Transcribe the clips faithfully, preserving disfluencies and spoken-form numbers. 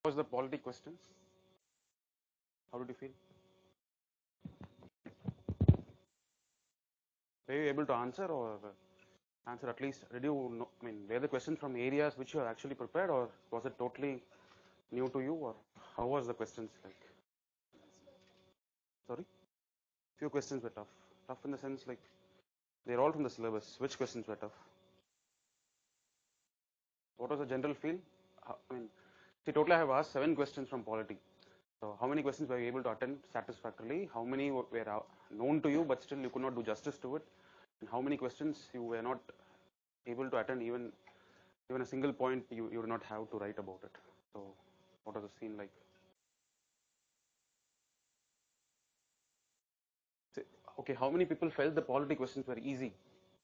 was the polity question? How did you feel? Were you able to answer or answer at least? Did you know, I mean, were the questions from areas which you have actually prepared, or was it totally new to you, or how was the questions like? Sorry, few questions were tough. Tough in the sense like they're all from the syllabus. Which questions were tough? What was the general feel? I mean, see, totally I have asked seven questions from polity. So how many questions were you able to attend satisfactorily? How many were known to you but still you could not do justice to it? And how many questions you were not able to attend, even even a single point you, you do not have to write about it? So what was the scene like? Okay, how many people felt the polity questions were easy?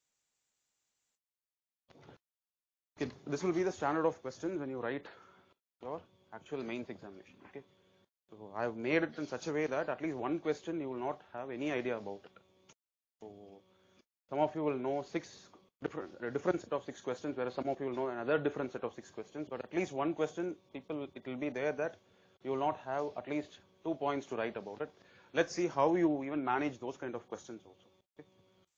Okay, this will be the standard of questions when you write your actual mains examination. Okay, so I have made it in such a way that at least one question you will not have any idea about it. So some of you will know six different a different set of six questions, whereas some of you will know another different set of six questions. But at least one question, people, it will be there that you will not have at least two points to write about it. Let's see how you even manage those kind of questions also. Okay.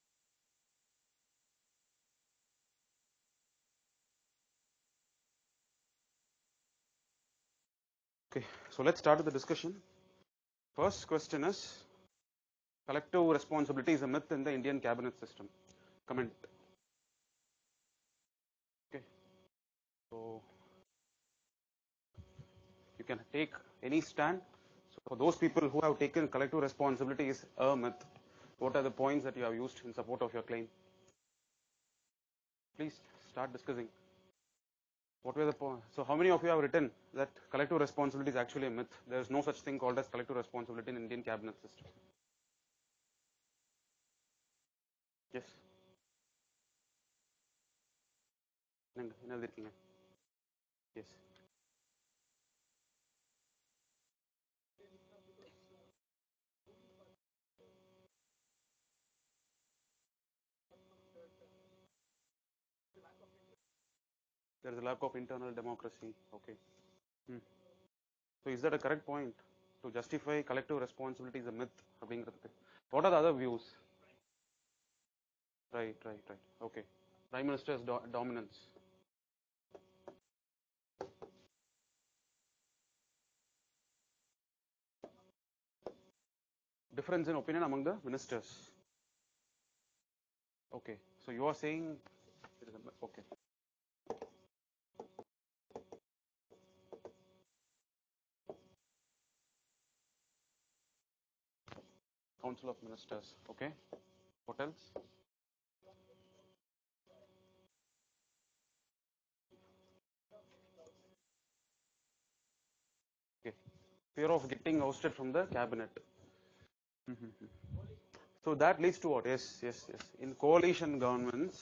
Okay, so let's start with the discussion. First question is, collective responsibility is a myth in the Indian cabinet system. Comment. Okay, so you can take any stand. So for those people who have taken collective responsibility is a myth, what are the points that you have used in support of your claim? Please start discussing. What were the points? So how many of you have written that collective responsibility is actually a myth? There is no such thing called as collective responsibility in Indian cabinet system. Yes. Yes. There is a lack of internal democracy. Okay. Hmm. So is that a correct point to justify collective responsibility is a myth? What are the other views? Right, right, right. Okay. Prime Minister's do dominance. Difference in opinion among the ministers. Okay. So you are saying, okay. Council of Ministers. Okay. What else? Okay. Fear of getting ousted from the cabinet. So that leads to what? Yes, yes, yes. In coalition governments,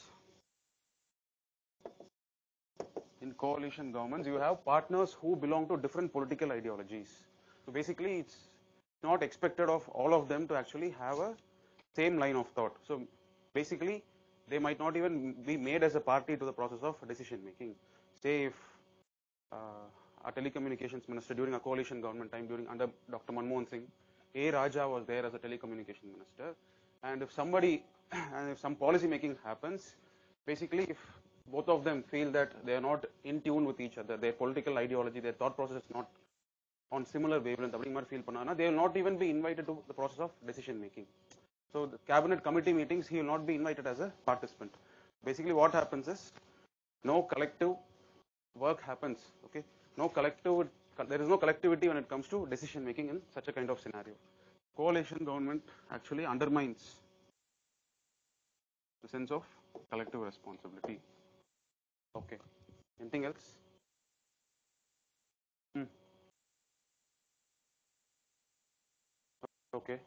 in coalition governments, you have partners who belong to different political ideologies. So basically, it's not expected of all of them to actually have a same line of thought. So basically, they might not even be made as a party to the process of decision making. Say if uh, a telecommunications minister during a coalition government time during under Doctor Manmohan Singh, A. Raja was there as a telecommunication minister, and if somebody and if some policy making happens, basically if both of them feel that they are not in tune with each other, their political ideology, their thought process is not on similar wavelength, feel panana, they will not even be invited to the process of decision making. So the cabinet committee meetings, he will not be invited as a participant. Basically what happens is no collective work happens. Okay, no collective, there is no collectivity when it comes to decision making in such a kind of scenario. Coalition government actually undermines the sense of collective responsibility. Okay, anything else? Hmm. Okay,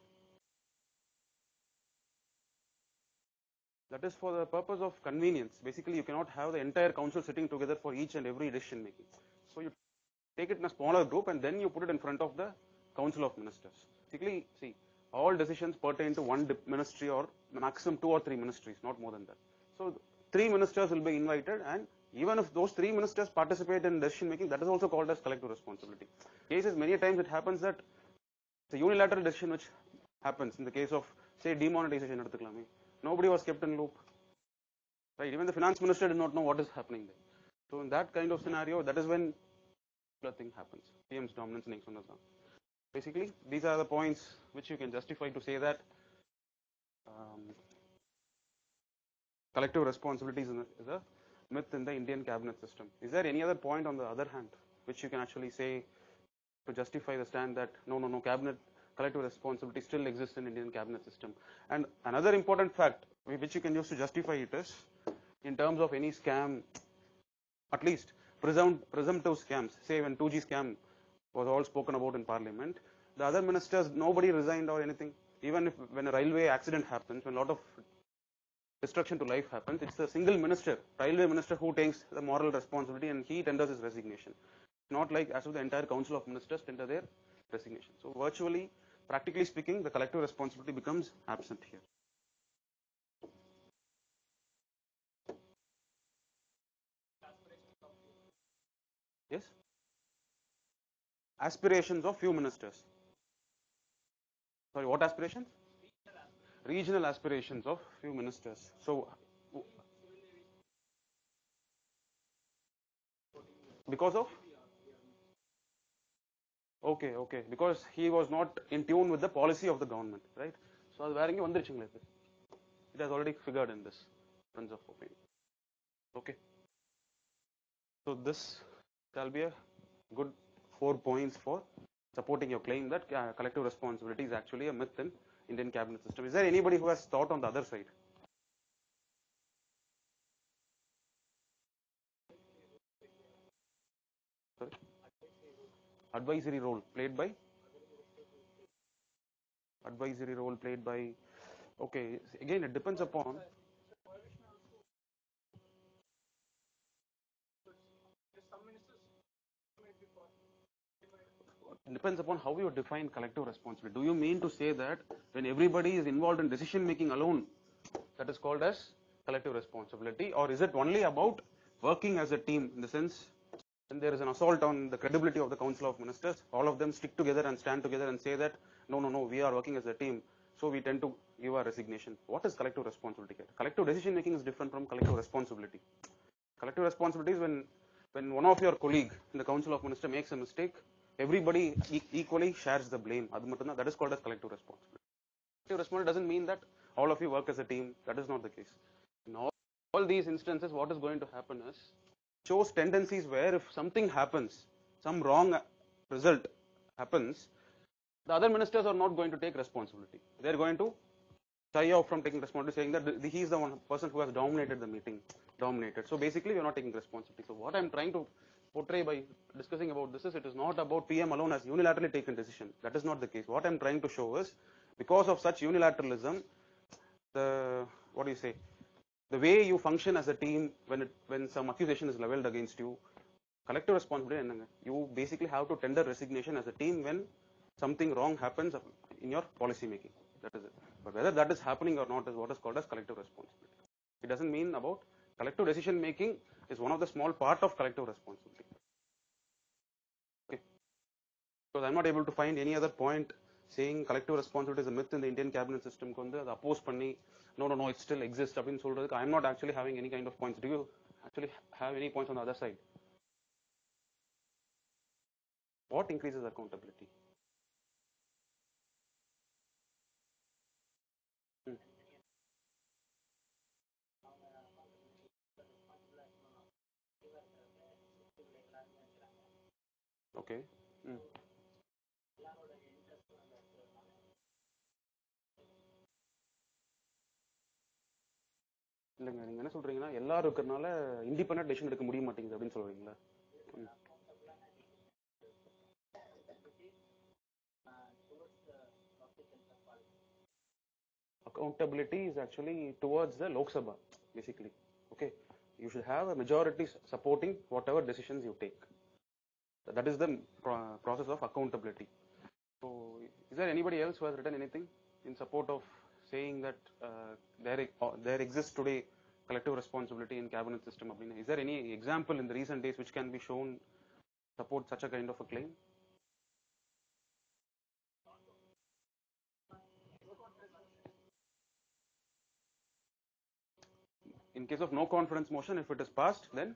that is for the purpose of convenience. Basically, you cannot have the entire council sitting together for each and every decision making. So you take it in a smaller group and then you put it in front of the council of ministers. Basically, see, all decisions pertain to one ministry or maximum two or three ministries, not more than that. So three ministers will be invited and Even if those three ministers participate in decision making, that is also called as collective responsibility. Cases many times it happens that it's a unilateral decision which happens in the case of say demonetization. Nobody was kept in loop, right? Even the finance minister did not know what is happening there. So in that kind of scenario, that is when the thing happens. P M's dominance. Basically, these are the points which you can justify to say that um, collective responsibility is a myth in the Indian cabinet system. Is there any other point on the other hand which you can actually say to justify the stand that no, no, no, cabinet collective responsibility still exists in Indian cabinet system? And another important fact which you can use to justify it is in terms of any scam, at least presumed, presumptive scams, say when two G scam was all spoken about in parliament, the other ministers, nobody resigned or anything. Even if when a railway accident happens, when a lot of destruction to life happens, it's the single minister, railway minister, who takes the moral responsibility and he tenders his resignation. Not like as if the entire council of ministers tender their resignation. So virtually, practically speaking, the collective responsibility becomes absent here. Yes? Aspirations of few ministers. Sorry, what aspirations? Regional aspirations of few ministers. So, because of? Okay, okay. Because he was not in tune with the policy of the government, right? So, it has already figured in this difference of opinion. Okay. So, this shall be a good four points for supporting your claim that uh, collective responsibility is actually a myth in Indian cabinet system. Is there anybody who has thought on the other side? Sorry? Advisory role played by? Advisory role played by, okay, again it depends upon. It depends upon how you define collective responsibility. Do you mean to say that when everybody is involved in decision making alone, that is called as collective responsibility, or is it only about working as a team in the sense when there is an assault on the credibility of the council of ministers, all of them stick together and stand together and say that no, no, no, we are working as a team, so we tend to give our resignation. What is collective responsibility here? Collective decision making is different from collective responsibility. Collective responsibility is when when one of your colleague in the council of ministers makes a mistake, everybody e equally shares the blame. That is called as collective responsibility. Collective responsibility doesn't mean that all of you work as a team. That is not the case. In all, all these instances, what is going to happen is shows tendencies where if something happens, some wrong result happens, the other ministers are not going to take responsibility. They are going to shy off from taking responsibility, saying that he is the one person who has dominated the meeting, dominated. So basically, we are not taking responsibility. So what I am trying to portray by discussing about this is, it is not about P M alone has unilaterally taken decision. That is not the case. What I am trying to show is, because of such unilateralism, the what do you say, the way you function as a team when it, when some accusation is leveled against you, collective responsibility, you basically have to tender resignation as a team when something wrong happens in your policy making. That is it. But whether that is happening or not is what is called as collective responsibility. It doesn't mean about collective decision making is one of the small part of collective responsibility. Okay. Because I'm not able to find any other point saying collective responsibility is a myth in the Indian cabinet system. Oppose panni, no, no, no, it still exists. I'm not actually having any kind of points. Do you actually have any points on the other side? What increases accountability? Hmm. Okay. Hmm. இல்லைங்க நீங்க என்ன சொல்றீங்கன்னா எல்லாரும் இருக்கிறனால independent decision எடுக்க முடிய மாட்டேங்குது அப்படின்னு சொல்றீங்களா? Accountability is actually towards the Lok Sabha, basically. Okay, you should have a majority supporting whatever decisions you take. That is the process of accountability. So, is there anybody else who has written anything in support of saying that uh, there uh, there exists today collective responsibility in cabinet system. Is there any example in the recent days which can be shown support such a kind of a claim? In case of no confidence motion, if it is passed, then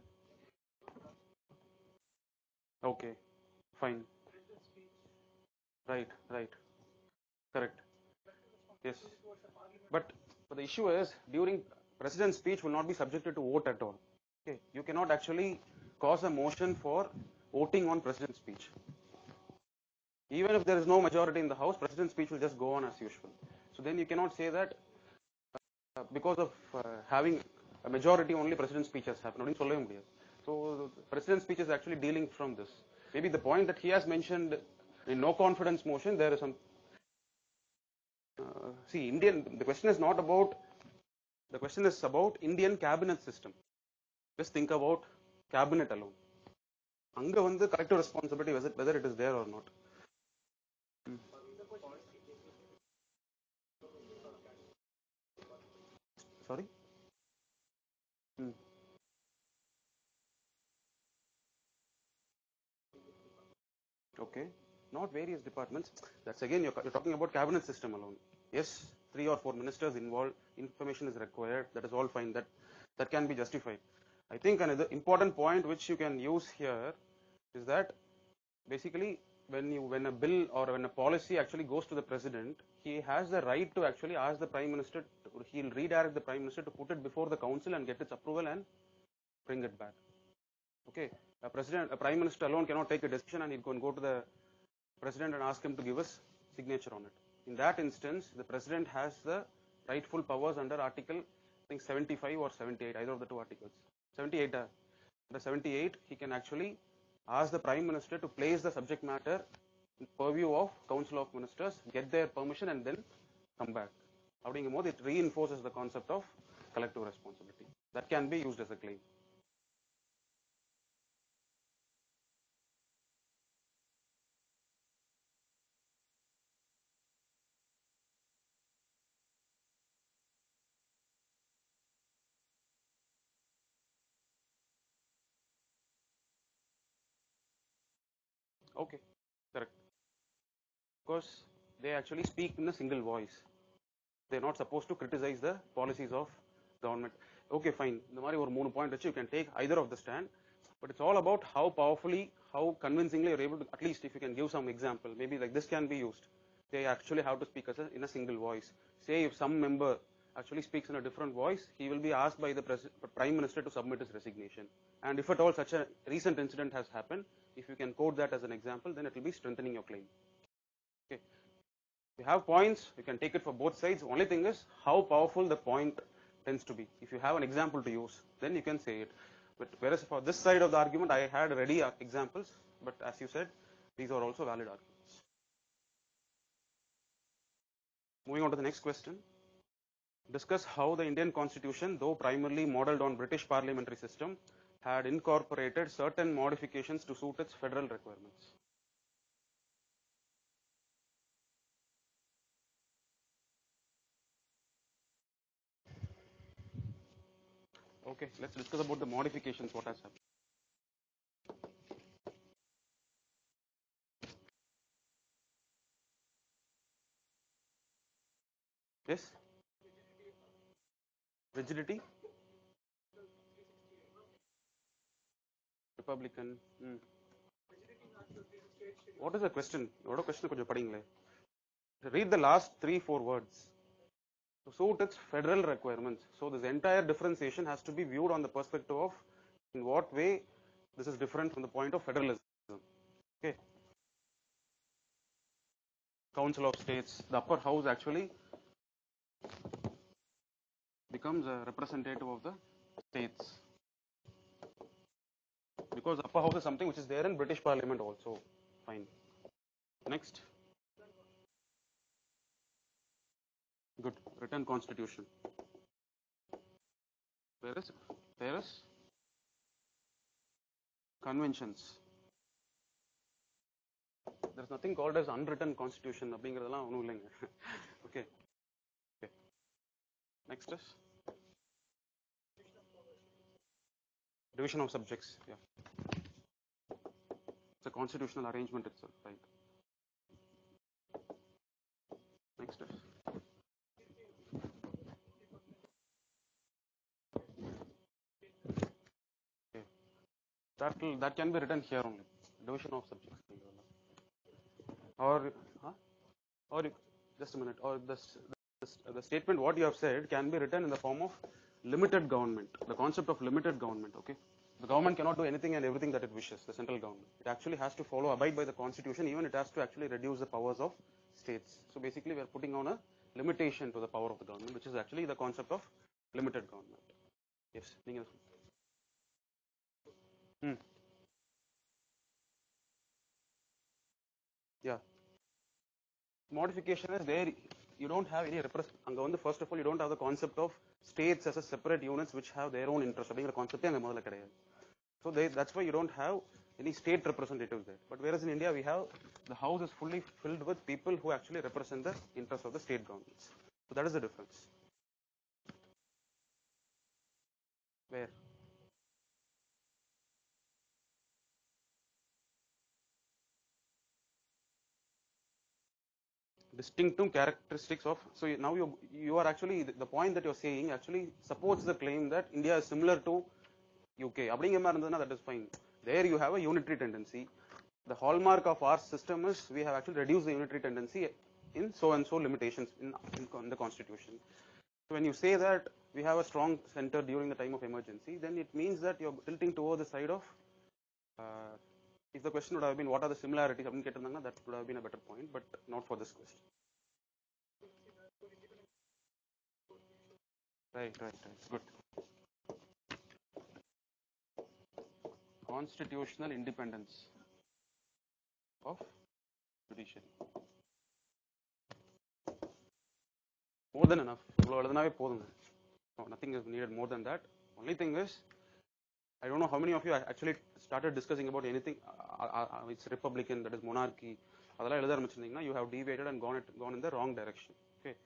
okay, fine. Right, right, correct. Yes, but, but the issue is during president's speech will not be subjected to vote at all. Okay, you cannot actually cause a motion for voting on president's speech. Even if there is no majority in the house, president's speech will just go on as usual. So then you cannot say that uh, because of uh, having a majority only president's speech has happened. So the president's speech is actually dealing from this. Maybe the point that he has mentioned in no confidence motion, there is some uh, see Indian, the question is not about, the question is about Indian cabinet system. Just think about cabinet alone. Anga vandu collective responsibility, whether it is there or not. Hmm. Sorry? Hmm. Okay, not various departments. That's again, you're, you're talking about cabinet system alone. Yes, three or four ministers involved, information is required, that is all fine, that, that can be justified. I think another important point which you can use here is that basically when you when a bill or when a policy actually goes to the president, he has the right to actually ask the prime minister, to, he'll redirect the prime minister to put it before the council and get its approval and bring it back. Okay, a president, a prime minister alone cannot take a decision and he can go to the president and ask him to give his signature on it. In that instance, the president has the rightful powers under article, I think seventy-five or seventy-eight, either of the two articles. seventy-eight, uh, under seventy-eight, he can actually ask the prime minister to place the subject matter in purview of council of ministers, get their permission and then come back. It reinforces the concept of collective responsibility. That can be used as a claim. Okay, correct. Because they actually speak in a single voice. They're not supposed to criticize the policies of government. Okay, fine. The Mari or moon point you can take either of the stand, but it's all about how powerfully, how convincingly you're able to, at least if you can give some example, maybe like this can be used. They actually have to speak as a, in a single voice. Say if some member actually speaks in a different voice, he will be asked by the prime minister to submit his resignation. And if at all such a recent incident has happened, if you can quote that as an example, then it will be strengthening your claim. Okay. You have points, you can take it for both sides. Only thing is how powerful the point tends to be. If you have an example to use, then you can say it. But whereas for this side of the argument, I had ready examples, but as you said, these are also valid arguments. Moving on to the next question. Discuss how the Indian constitution, though primarily modeled on British parliamentary system, had incorporated certain modifications to suit its federal requirements. Okay, let's discuss about the modifications, what has happened. Yes? Rigidity? Republican. Hmm. What is the question? What a question could you putting? Read the last three, four words. To suit its federal requirements. So this entire differentiation has to be viewed on the perspective of in what way this is different from the point of federalism. Okay. Council of States, the upper house actually becomes a representative of the states. Because upper house is something which is there in British Parliament also. Fine. Next. Good. Written constitution. Where is it? There is conventions. There's nothing called as unwritten constitution. Okay. Okay. Next is Division of subjects. Yeah. It's a constitutional arrangement itself, right? Next. Okay. That will, that can be written here only. Division of subjects. Or huh? or just a minute. Or the, the the statement what you have said can be written in the form of limited government. The concept of limited government. Okay. The government cannot do anything and everything that it wishes. The central government. It actually has to follow, abide by the constitution. Even it has to actually reduce the powers of states. So basically, we are putting on a limitation to the power of the government, which is actually the concept of limited government. Yes. Hmm. Yeah. Modification is there. You don't have any represent. First of all, you don't have the concept of states as a separate units which have their own interest. So they, that's why you don't have any state representatives there. But whereas in India, we have the house is fully filled with people who actually represent the interests of the state governments. So that is the difference. Where? Distinctive characteristics of, so now you you are actually, the point that you're saying actually supports the claim that India is similar to U K. That is fine. There you have a unitary tendency. The hallmark of our system is we have actually reduced the unitary tendency in so and so limitations in, in, in the constitution. So when you say that we have a strong center during the time of emergency, then it means that you're tilting toward the side of, uh, if the question would have been what are the similarities, that would have been a better point, but not for this question. Right, right, right. Good. Constitutional independence of judiciary. More than enough. No, nothing is needed more than that. Only thing is, I don't know how many of you actually started discussing about anything. Uh, uh, uh, it's Republican, that is monarchy. You have deviated and gone, it, gone in the wrong direction. Okay.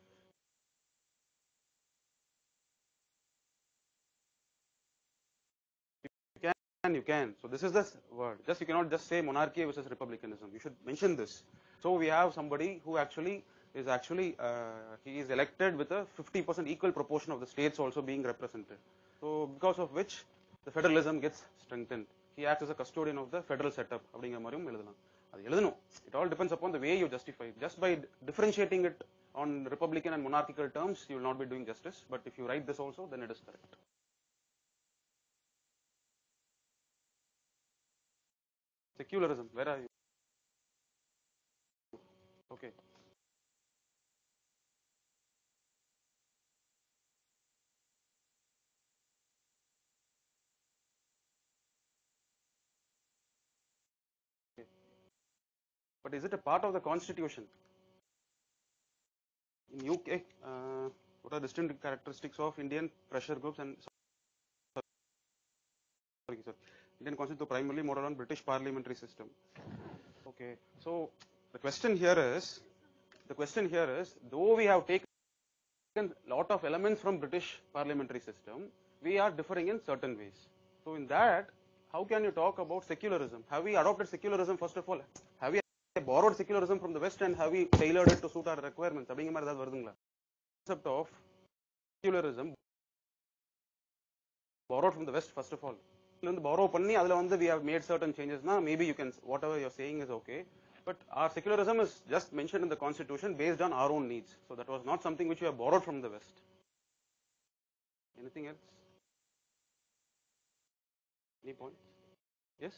You can, you can. So this is the word. Just you cannot just say monarchy versus republicanism. You should mention this. So we have somebody who actually is actually uh, he is elected with a fifty percent equal proportion of the states also being represented. So because of which the federalism gets strengthened. He acts as a custodian of the federal setup. It all depends upon the way you justify it. Just by differentiating it on republican and monarchical terms, you will not be doing justice. But if you write this also, then it is correct. Secularism, where are you? Okay. But is it a part of the constitution? In U K, uh, what are distinct characteristics of Indian pressure groups and sorry, sorry, Indian constitution primarily model on British parliamentary system. Okay, so the question here is, the question here is, though we have taken a lot of elements from British parliamentary system, we are differing in certain ways. So in that, how can you talk about secularism? Have we adopted secularism first of all? Have we borrowed secularism from the West and have we tailored it to suit our requirements? Concept of secularism borrowed from the West first of all. Borrow panni, we have made certain changes. Now maybe you can, whatever you're saying is okay. But our secularism is just mentioned in the constitution based on our own needs. So that was not something which we have borrowed from the West. Anything else? Any point? Yes?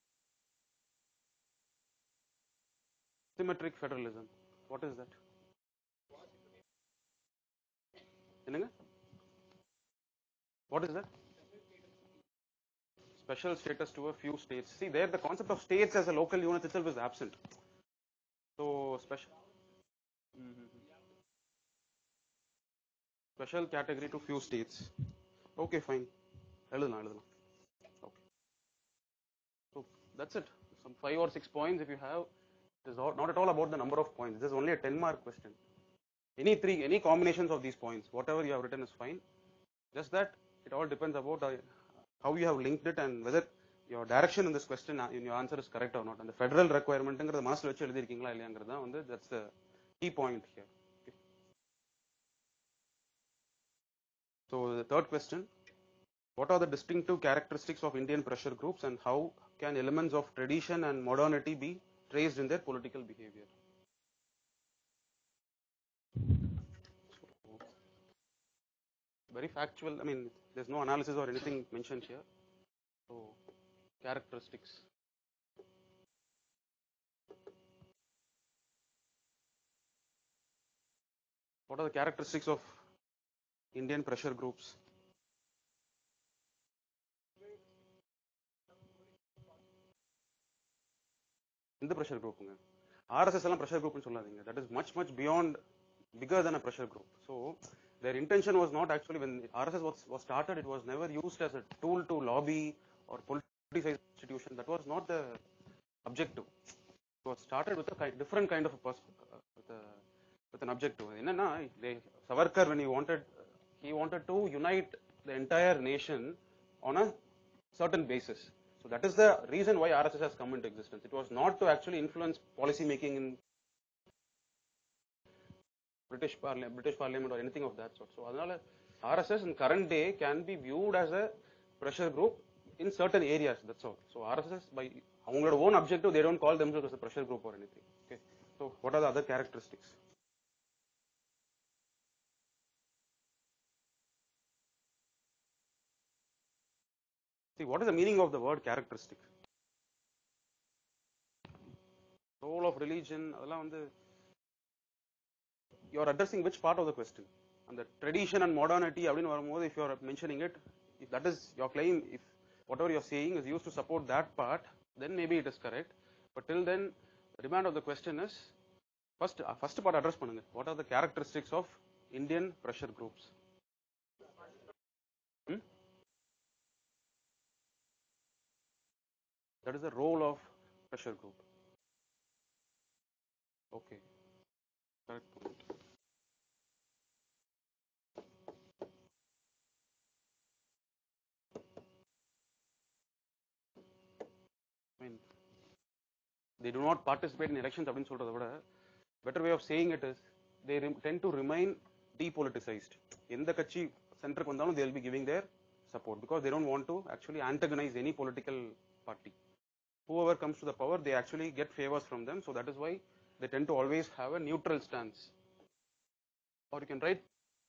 Symmetric federalism. What is that? What is that? Special status to a few states. See, there the concept of states as a local unit itself is absent. So special mm-hmm. special category to few states. Okay, fine. Okay. So that's it. Some five or six points if you have. It is not at all about the number of points. This is only a ten mark question. Any three, any combinations of these points, whatever you have written is fine. Just that it all depends about the how you have linked it and whether your direction in this question uh, in your answer is correct or not. And the federal requirementங்கிறது மனசுல வச்சு எழுதிருக்கீங்களா இல்லையாங்கிறது தான் வந்து that's the key point here. Okay. So the third question, what are the distinctive characteristics of Indian pressure groups and how can elements of tradition and modernity be traced in their political behavior? So, very factual, I mean there's no analysis or anything mentioned here. So characteristics. What are the characteristics of Indian pressure groups? In the pressure group, R S S எல்லாம் pressure group னு சொல்லாதீங்க. That is much much beyond, bigger than a pressure group. So their intention was not actually, when R S S was, was started, it was never used as a tool to lobby or politicize institution. That was not the objective. It was started with a kind, different kind of a pers uh, with, a, with an objective. என்னன்னா, they, Savarkar, when he wanted, he wanted to unite the entire nation on a certain basis. So that is the reason why R S S has come into existence. It was not to actually influence policy making in British Parliament, British Parliament or anything of that sort. So அதனால R S S in current day can be viewed as a pressure group in certain areas. That's all. So R S S by அவங்களோட own objective, they don't call themselves as a pressure group or anything. Okay. So what are the other characteristics? See, what is the meaning of the word characteristic? Role of religion, அதெல்லாம் வந்து you are addressing which part of the question? And the tradition and modernity அப்படின்னு வரும்போது, if you are mentioning it, if that is your claim, if whatever you are saying is used to support that part, then maybe it is correct. But till then, the demand of the question is, first uh, first part address பண்ணுங்க. What are the characteristics of Indian pressure groups? Hmm? That is the role of pressure group. Okay, correct point. I mean, they do not participate in elections அப்படின்னு சொல்றதை விட, better way of saying it is, they tend to remain depoliticized. எந்த கட்சி சென்டருக்கு வந்தாலும் they will be giving their support because they don't want to actually antagonize any political party. Whoever comes to the power, they actually get favors from them. So that is why they tend to always have a neutral stance. Or you can write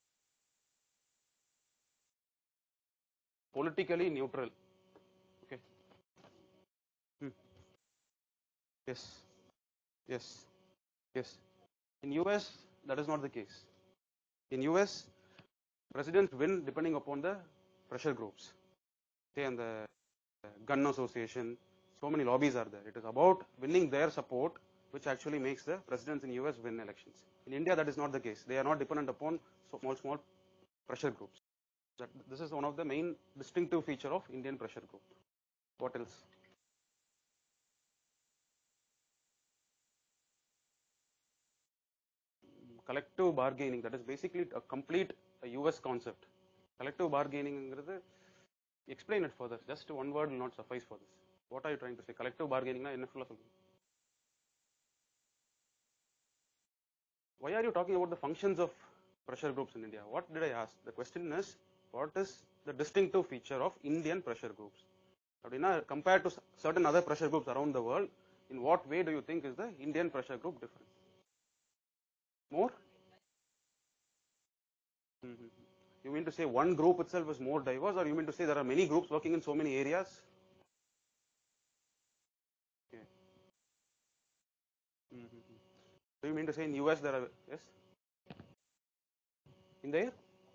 politically neutral. Okay. Hmm. Yes. Yes. Yes. In U S, that is not the case. In U S, presidents win depending upon the pressure groups. Say, and the gun association, so many lobbies are there. It is about winning their support, which actually makes the presidents in U S win elections. In India, that is not the case. They are not dependent upon small, small pressure groups. That, this is one of the main distinctive feature of Indian pressure group. What else? Collective bargaining, that is basically a complete a U S concept. Collective bargaining, explain it further. Just one word will not suffice for this. What are you trying to say? Collective bargaining na enna fulla solreenga? Why are you talking about the functions of pressure groups in India? What did I ask? The question is, what is the distinctive feature of Indian pressure groups? Compared to certain other pressure groups around the world, in what way do you think is the Indian pressure group different? More? Mm-hmm. You mean to say one group itself is more diverse, or you mean to say there are many groups working in so many areas? Okay. Mm-hmm. So you mean to say in U S there are, yes? In their,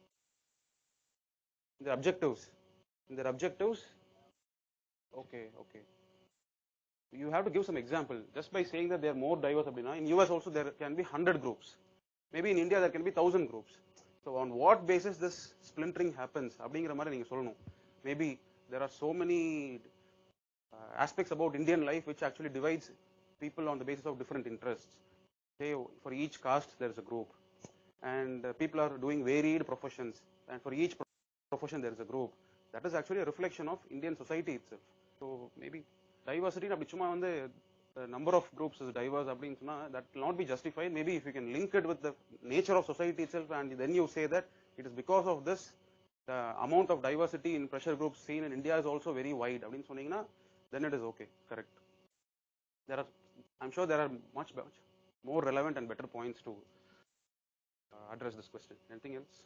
in their objectives, in their objectives, okay, okay. You have to give some example. Just by saying that they are more diverse, in U S also there can be one hundred groups. Maybe in India there can be one thousand groups. So on what basis this splintering happens? Maybe there are so many uh, aspects about Indian life which actually divides people on the basis of different interests. Say for each caste there is a group, and uh, people are doing varied professions, and for each profession there is a group. that is actually a reflection of Indian society itself. So maybe diversity, the number of groups is diverse, that will not be justified. Maybe if you can link it with the nature of society itself, and then you say that it is because of this, the amount of diversity in pressure groups seen in India is also very wide, then it is okay, correct. There are, I'm sure there are much, much more relevant and better points to uh, address this question. Anything else?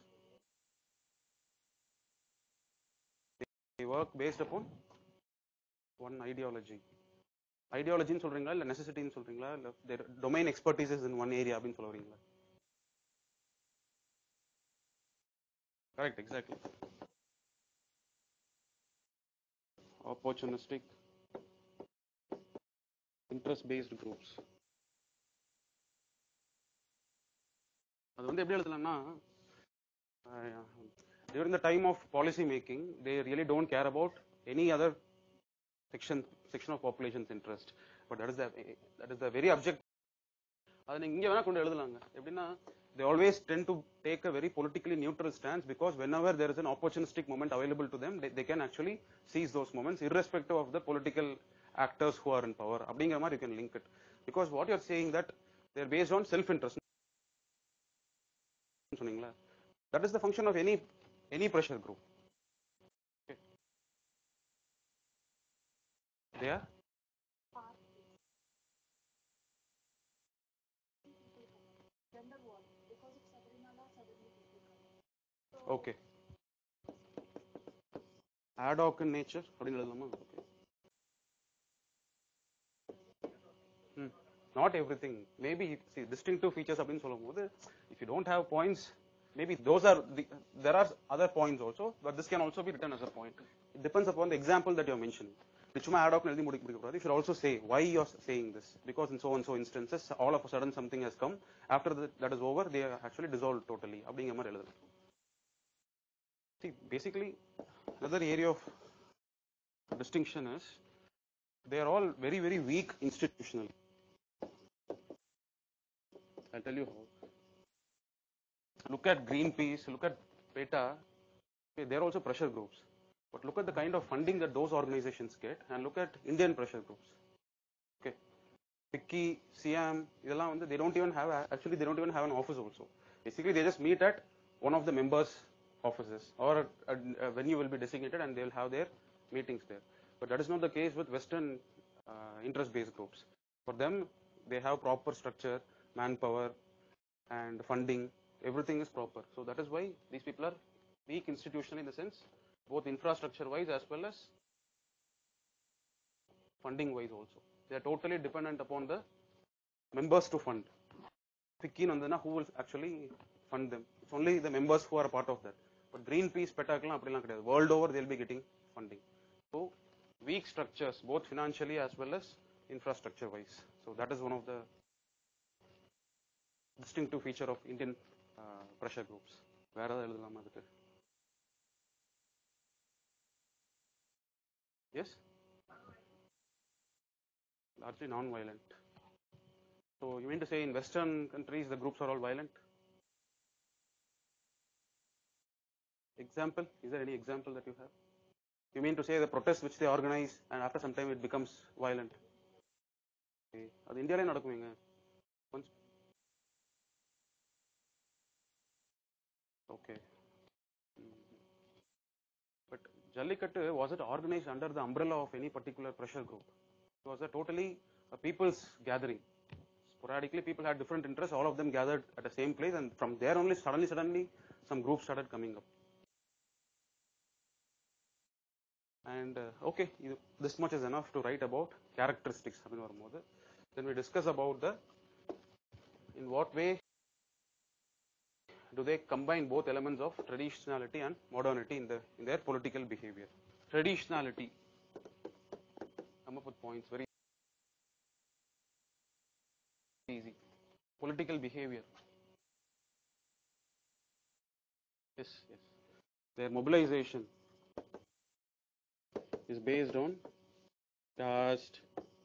They work based upon one ideology. Ideology in solringa illa necessity in solringa illa their domain expertise is in one area abin solringa. Correct, exactly. Opportunistic, interest based groups. அது வந்து எப்படி எழுதலாம்னா during the time of policy making they really don't care about any other section section of population's interest, but that is the that is the very objective. அதை நீங்க இங்க வேணா கொண்டு எழுதலாங்க. எப்படின்னா they always tend to take a very politically neutral stance, because whenever there is an opportunistic moment available to them, they, they can actually seize those moments irrespective of the political actors who are in power. அப்படிங்கிற மாதிரி you can link it, because what you are saying that they are based on self interest. That is the function of any any pressure group. Okay. They are okay. Ad hoc in nature. Okay. Hmm. Not everything. Maybe see distinctive features have been solved. If you don't have points, maybe those are the, there are other points also, but this can also be written as a point. It depends upon the example that you are mentioning. You should also say why you are saying this, because in so and so instances all of a sudden something has come, after that, that is over, they are actually dissolved totally. See, basically another area of distinction is they are all very very weak institutionally. I'll tell you how. Look at Greenpeace, look at PETA, okay, they are also pressure groups. But look at the kind of funding that those organizations get, and look at Indian pressure groups. Okay, FICCI, C I M, they don't even have, actually they don't even have an office also. Basically they just meet at one of the members' offices, or a, a venue will be designated and they will have their meetings there. But that is not the case with Western uh, interest-based groups. For them, they have proper structure, manpower, and funding. Everything is proper. So that is why these people are weak institutionally, in the sense both infrastructure wise as well as funding wise also. They are totally dependent upon the members to fund. Who will actually fund them? It's only the members who are a part of that. But Greenpeace, PETA, world over they will be getting funding. So weak structures, both financially as well as infrastructure wise. So that is one of the distinctive feature of Indian uh, pressure groups. Where are the yes? Largely non-violent. So you mean to say in Western countries the groups are all violent? Example? Is there any example that you have? You mean to say the protests which they organize and after some time it becomes violent? Okay. That's India la nadakuminga. Once. Okay. But Jallikattu, was it organized under the umbrella of any particular pressure group? It was a totally a people's gathering. Sporadically people had different interests, all of them gathered at the same place, and from there only suddenly suddenly some groups started coming up. And uh, okay, this much is enough to write about characteristics. Then we discuss about the in what way do they combine both elements of traditionality and modernity in the in their political behavior. Traditionality, come up with points, very easy. Political behavior, yes, yes. Their mobilization is based on caste,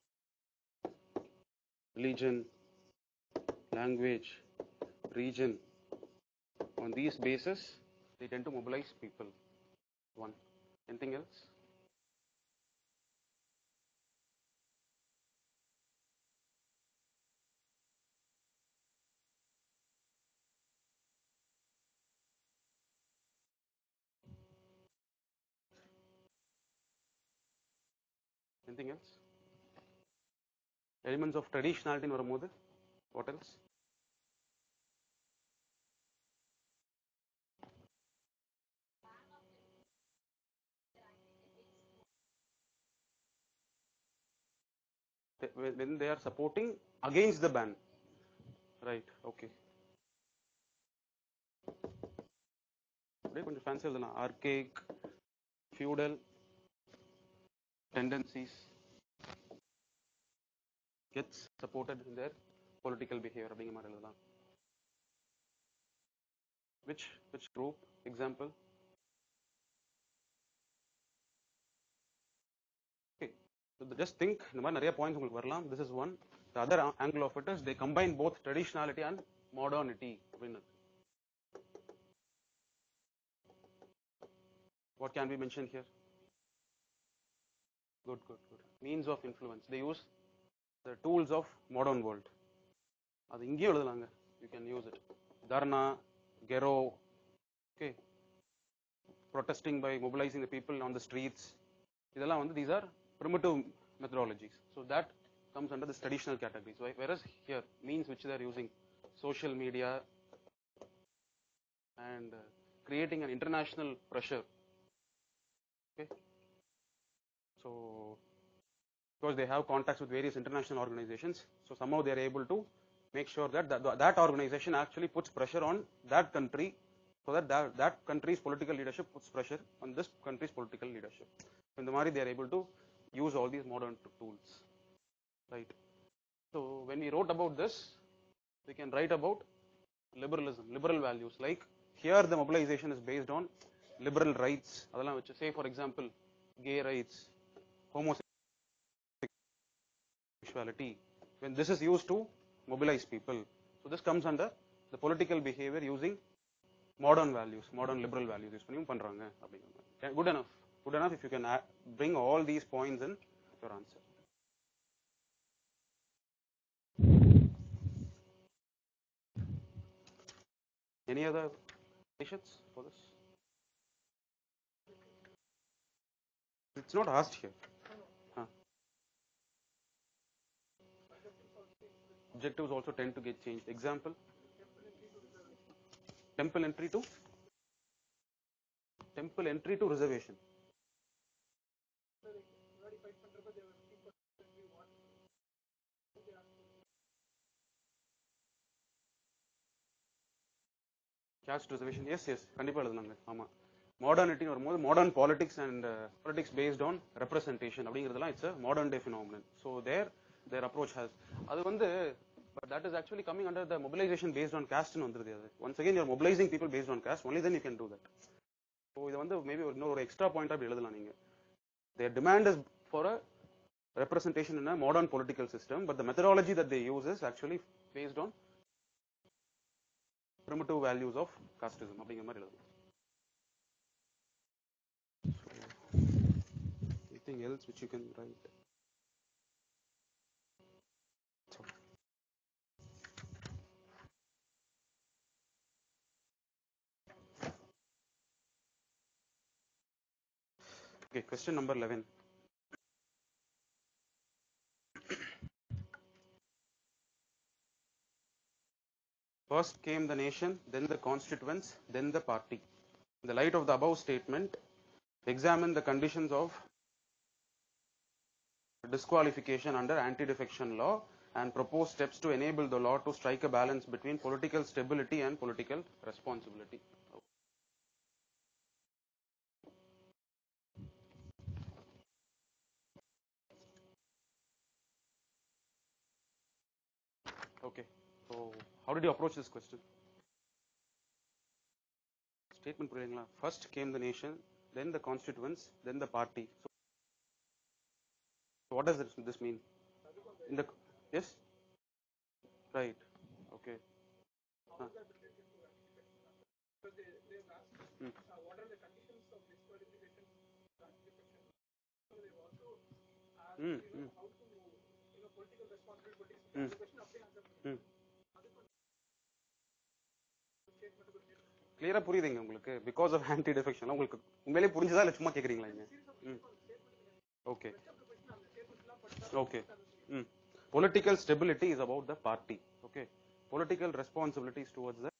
religion, language, region. On these bases, they tend to mobilize people. One. Anything else? Anything else? Elements of traditionality in varumbodhu, what else? When they are supporting against the ban, right? Okay. கொஞ்சம் fancy எழுதலாம், archaic, feudal tendencies gets supported in their political behavior அப்படிங்கிற மாதிரி எழுதலாம். Which which group? Example? Okay. So just think, இந்த மாதிரி நிறைய points உங்களுக்கு வரலாம். This is one. The other angle of it is they combine both traditionality and modernity. What can we mention here? Good, good, good. Means of influence. They use the tools of modern world. அது இங்கேயும் எழுதலாங்க. You can use it. Dharna, Gero, okay. Protesting by mobilizing the people on the streets. இதெல்லாம் வந்து these are primitive methodologies. So that comes under this traditional categories. Whereas here, means which they are using, social media and uh, creating an international pressure. Okay. So because they have contacts with various international organizations, so somehow they are able to make sure that that, that organization actually puts pressure on that country, so that, that that country's political leadership puts pressure on this country's political leadership. In the Mari, they are able to use all these modern tools, right? So when we wrote about this, we can write about liberalism, liberal values. Like here, the mobilization is based on liberal rights. Which say, for example, gay rights, homosexuality. When this is used to mobilize people, so this comes under the political behavior using modern values, modern liberal values. Good enough. Good enough if you can add, bring all these points in your answer. Any other questions for this? It's not asked here. Huh. Objectives also tend to get changed. Example? Temple entry to? Temple entry to reservation. Caste reservation, yes, yes. Modernity or modern politics and uh, politics based on representation. It's a modern day phenomenon. So there, their approach has. But that is actually coming under the mobilization based on caste. Once again, you are mobilizing people based on caste. Only then you can do that. So maybe no extra point of their demand is for a representation in a modern political system, but the methodology that they use is actually based on primitive values of casteism. Anything else which you can write? Okay, question number eleven. First came the nation, then the constituents, then the party. In the light of the above statement, examine the conditions of disqualification under anti-defection law and propose steps to enable the law to strike a balance between political stability and political responsibility. Okay, so how did you approach this question? Statement: first came the nation, then the constituents, then the party. So what does this, this mean? In the yes, right? Okay. Huh. Hmm. Mm, mm. Mm. Mm. கிளியரா புரியுதுங்க உங்களுக்கு because of anti defection உங்களுக்கு உண்மையிலேயே புரிஞ்சதா இல்ல சும்மா கேக்குறீங்களா இங்க ம் ஓகே ஓகே ம் political stability is about the party okay political responsibility is towards the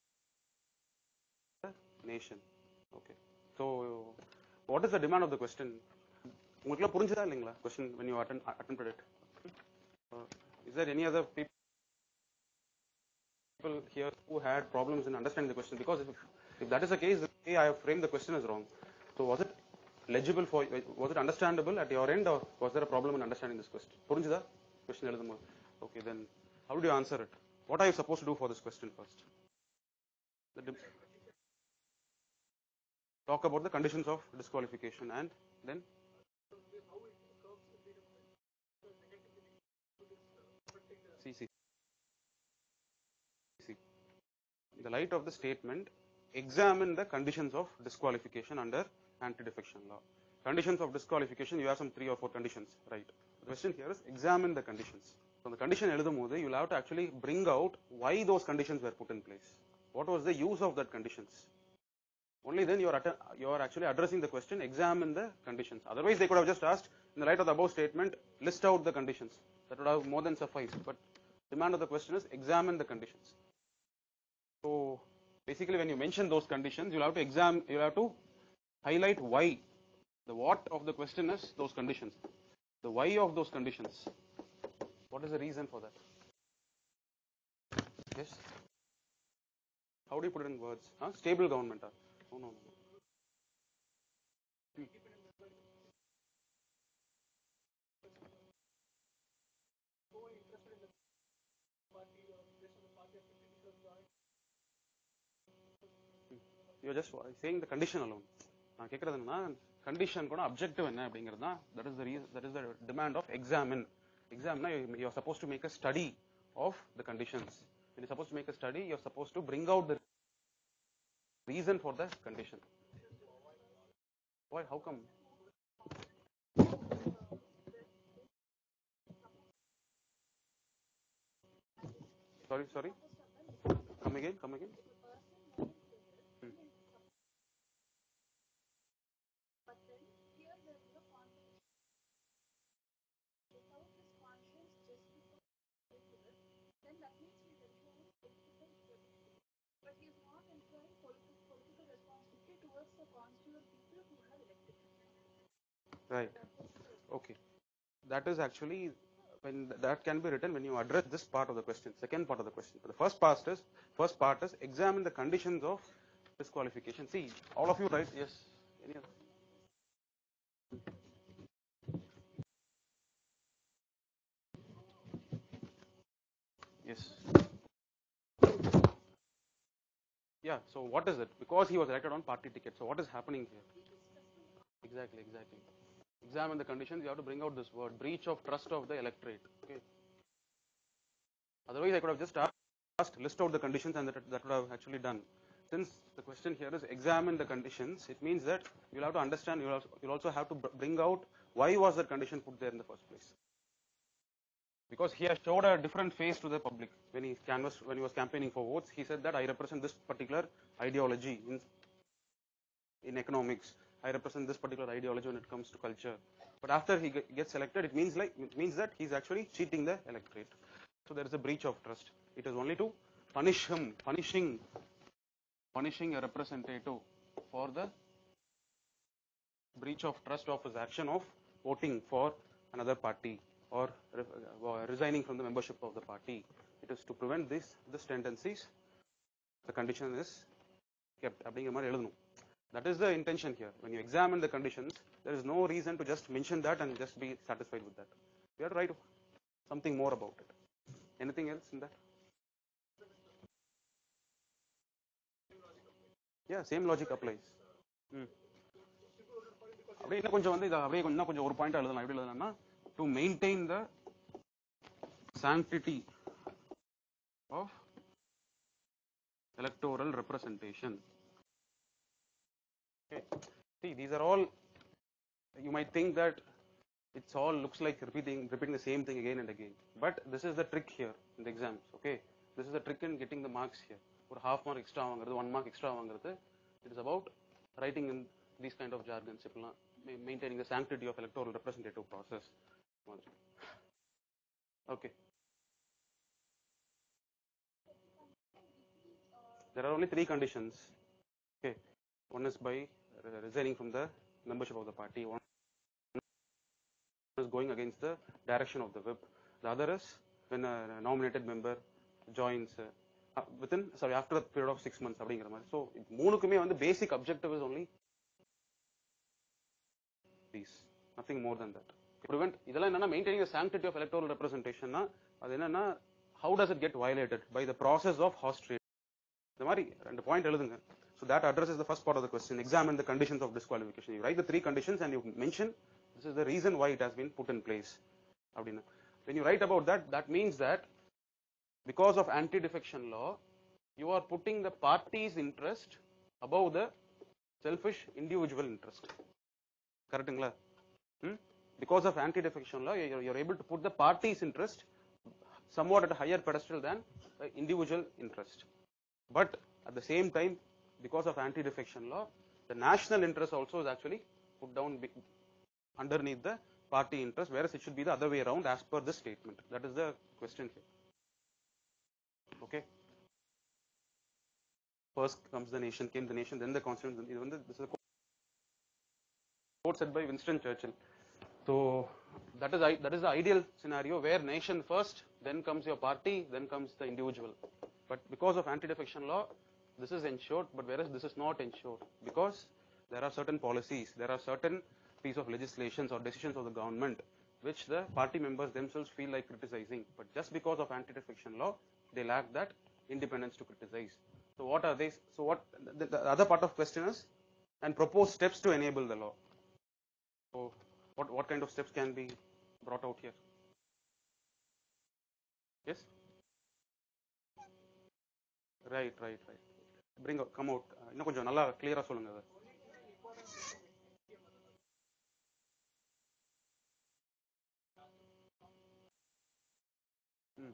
nation okay so what is the demand of the question உங்களுக்கு புரிஞ்சதா இல்லைங்களா question when you attend attempted it uh, is there any other people here who had problems in understanding the question because if, if that is the case the way I have framed the question is wrong so was it legible for was it understandable at your end or was there a problem in understanding this question புரிஞ்சதா question எழுதும்போது okay then how did you answer it what are you supposed to do for this question first the, talk about the conditions of disqualification and then see see see in the light of the statement examine the conditions of disqualification under anti-defection law conditions of disqualification you have some three or four conditions right the question here is examine the conditions so the condition எழுதும்போது you will have to actually bring out why those conditions were put in place what was the use of that conditions only then you are you are actually addressing the question examine the conditions otherwise they could have just asked in the light of the above statement list out the conditions that would have more than sufficed but demand of the question is examine the conditions so basically when you mention those conditions you have to examine you have to highlight why the what of the question is those conditions the why of those conditions what is the reason for that yes how do you put it in words huh? Stable government ah? no no no hmm. you are just saying the condition alone நான் கேக்குறது என்னன்னா condition கூட objective என்ன அப்படிங்கிறது தான் that is the reason that is the demand of examine examine you are supposed to make a study of the conditions when you are supposed to make a study you are supposed to bring out the reason for the condition why how come sorry sorry come again come again hmm. Right okay that is actually when that can be written when you address this part of the question second part of the question the first part is first part is examine the conditions of disqualification see all of you right yes any other yes yeah so what is it because he was elected on party ticket so what is happening here exactly exactly examine the conditions you have to bring out this word breach of trust of the electorate okay otherwise I could have just asked list out the conditions and that, that would have actually done since the question here is examine the conditions it means that you'll have to understand you'll also, you'll also have to bring out why was that condition put there in the first place because he has showed a different face to the public when he canvassed when he was campaigning for votes he said that I represent this particular ideology in in economics I represent this particular ideology when it comes to culture but after he gets elected it means like it means that he's actually cheating the electorate so there is a breach of trust it is only to punish him punishing punishing a representative for the breach of trust of his action of voting for another party or resigning from the membership of the party it is to prevent this this tendencies the condition is kept அப்படிங்கிற மாதிரி எழுதணும் that is the intention here when you examine the conditions there is no reason to just mention that and just be satisfied with that you have to write something more about it anything else in that yeah same logic applies ம் அப்படியே இன்னும் கொஞ்சம் வந்து இத அப்படியே இன்னும் கொஞ்சம் ஒரு பாயிண்ட் எழுதலாம் எப்படி எழுதலாம்னா to maintain the sanctity of electoral representation okay see these are all you might think that it's all looks like repeating repeating the same thing again and again. But this is the trick here in the exams. Okay, this is the trick in getting the marks here. Or half mark extra வாங்குறது, one mark extra வாங்குறது. It is about writing in these kind of jargons, maintaining the sanctity of electoral representative process. Okay. There are only three conditions. Okay, one is by resigning from the membership of the party. One is going against the direction of the whip. The other is when a nominated member joins uh, within sorry after a period of six months. So மூணுக்குமே வந்து basic objective is only these, nothing more than that. Prevent இதெல்லாம் என்னன்னா maintaining the sanctity of electoral representation னா அது என்னன்னா how does it get violated by the process of horse trading. இந்த மாதிரி ரெண்டு point எழுதுங்க. So that addresses the first part of the question. Examine the conditions of disqualification. You write the three conditions and you mention this is the reason why it has been put in place. When you write about that, that means that because of anti-defection law, you are putting the party's interest above the selfish individual interest. Correct? Hmm? Because of anti-defection law, you're, you're able to put the party's interest somewhat at a higher pedestal than the individual interest. But at the same time, because of anti-defection law, the national interest also is actually put down underneath the party interest, whereas it should be the other way around as per this statement. That is the question here. Okay. First comes the nation, came the nation, then the constitution. This is a quote said by Winston Churchill. So that is that is the ideal scenario where nation first, then comes your party, then comes the individual. But because of anti-defection law, this is ensured, but whereas this is not ensured because there are certain policies, there are certain piece of legislations or decisions of the government which the party members themselves feel like criticizing, but just because of anti-defection law, they lack that independence to criticize. So what are they? So what the, the other part of question is, and propose steps to enable the law. So what what kind of steps can be brought out here? Yes. Right, right, right. Bring out, come out. இன்னும் கொஞ்சம் நல்லா clear-ஆ சொல்லுங்க அது. Hmm.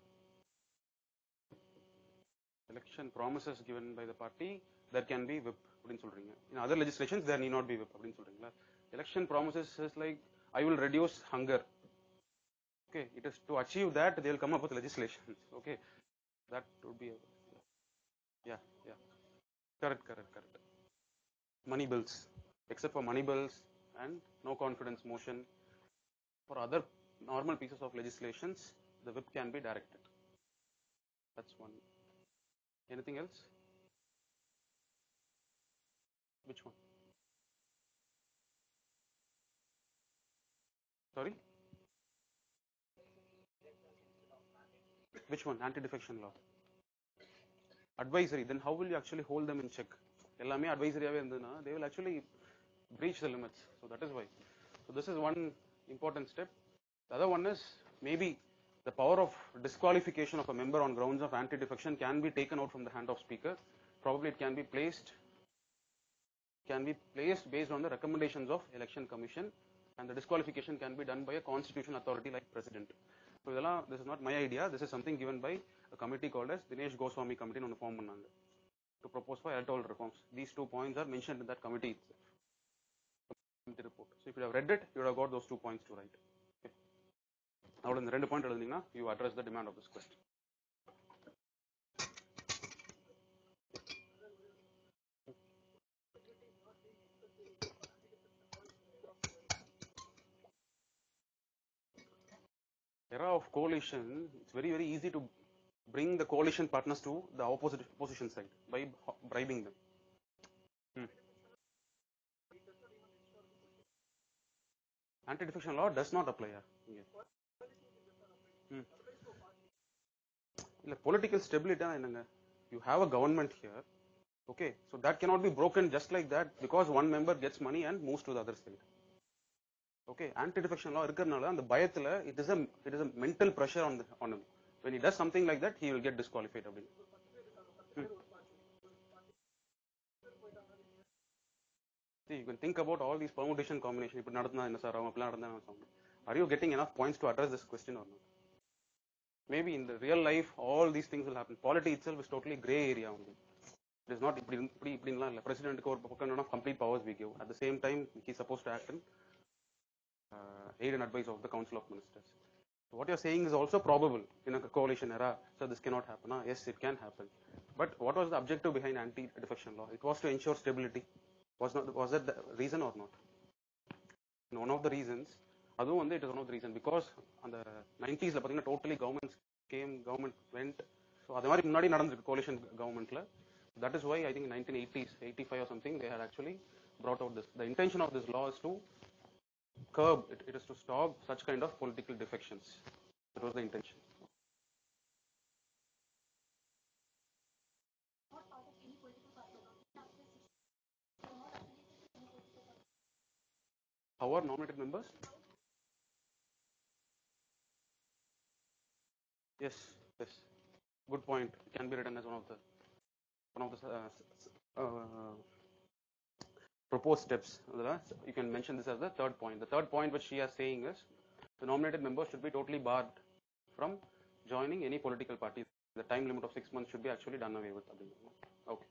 Election promises given by the party, there can be whip அப்படின்னு சொல்றீங்க. In other legislations there need not be whip அப்படின்னு சொல்றீங்களா? Election promises is like I will reduce hunger. Okay, it is to achieve that they will come up with legislation. Okay, that would be a, yeah, yeah. Correct, correct, correct. Money bills, except for money bills and no confidence motion. For other normal pieces of legislations, the whip can be directed. That's one. Anything else? Which one? Sorry? Which one? Anti-defection law. Advisory. Then how will you actually hold them in check? எல்லாமே advisory-ஆவே இருந்ததுனா they will actually breach the limits. So that is why. So this is one important step. The other one is maybe the power of disqualification of a member on grounds of anti-defection can be taken out from the hand of speaker. Probably it can be placed can be placed based on the recommendations of election commission, and the disqualification can be done by a constitutional authority like president. So this is not my idea. This is something given by a committee called as Dinesh Goswami committee on the form to propose for electoral reforms. These two points are mentioned in that committee itself. Committee report. So if you have read it, you would have got those two points to write. Okay. Now in the two point you address the demand of this question. Era of coalition, it's very very easy to bring the coalition partners to the opposite opposition side by bribing them. Hmm. Anti-defection law does not apply. Yeah. Hmm. Political stability, you have a government here. Okay, so that cannot be broken just like that because one member gets money and moves to the other side. Okay, anti-defection law irukkarnala and the bayathila it is a it is a mental pressure on the, on him. When he does something like that, he will get disqualified. Hmm. See, you can think about all these permutation combination. If நடந்தா என்ன sir அவங்க plan நடந்தா என்ன sir Are you getting enough points to address this question or not? Maybe in the real life, all these things will happen. Polity itself is totally gray area only. It is not president of complete powers we give. At the same time, he is supposed to act in uh, aid and advice of the Council of Ministers. So what you are saying is also probable in a coalition era. So this cannot happen. Huh? Yes, it can happen. But what was the objective behind anti-defection law? It was to ensure stability. Was not was that the reason or not? One of the reasons. Adu one it is one of the reasons because on the nineties, totally governments came, government went. So adhu mari munnadi nadandhirukku coalition government la. That is why I think in nineteen eighties, eighty-five or something, they had actually brought out this. The intention of this law is to curb it, it is to stop such kind of political defections. That was the intention. How are nominated members? Yes, yes. Good point. It can be written as one of the one of the uh, uh, proposed steps. You can mention this as the third point. The third point which she is saying is the nominated members should be totally barred from joining any political party. The time limit of six months should be actually done away with. Okay.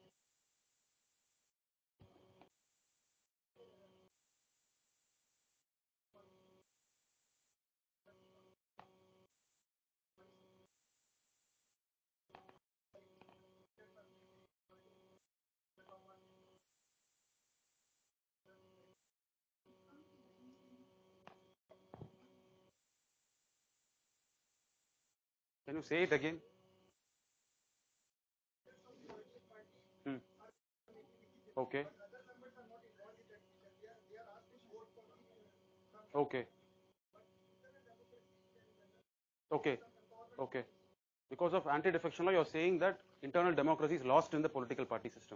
Can you say it again? Hmm. Okay. Okay. Okay. Okay. Because of anti-defection law, you are saying that internal democracy is lost in the political party system.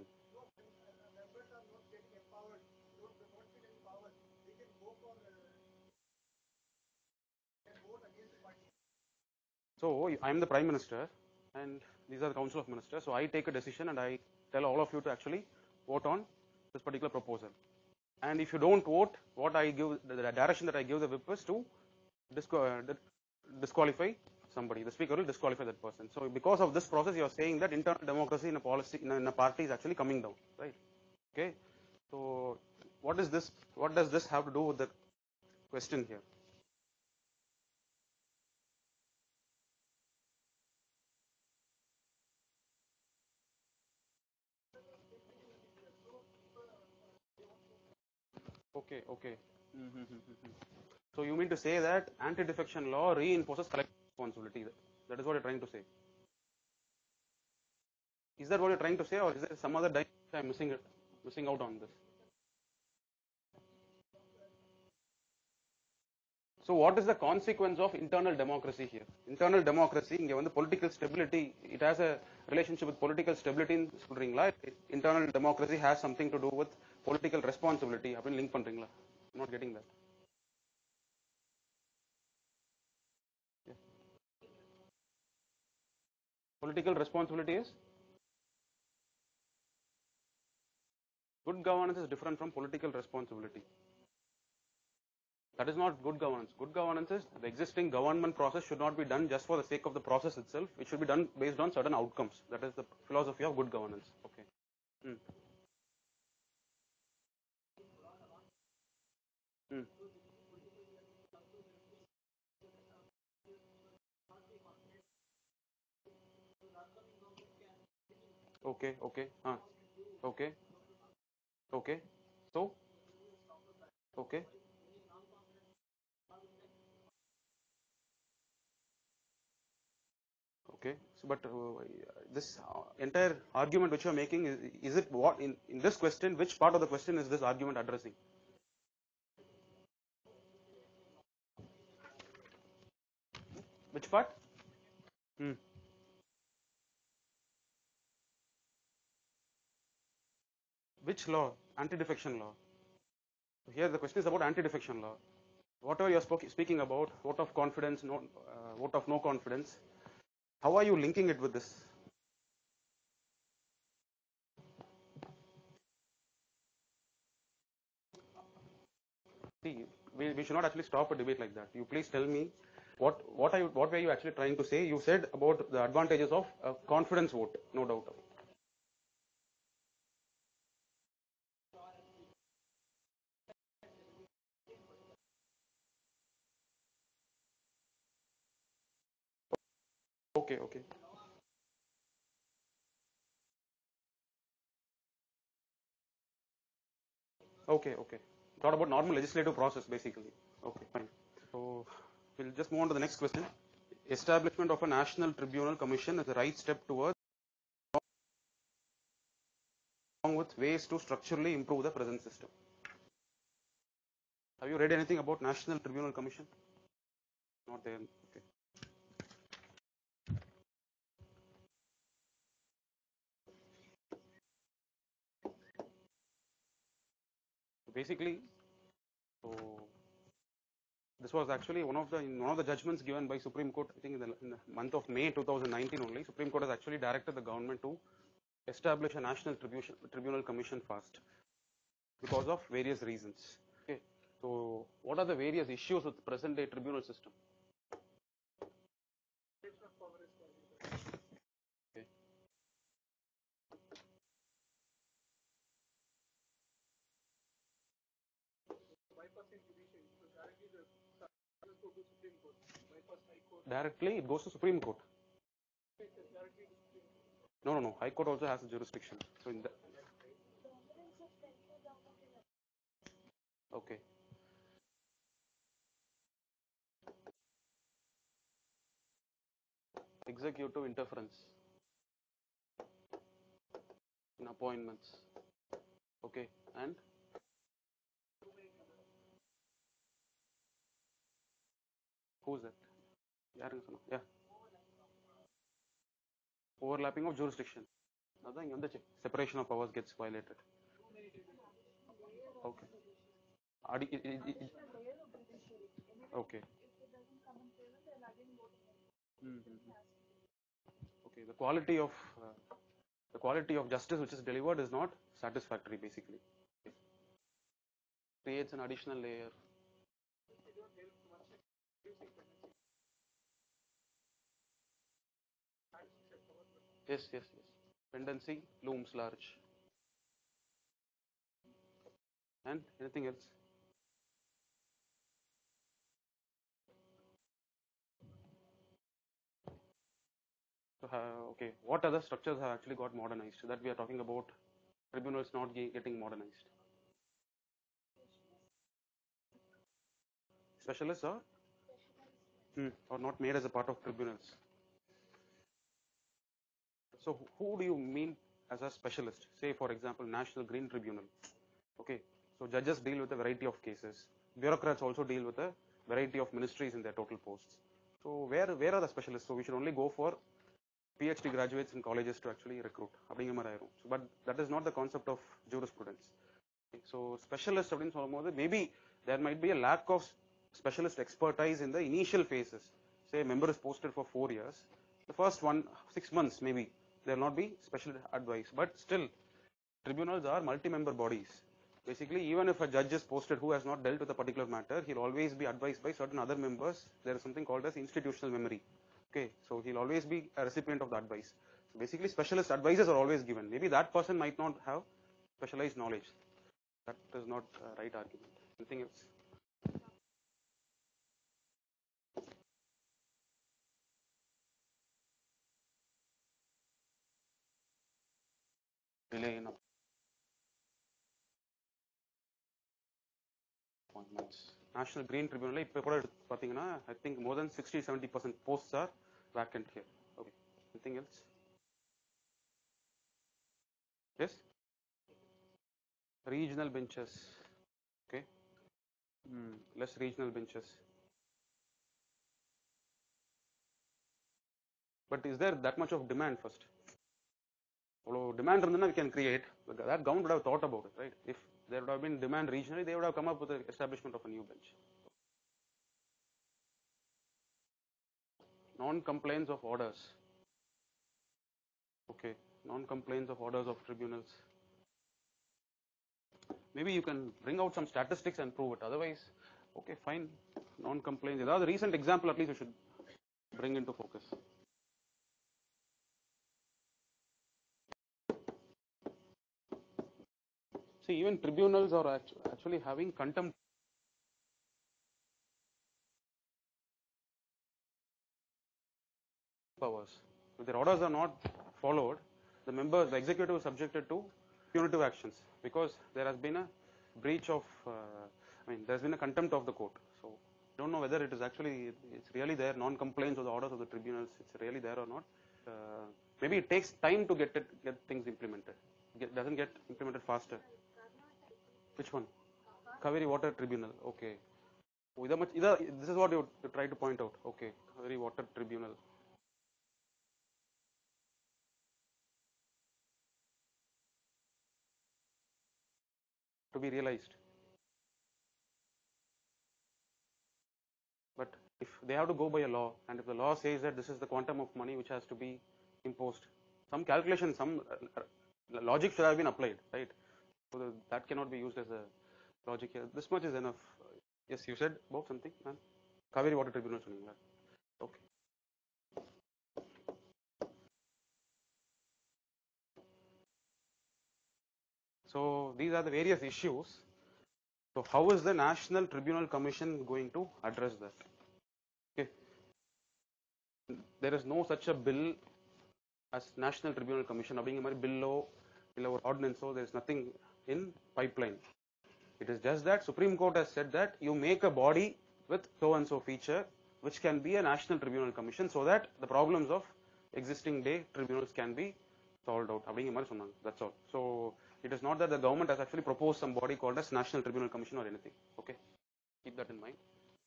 So I am the Prime Minister, and these are the Council of Ministers. So I take a decision, and I tell all of you to actually vote on this particular proposal. And if you don't vote, what I give, the direction that I give the whip is to disqualify somebody. The speaker will disqualify that person. So because of this process, you are saying that internal democracy in a policy in a, in a party is actually coming down, right? Okay. So what is this? What does this have to do with the question here? Okay, okay. Mm-hmm. So you mean to say that anti-defection law reinforces collective responsibility? That is what you're trying to say. Is that what you're trying to say, or is there some other dimension I'm missing it, missing out on this? So what is the consequence of internal democracy here? Internal democracy, inge the political stability, it has a relationship with political stability in சொல்றீங்களா? Internal democracy has something to do with political responsibility. அப்படின்னு link பண்றீங்களா? I'm not getting that. Yeah. Political responsibility is? Good governance is different from political responsibility. That is not good governance. Good governance is the existing government process should not be done just for the sake of the process itself. It should be done based on certain outcomes. That is the philosophy of good governance. Okay. Hmm. Hmm. Okay. Okay. Huh. Okay. Okay. So. Okay. Okay. So, but uh, this uh, entire argument which you are making is is it what in in this question? Which part of the question is this argument addressing? Which part? Hmm. Which law? Anti-defection law. Here the question is about anti-defection law. Whatever you are speaking about, vote of confidence, no, uh, vote of no confidence. How are you linking it with this? See, we, we should not actually stop a debate like that. You please tell me what what are you, what were you actually trying to say? You said about the advantages of a confidence vote, no doubt. Okay, okay. Okay, okay. Thought about normal legislative process basically. Okay, fine. So we'll just move on to the next question. Establishment of a national tribunal commission is the right step towards, along with ways to structurally improve the present system. Have you read anything about National Tribunal Commission? Not there. Okay. Basically, so this was actually one of the in one of the judgments given by Supreme Court. I think in the, in the month of May two thousand nineteen only, Supreme Court has actually directed the government to establish a national tribunal tribunal commission fast because of various reasons. Okay. So what are the various issues with the present day tribunal system? Okay. Directly it goes to Supreme Court. No, no, no. High Court also has a jurisdiction. So in the okay. Executive interference in appointments. Okay, and who's that? Yeah. Overlapping of jurisdiction. Separation of powers gets violated. Okay. Okay. Mm-hmm. Okay. The quality of uh, the quality of justice which is delivered is not satisfactory. Basically, okay. Creates an additional layer. Yes, yes, yes. Pendency looms large. And anything else? So, uh, okay, what other structures have actually got modernized? That we are talking about tribunals not getting modernized. Specialists are hmm, or not made as a part of tribunals. So, who do you mean as a specialist? Say, for example, National Green Tribunal. Okay, so judges deal with a variety of cases. Bureaucrats also deal with a variety of ministries in their total posts. So, where where are the specialists? So, we should only go for PhD graduates in colleges to actually recruit. So, but that is not the concept of jurisprudence. Okay, so, specialist maybe there might be a lack of specialist expertise in the initial phases. Say, a member is posted for four years. The first one, six months maybe, there will not be special advice. But still, tribunals are multi-member bodies. Basically, even if a judge is posted who has not dealt with a particular matter, he'll always be advised by certain other members. There is something called as institutional memory. Okay, so he'll always be a recipient of the advice. So basically, specialist advices are always given. Maybe that person might not have specialized knowledge. That is not a right argument. Anything else? Delay in appointments. National Green Tribunal, I think more than sixty to seventy percent posts are vacant here. Okay. Anything else? Yes? Regional benches. Okay. Hmm. Less regional benches. But is there that much of demand first? Although demand we can create, that government would have thought about it, right? If there would have been demand regionally, they would have come up with the establishment of a new bench. Non-compliance of orders. Okay, non-compliance of orders of tribunals. Maybe you can bring out some statistics and prove it. Otherwise, Okay, fine. Non-compliance. That was a recent example, at least you should bring into focus. See, even tribunals are actually having contempt powers. If their orders are not followed, the members, the executive is subjected to punitive actions because there has been a breach of, uh, I mean, there has been a contempt of the court. So, I don't know whether it is actually, it's really there, non-compliance of the orders of the tribunals, it's really there or not. Uh, maybe it takes time to get it, get things implemented. It doesn't get implemented faster. Which one? Kaveri Water Tribunal. Okay. This is what you try to point out. Okay. Kaveri Water Tribunal. To be realized. But if they have to go by a law, and if the law says that this is the quantum of money which has to be imposed, some calculation, some uh, logic should have been applied, right? So the, that cannot be used as a logic here. This much is enough. Yes, you said about something, man. Kaveri Water Tribunal. Okay. So these are the various issues. So how is the National Tribunal Commission going to address that? Okay. There is no such a bill as National Tribunal Commission. Bill or ordinance, so there is nothing in pipeline. It is just that Supreme Court has said that you make a body with so and so feature which can be a National Tribunal Commission so that the problems of existing day tribunals can be solved out. That's all. So it is not that the government has actually proposed some body called as National Tribunal Commission or anything. Okay, keep that in mind.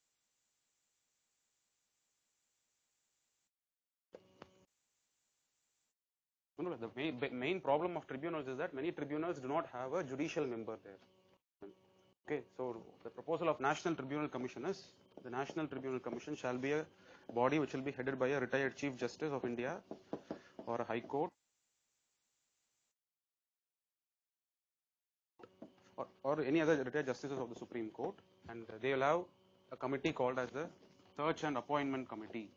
No, no, the main, main problem of tribunals is that many tribunals do not have a judicial member there. Okay, so the proposal of National Tribunal Commission is the National Tribunal Commission shall be a body which will be headed by a retired Chief Justice of India or a High Court or, or any other retired justices of the Supreme Court, and they will have a committee called as the Search and Appointment Committee.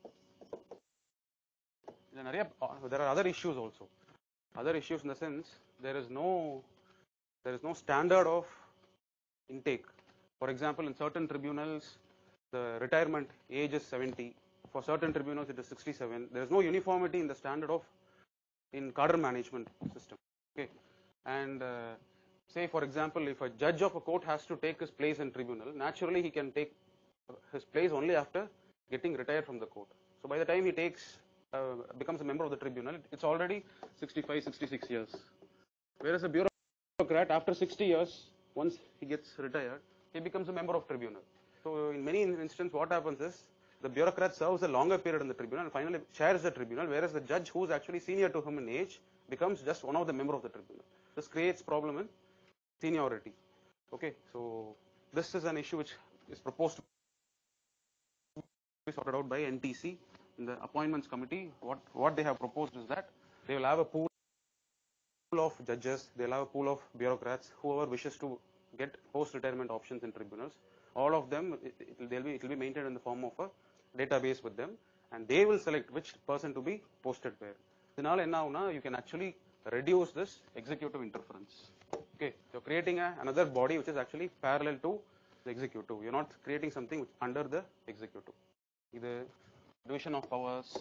There are other issues also. Other issues in the sense there is no there is no standard of intake. For example, in certain tribunals, the retirement age is seventy. For certain tribunals, it is sixty-seven. There is no uniformity in the standard of in cadre management system. Okay, and uh, say for example, if a judge of a court has to take his place in tribunal, naturally he can take his place only after getting retired from the court. So by the time he takes uh, becomes a member of the tribunal, it's already sixty-five, sixty-six years. Whereas a bureaucrat, after sixty years, once he gets retired, he becomes a member of tribunal. So in many instances, what happens is the bureaucrat serves a longer period in the tribunal and finally shares the tribunal, whereas the judge who is actually senior to him in age becomes just one of the member of the tribunal. This creates problem in seniority. Okay, so this is an issue which is proposed to be sorted out by N T C in the appointments committee. What what they have proposed is that they will have a pool of judges, they will have a pool of bureaucrats, whoever wishes to get post-retirement options in tribunals. All of them, it, it, will be, it will be maintained in the form of a database with them, and they will select which person to be posted where. You can actually reduce this executive interference. Okay, you're creating a, another body which is actually parallel to the executive. You're not creating something which under the executive. Either division of powers.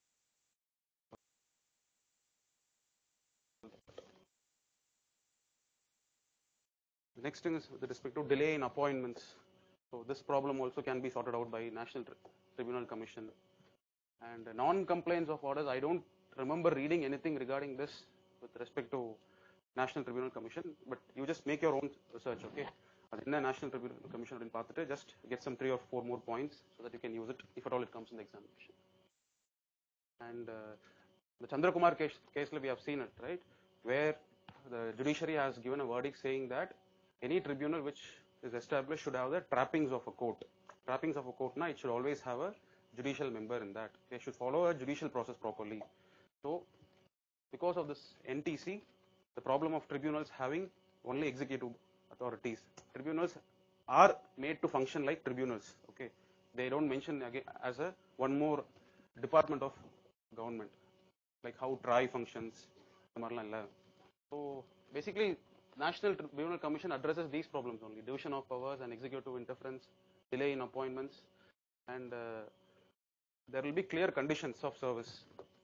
The next thing is with respect to delay in appointments. So this problem also can be sorted out by National Tribunal Commission. And non-compliance of orders, I don't remember reading anything regarding this with respect to National Tribunal Commission, but you just make your own research, okay? In the National Tribunal Commission, just get some three or four more points so that you can use it if at all it comes in the examination. And uh, the Chandrakumar case, case we have seen it, right? Where the judiciary has given a verdict saying that any tribunal which is established should have the trappings of a court. Trappings of a court, na, it should always have a judicial member in that. They should follow a judicial process properly. So, because of this N T C, the problem of tribunals having only executive authorities. Tribunals are made to function like tribunals. Okay, they don't mention again as a one more department of government, like how T R I functions. So basically, National Tribunal Commission addresses these problems only: division of powers and executive interference, delay in appointments, and uh, there will be clear conditions of service.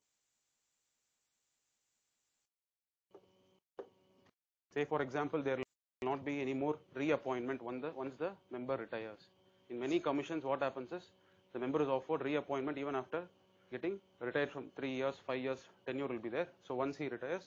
Say for example, there will not be any more reappointment once the, once the member retires. In many commissions, what happens is the member is offered reappointment even after getting retired from three years, five years, tenure will be there. So once he retires,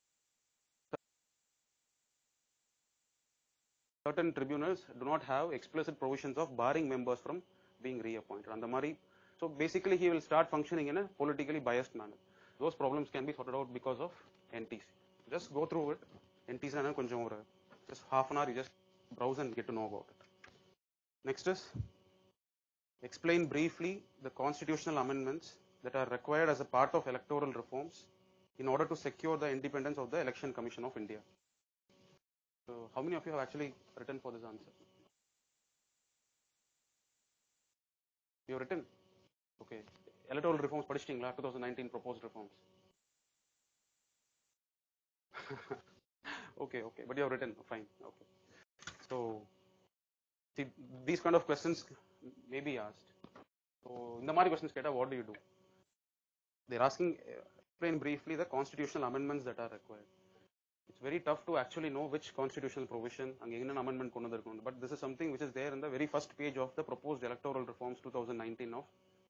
certain tribunals do not have explicit provisions of barring members from being reappointed. And the Mari, so basically he will start functioning in a politically biased manner. Those problems can be sorted out because of N T C. Just go through it. N T C just half an hour, you just browse and get to know about it. Next is explain briefly the constitutional amendments that are required as a part of electoral reforms in order to secure the independence of the Election Commission of India. So how many of you have actually written for this answer? You have written? Okay. Electoral reforms படிச்சிட்டீங்களா twenty nineteen proposed reforms? Okay, okay, but you have written, fine, okay. So see, these kind of questions may be asked. So in the Mari questions, what do you do? They're asking, explain briefly the constitutional amendments that are required. It's very tough to actually know which constitutional provision an amendment, but this is something which is there in the very first page of the proposed electoral reforms twenty nineteen of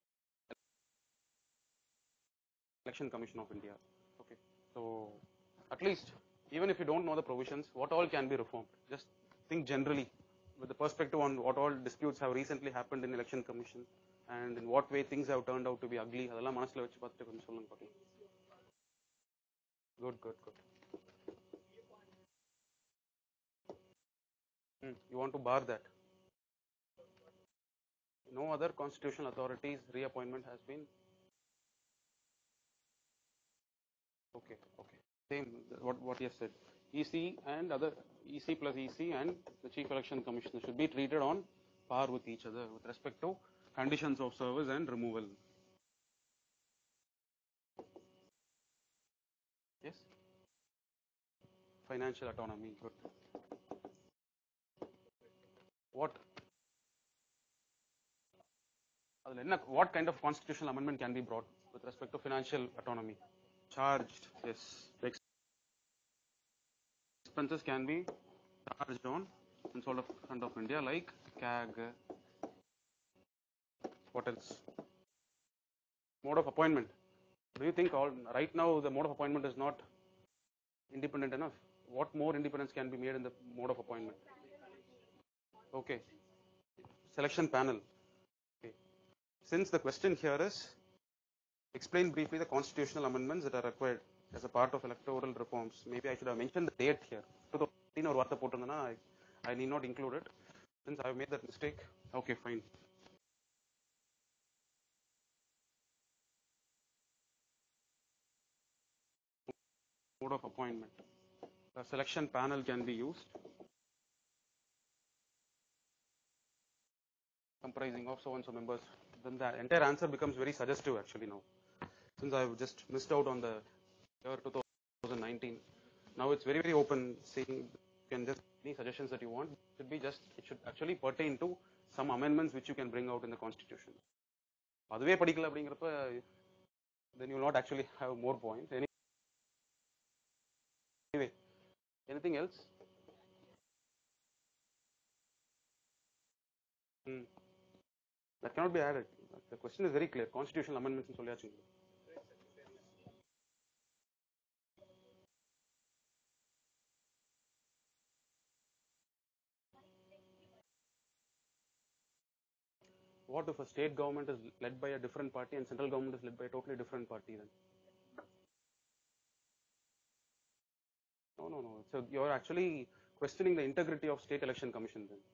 Election Commission of India. Okay, so at least even if you don't know the provisions, what all can be reformed, just think generally with the perspective on what all disputes have recently happened in Election Commission and in what way things have turned out to be ugly. Good, good, good. Hmm, you want to bar that? No other constitutional authorities reappointment has been. Okay, okay. Same what what you have said. E C and other E C plus E C and the Chief Election Commissioner should be treated on par with each other with respect to conditions of service and removal. Yes. Financial autonomy. Good. What? What kind of constitutional amendment can be brought with respect to financial autonomy? Charged, yes. The expenses can be charged on in sort of Fund of India like C A G. What else? Mode of appointment. Do you think all right now the mode of appointment is not independent enough? What more independence can be made in the mode of appointment? Okay. Selection panel. Okay. Since the question here is explain briefly the constitutional amendments that are required as a part of electoral reforms. Maybe I should have mentioned the date here. I, I need not include it since I have made that mistake. Okay, fine. Mode of appointment. A selection panel can be used comprising of so and so members. Then the entire answer becomes very suggestive actually now. Since I have just missed out on the year twenty nineteen, now it's very very open. Saying you can just any suggestions that you want should be just it should actually pertain to some amendments which you can bring out in the constitution. Then you will not actually have more points. Anyway, anything else? Hmm. That cannot be added. The question is very clear. Constitutional amendments in Solyachin. What if a state government is led by a different party and central government is led by a totally different party then? No, no, no. So you're actually questioning the integrity of state election commission then.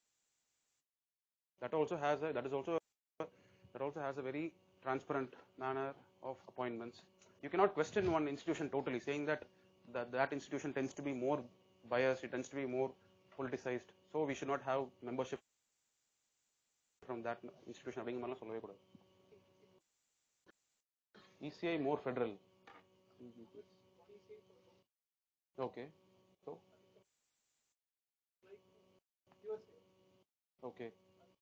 That also has a that is also a, that also has a very transparent manner of appointments. You cannot question one institution totally, saying that that, that institution tends to be more biased, it tends to be more politicized. so we should not have membership from that institution அப்படிங்கிற மாதிரிலாம் சொல்லவே கூடாது. E C I more federal. Okay. So. Okay.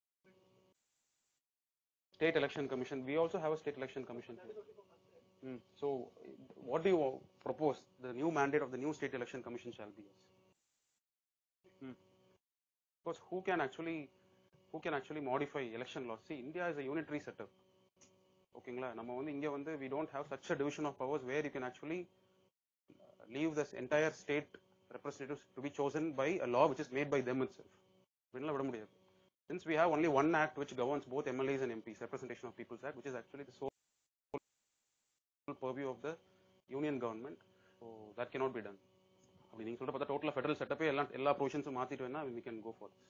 State Election Commission. We also have a State Election Commission. Mm. So, what do you propose? The new mandate of the new State Election Commission shall be. Mm. Because who can actually, who can actually modify election laws? See, India is a unitary setup. Okay, we don't have such a division of powers where you can actually leave this entire state representatives to be chosen by a law which is made by them itself. Since we have only one act which governs both M L As and M Ps, Representation of People's Act, which is actually the sole purview of the union government, so that cannot be done. I mean, the total federal setup, all provisions we can go for this.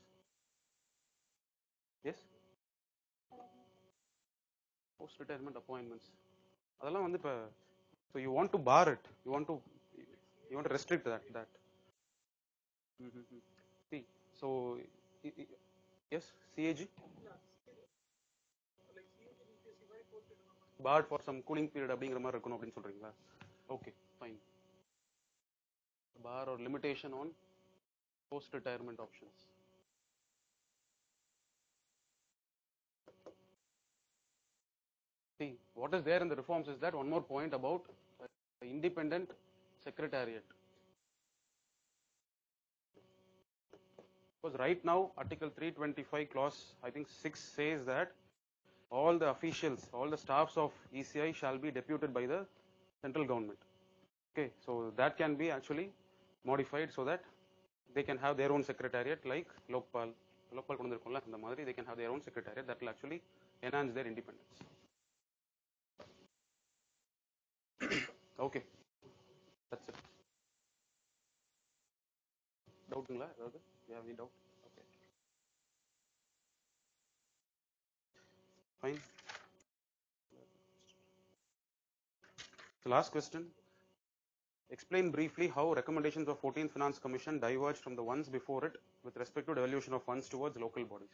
Yes? Post-retirement appointments. So you want to bar it, you want to you want to restrict that. that. Mm-hmm. See, so yes, C A G barred for some cooling period அப்படிங்கிற மாதிரி இருக்கணும் அப்படின்னு சொல்றீங்களா? Okay, fine. Bar or limitation on post-retirement options. See, what is there in the reforms is that one more point about the independent secretariat. Because right now, Article three twenty-five clause, I think six says that all the officials, all the staffs of E C I shall be deputed by the central government. Okay, so that can be actually modified so that they can have their own secretariat like Lokpal. Lokpal kondirukkolla andha madri they can have their own secretariat that will actually enhance their independence. Okay, that's it. Doubt ingla edavadhu? You have any doubt? Okay, fine. The last question. Explain briefly how recommendations of fourteenth Finance Commission diverge from the ones before it with respect to devolution of funds towards local bodies.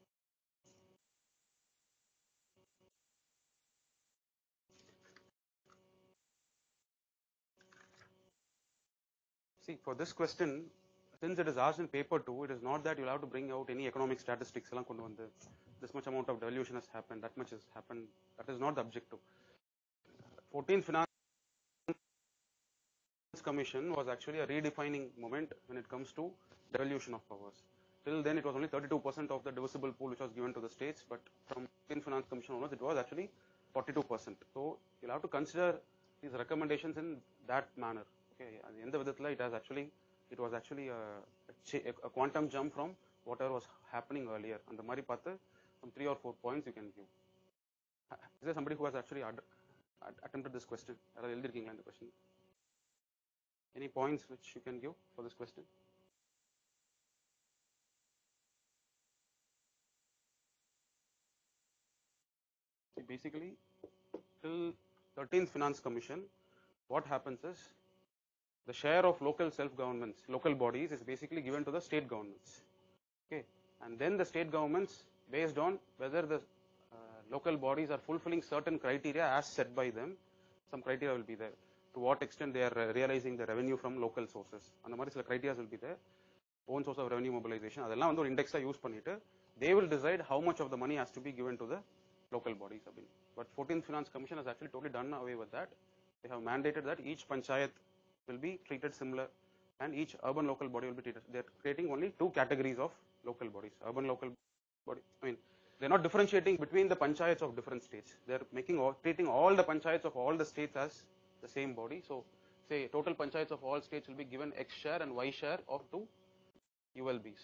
See, for this question, since it is asked in paper two, it is not that you'll have to bring out any economic statistics. This much amount of devolution has happened, that much has happened. That is not the objective. fourteenth Finance Commission was actually a redefining moment when it comes to devolution of powers. Till then, it was only thirty-two percent of the divisible pool which was given to the states, but from fourteenth Finance Commission onwards, it was actually forty-two percent. So, you'll have to consider these recommendations in that manner. Okay, at the end of the day, it has actually, it was actually a, a, a quantum jump from whatever was happening earlier. And the Mari Patha, some three or four points you can give. Is there somebody who has actually ad, ad, attempted this question? The question? Any points which you can give for this question? See, basically, till thirteenth Finance Commission, what happens is the share of local self-governments, local bodies is basically given to the state governments. Okay, and then the state governments, based on whether the uh, local bodies are fulfilling certain criteria as set by them, some criteria will be there. To what extent they are realizing the revenue from local sources. And the criteria will be there. Own source of revenue mobilization. That's why index use pannite. They will decide how much of the money has to be given to the local bodies. But fourteenth Finance Commission has actually totally done away with that. They have mandated that each panchayat will be treated similar and each urban local body will be treated. They are creating only two categories of local bodies. Urban local body. I mean, they are not differentiating between the panchayats of different states. They are making all, treating all the panchayats of all the states as the same body. So, say total panchayats of all states will be given X share and Y share of two U L Bs.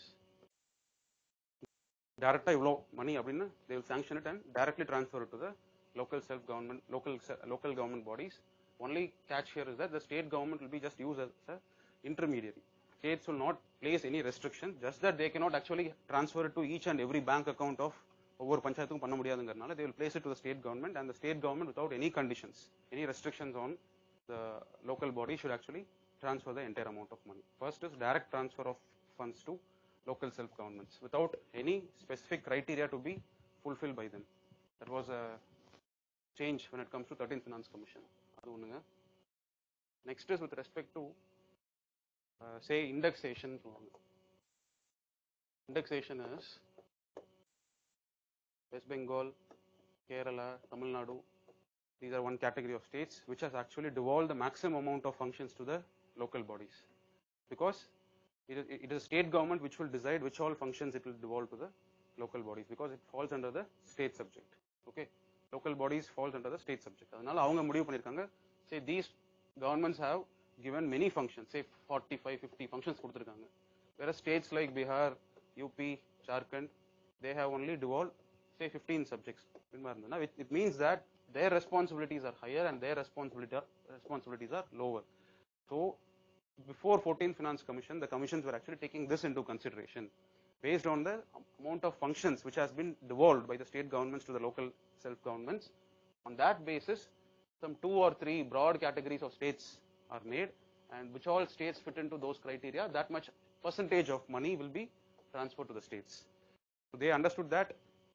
Direct money, they will sanction it and directly transfer it to the local self-government, local local government bodies. Only catch here is that the state government will be just used as an intermediary. States will not place any restriction, just that they cannot actually transfer it to each and every bank account of over panchayathukku panna mudiyadungarnala. They will place it to the state government, and the state government, without any conditions, any restrictions on the local body, should actually transfer the entire amount of money. First is direct transfer of funds to local self-governments without any specific criteria to be fulfilled by them. That was a change when it comes to thirteenth Finance Commission. Next is with respect to uh, say indexation. Indexation is West Bengal, Kerala, Tamil Nadu. These are one category of states which has actually devolved the maximum amount of functions to the local bodies, because it is, it is a state government which will decide which all functions it will devolve to the local bodies, because it falls under the state subject. Okay, local bodies falls under the state subject. அதனால அவங்க முடிவு பண்ணிருக்காங்க, say these governments have given many functions, say forty-five fifty functions கொடுத்திருக்காங்க, whereas states like Bihar, U P, Jharkhand, they have only devolved say fifteen subjects. It means that their responsibilities are higher and their responsibility responsibilities are lower. So before fourteenth Finance Commission, the commissions were actually taking this into consideration based on the amount of functions which has been devolved by the state governments to the local self-governments. On that basis, some two or three broad categories of states are made, and which all states fit into those criteria, that much percentage of money will be transferred to the states. So they understood that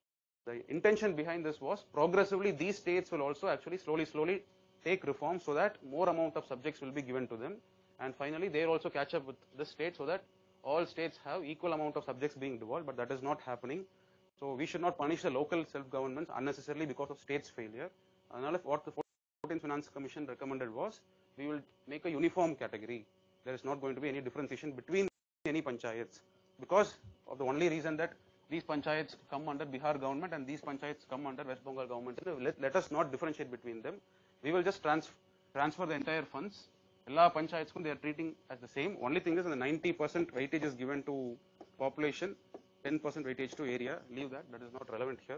the intention behind this was progressively these states will also actually slowly slowly take reforms so that more amount of subjects will be given to them, and finally they also catch up with this state so that all states have equal amount of subjects being devolved, but that is not happening. So we should not punish the local self-governments unnecessarily because of states' failure. Another what the fourteenth Finance Commission recommended was, we will make a uniform category. There is not going to be any differentiation between any panchayats, because of the only reason that these panchayats come under Bihar government and these panchayats come under West Bengal government. Let, let us not differentiate between them. We will just trans, transfer the entire funds. All panchayats they are treating as the same. Only thing is, the ninety percent weightage is given to population, ten percent weightage to area. Leave that. That is not relevant here.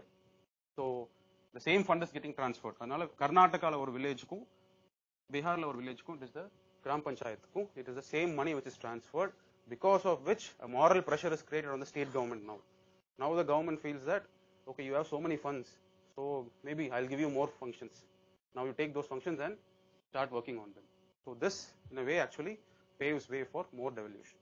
So the same fund is getting transferred. Karnataka or village ku, Bihar or village ku, it is the Gram Panchayat ku. It is the same money which is transferred, because of which a moral pressure is created on the state government now. Now the government feels that, okay, you have so many funds, so maybe I'll give you more functions. Now you take those functions and start working on them. So this, in a way, actually paves way for more devolution.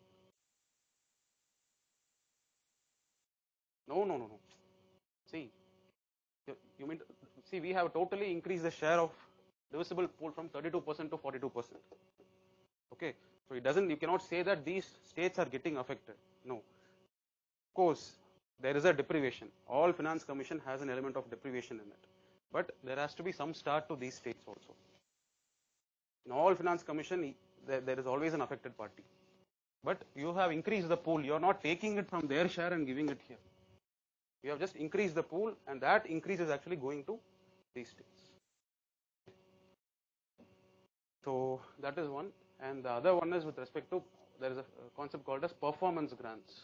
No, no, no, no. See, you mean, see, we have totally increased the share of divisible pool from thirty-two percent to forty-two percent. Okay, so it doesn't, you cannot say that these states are getting affected. No. Of course, there is a deprivation. All Finance Commission has an element of deprivation in it, but there has to be some start to these states also. In all Finance Commission, there, there is always an affected party, but you have increased the pool. You are not taking it from their share and giving it here. You have just increased the pool, and that increase is actually going to these states. So that is one, and the other one is with respect to, there is a concept called as performance grants.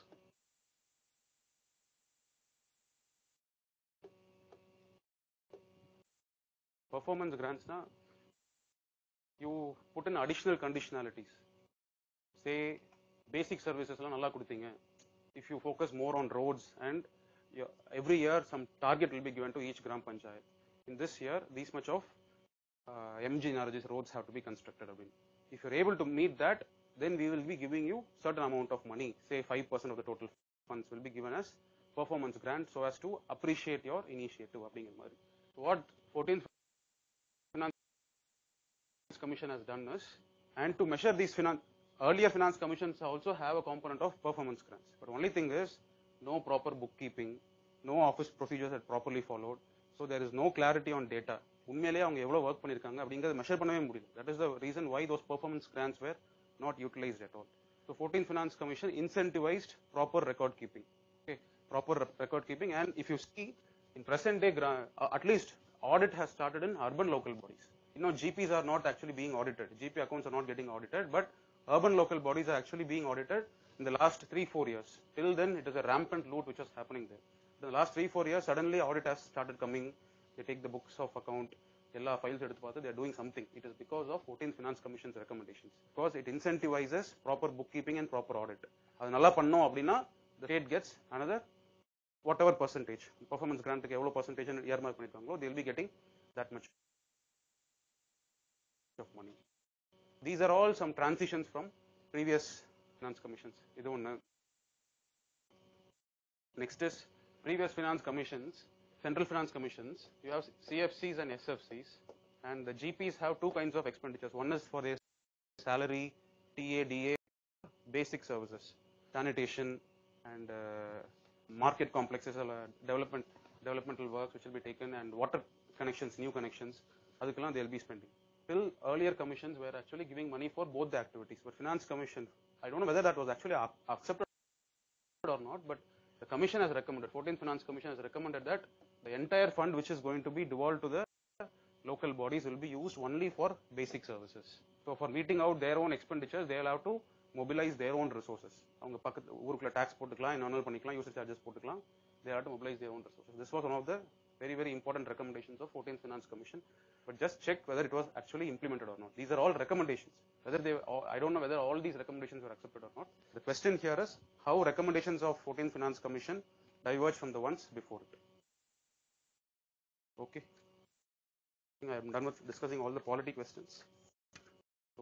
Performance grants, na, you put in additional conditionalities. Say basic services la nalla kuduthinga. If you focus more on roads, and every year some target will be given to each Gram Panchayat. In this year, these much of uh, M G N R G's roads have to be constructed. If you are able to meet that, then we will be giving you certain amount of money. Say five percent of the total funds will be given as performance grant, so as to appreciate your initiative. So what fourteenth Finance Commission has done is, and to measure these finance, earlier finance commissions also have a component of performance grants, but only thing is, no proper bookkeeping, no office procedures are properly followed, so there is no clarity on data. உண்மையிலேயே அவங்க எவ்வளவு work பண்ணிருக்காங்க அப்படிங்கறத measure பண்ணவே முடியல. That is the reason why those performance grants were not utilized at all. So fourteenth Finance Commission incentivized proper record keeping. Okay, proper record keeping, and if you see in present day, at least audit has started in urban local bodies. You know, G Ps are not actually being audited. G P accounts are not getting audited, but urban local bodies are actually being audited in the last three, four years. Till then, it is a rampant loot which was happening there. In the last three, four years, suddenly audit has started coming. They take the books of account, all files, they are doing something. It is because of fourteenth Finance Commission's recommendations, because it incentivizes proper bookkeeping and proper audit. The state gets another whatever percentage, performance grant percentage and earmark, they will be getting that much of money. These are all some transitions from previous finance commissions. Next is previous finance commissions, central finance commissions. You have C F Cs and S F Cs, and the G Ps have two kinds of expenditures. One is for their salary, T A D A, basic services, sanitation, and uh, market complexes, uh, development, developmental works which will be taken, and water connections, new connections. Adukkalam they will be spending. Till earlier commissions were actually giving money for both the activities, but finance commission, I don't know whether that was actually accepted or not, but the commission has recommended, fourteenth Finance Commission has recommended that the entire fund which is going to be devolved to the local bodies will be used only for basic services. So for meeting out their own expenditures, they will have to mobilize their own resources. அவங்க பக்கத்து ஊருக்குள்ள tax போட்டுக்கலாம், இன்னொரு பண்ணிக்கலாம், user charges போட்டுக்கலாம். They have to mobilize their own resources. This was one of the very very important recommendations of fourteenth Finance Commission. But just check whether it was actually implemented or not. These are all recommendations. Whether they, I don't know whether all these recommendations were accepted or not. The question here is how recommendations of fourteenth Finance Commission diverge from the ones before it. Okay. I think I am done with discussing all the polity questions. So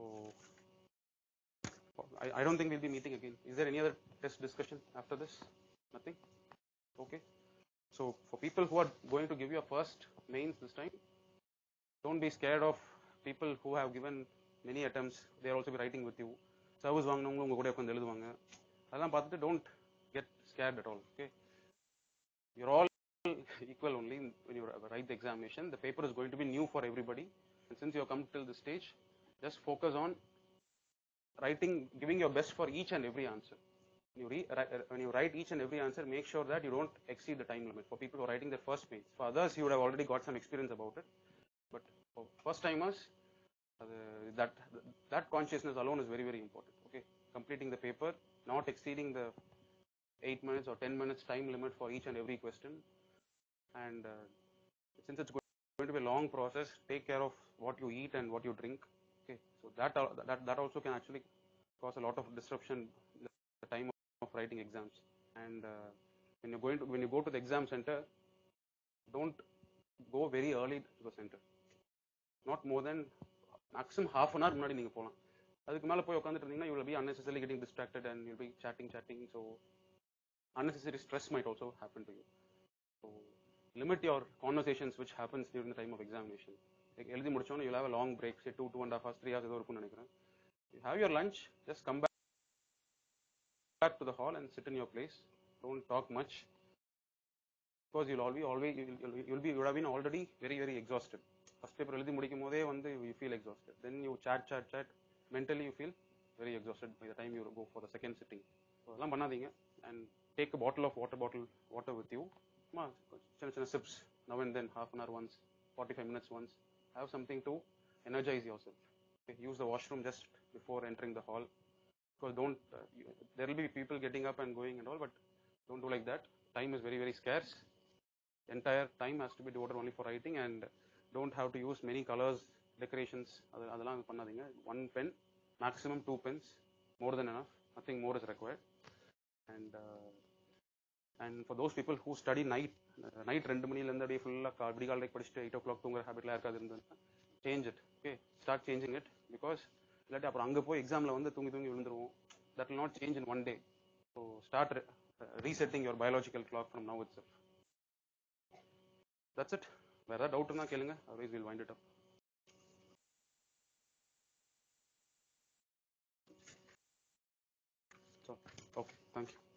I, I don't think we'll be meeting again. Is there any other test discussion after this? Nothing? Okay. So for people who are going to give you a first mains this time, don't be scared of people who have given many attempts. They are also be writing with you. Service வாங்குனவங்க உங்க கூட உட்கார்ந்து எழுதுவாங்க. அதெல்லாம் பார்த்துட்டு don't get scared at all. Okay. You're all equal only when you write the examination. The paper is going to be new for everybody. And since you have come till this stage, just focus on writing, giving your best for each and every answer. When you, re, when you write each and every answer, make sure that you don't exceed the time limit. For people who are writing their first page, for others, you would have already got some experience about it. But for first timers, uh, that that consciousness alone is very very important. Okay, completing the paper, not exceeding the eight minutes or ten minutes time limit for each and every question. And uh, since it's going to be a long process, take care of what you eat and what you drink. Okay, so that that that also can actually cause a lot of disruption in the time of writing exams. And uh, when you're going to when you go to the exam center, don't go very early to the center. Not more than maximum half an hour முன்னாடி நீங்க போலாம். அதுக்கு மேல போய் உட்கார்ந்துட்டு இருந்தீங்கன்னா you will be unnecessarily getting distracted and you'll be chatting chatting, so unnecessary stress might also happen to you. So limit your conversations which happens during the time of examination. Like எழுதி முடிச்சோனே you'll have a long break, say two two and a half hours, three hours ஏதோ இருக்கும்னு நினைக்கிறேன். You have your lunch, just come back back to the hall and sit in your place. Don't talk much because you'll always always you'll, you'll, you'll be you would have been already very very exhausted. First paper எழுதி முடிக்கும் போதே வந்து you feel exhausted. Then you chat chat chat. Mentally you feel very exhausted by the time you go for the second sitting. So அதெல்லாம் பண்ணாதீங்க and take a bottle of water bottle water with you. சின்ன சின்ன sips now and then, half an hour once, forty-five minutes once. Have something to energize yourself. Okay, use the washroom just before entering the hall. Because don't uh, you, there will be people getting up and going and all, but don't do like that. Time is very very scarce. Entire time has to be devoted only for writing, and don't have to use many colors, decorations. அதெல்லாம் பண்ணாதீங்க. One pen, maximum two pens, more than enough. Nothing more is required. And uh, and for those people who study night, uh, night ரெண்டு மணில இருந்து அப்படியே ஃபுல்லா விடிகால் வரைக்கும் படிச்சுட்டு eight o'clock தூங்குற ஹாபிட்ல யாருக்காவது இருந்ததுன்னா change it. Okay, start changing it, because இல்லாட்டி அப்புறம் அங்க போய் எக்ஸாம்ல வந்து தூங்கி தூங்கி விழுந்துருவோம். That will not change in one day. So start re uh, resetting your biological clock from now itself. That's it. வேற ஏதாவது டவுட் இருந்தா கேளுங்க, otherwise we'll wind it up. So okay, thank you.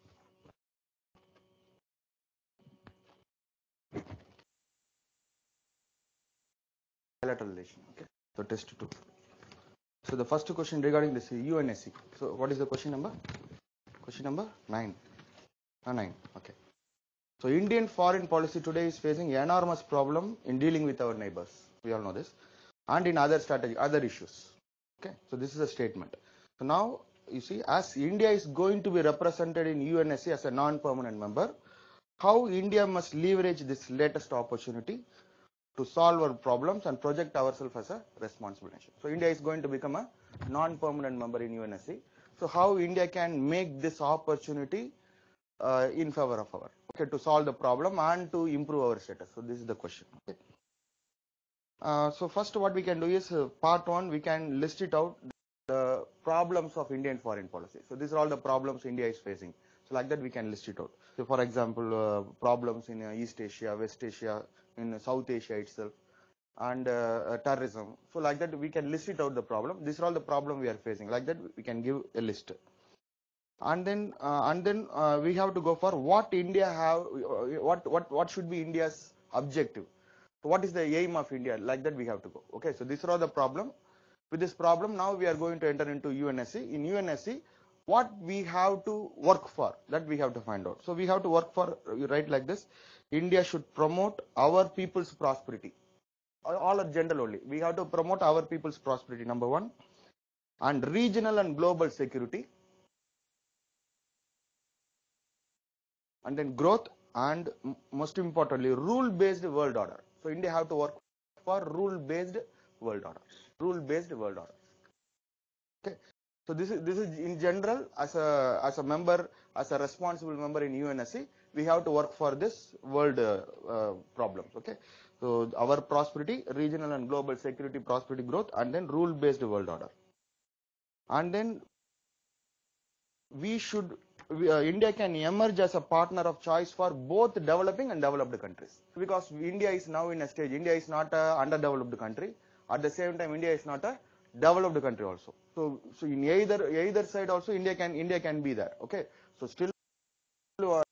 Bilateral relation. Okay. So test two. So the first question regarding this U N S C. So what is the question number? Question number nine. Ah, nine. Okay. So Indian foreign policy today is facing enormous problem in dealing with our neighbors. We all know this, and in other strategy, other issues. Okay. So this is a statement. So now you see, as India is going to be represented in U N S C as a non-permanent member, how India must leverage this latest opportunity to solve our problems and project ourselves as a responsible nation. So India is going to become a non-permanent member in U N S C. So how India can make this opportunity uh, in favor of our, okay, to solve the problem and to improve our status. So this is the question. Okay. Uh, so first what we can do is uh, part one, we can list it out, the problems of Indian foreign policy. So these are all the problems India is facing. So like that we can list it out. So for example, uh, problems in uh, East Asia, West Asia, in South Asia itself, and uh, uh, terrorism. So like that we can list it out the problem. These are all the problem we are facing. Like that we can give a list. And then uh, and then uh, we have to go for what India have, what what what should be India's objective. So what is the aim of India? Like that we have to go. Okay, so these are all the problem. With this problem, now we are going to enter into U N S C. In U N S C, what we have to work for, that we have to find out. So we have to work for, you write like this, India should promote our people's prosperity. All are general only. We have to promote our people's prosperity, number one, and regional and global security, and then growth, and most importantly, rule-based world order. So India have to work for rule-based world order. Rule-based world order. Okay. So this is this is in general, as a as a member, as a responsible member in U N S C, we have to work for this world uh, uh, problems. Okay. So our prosperity, regional and global security, prosperity, growth, and then rule-based world order. And then we should, we, uh, India can emerge as a partner of choice for both developing and developed countries. Because India is now in a stage, India is not a underdeveloped country. At the same time, India is not a developed country also. So, so in either either side also, India can India can be there. Okay. So still, uh,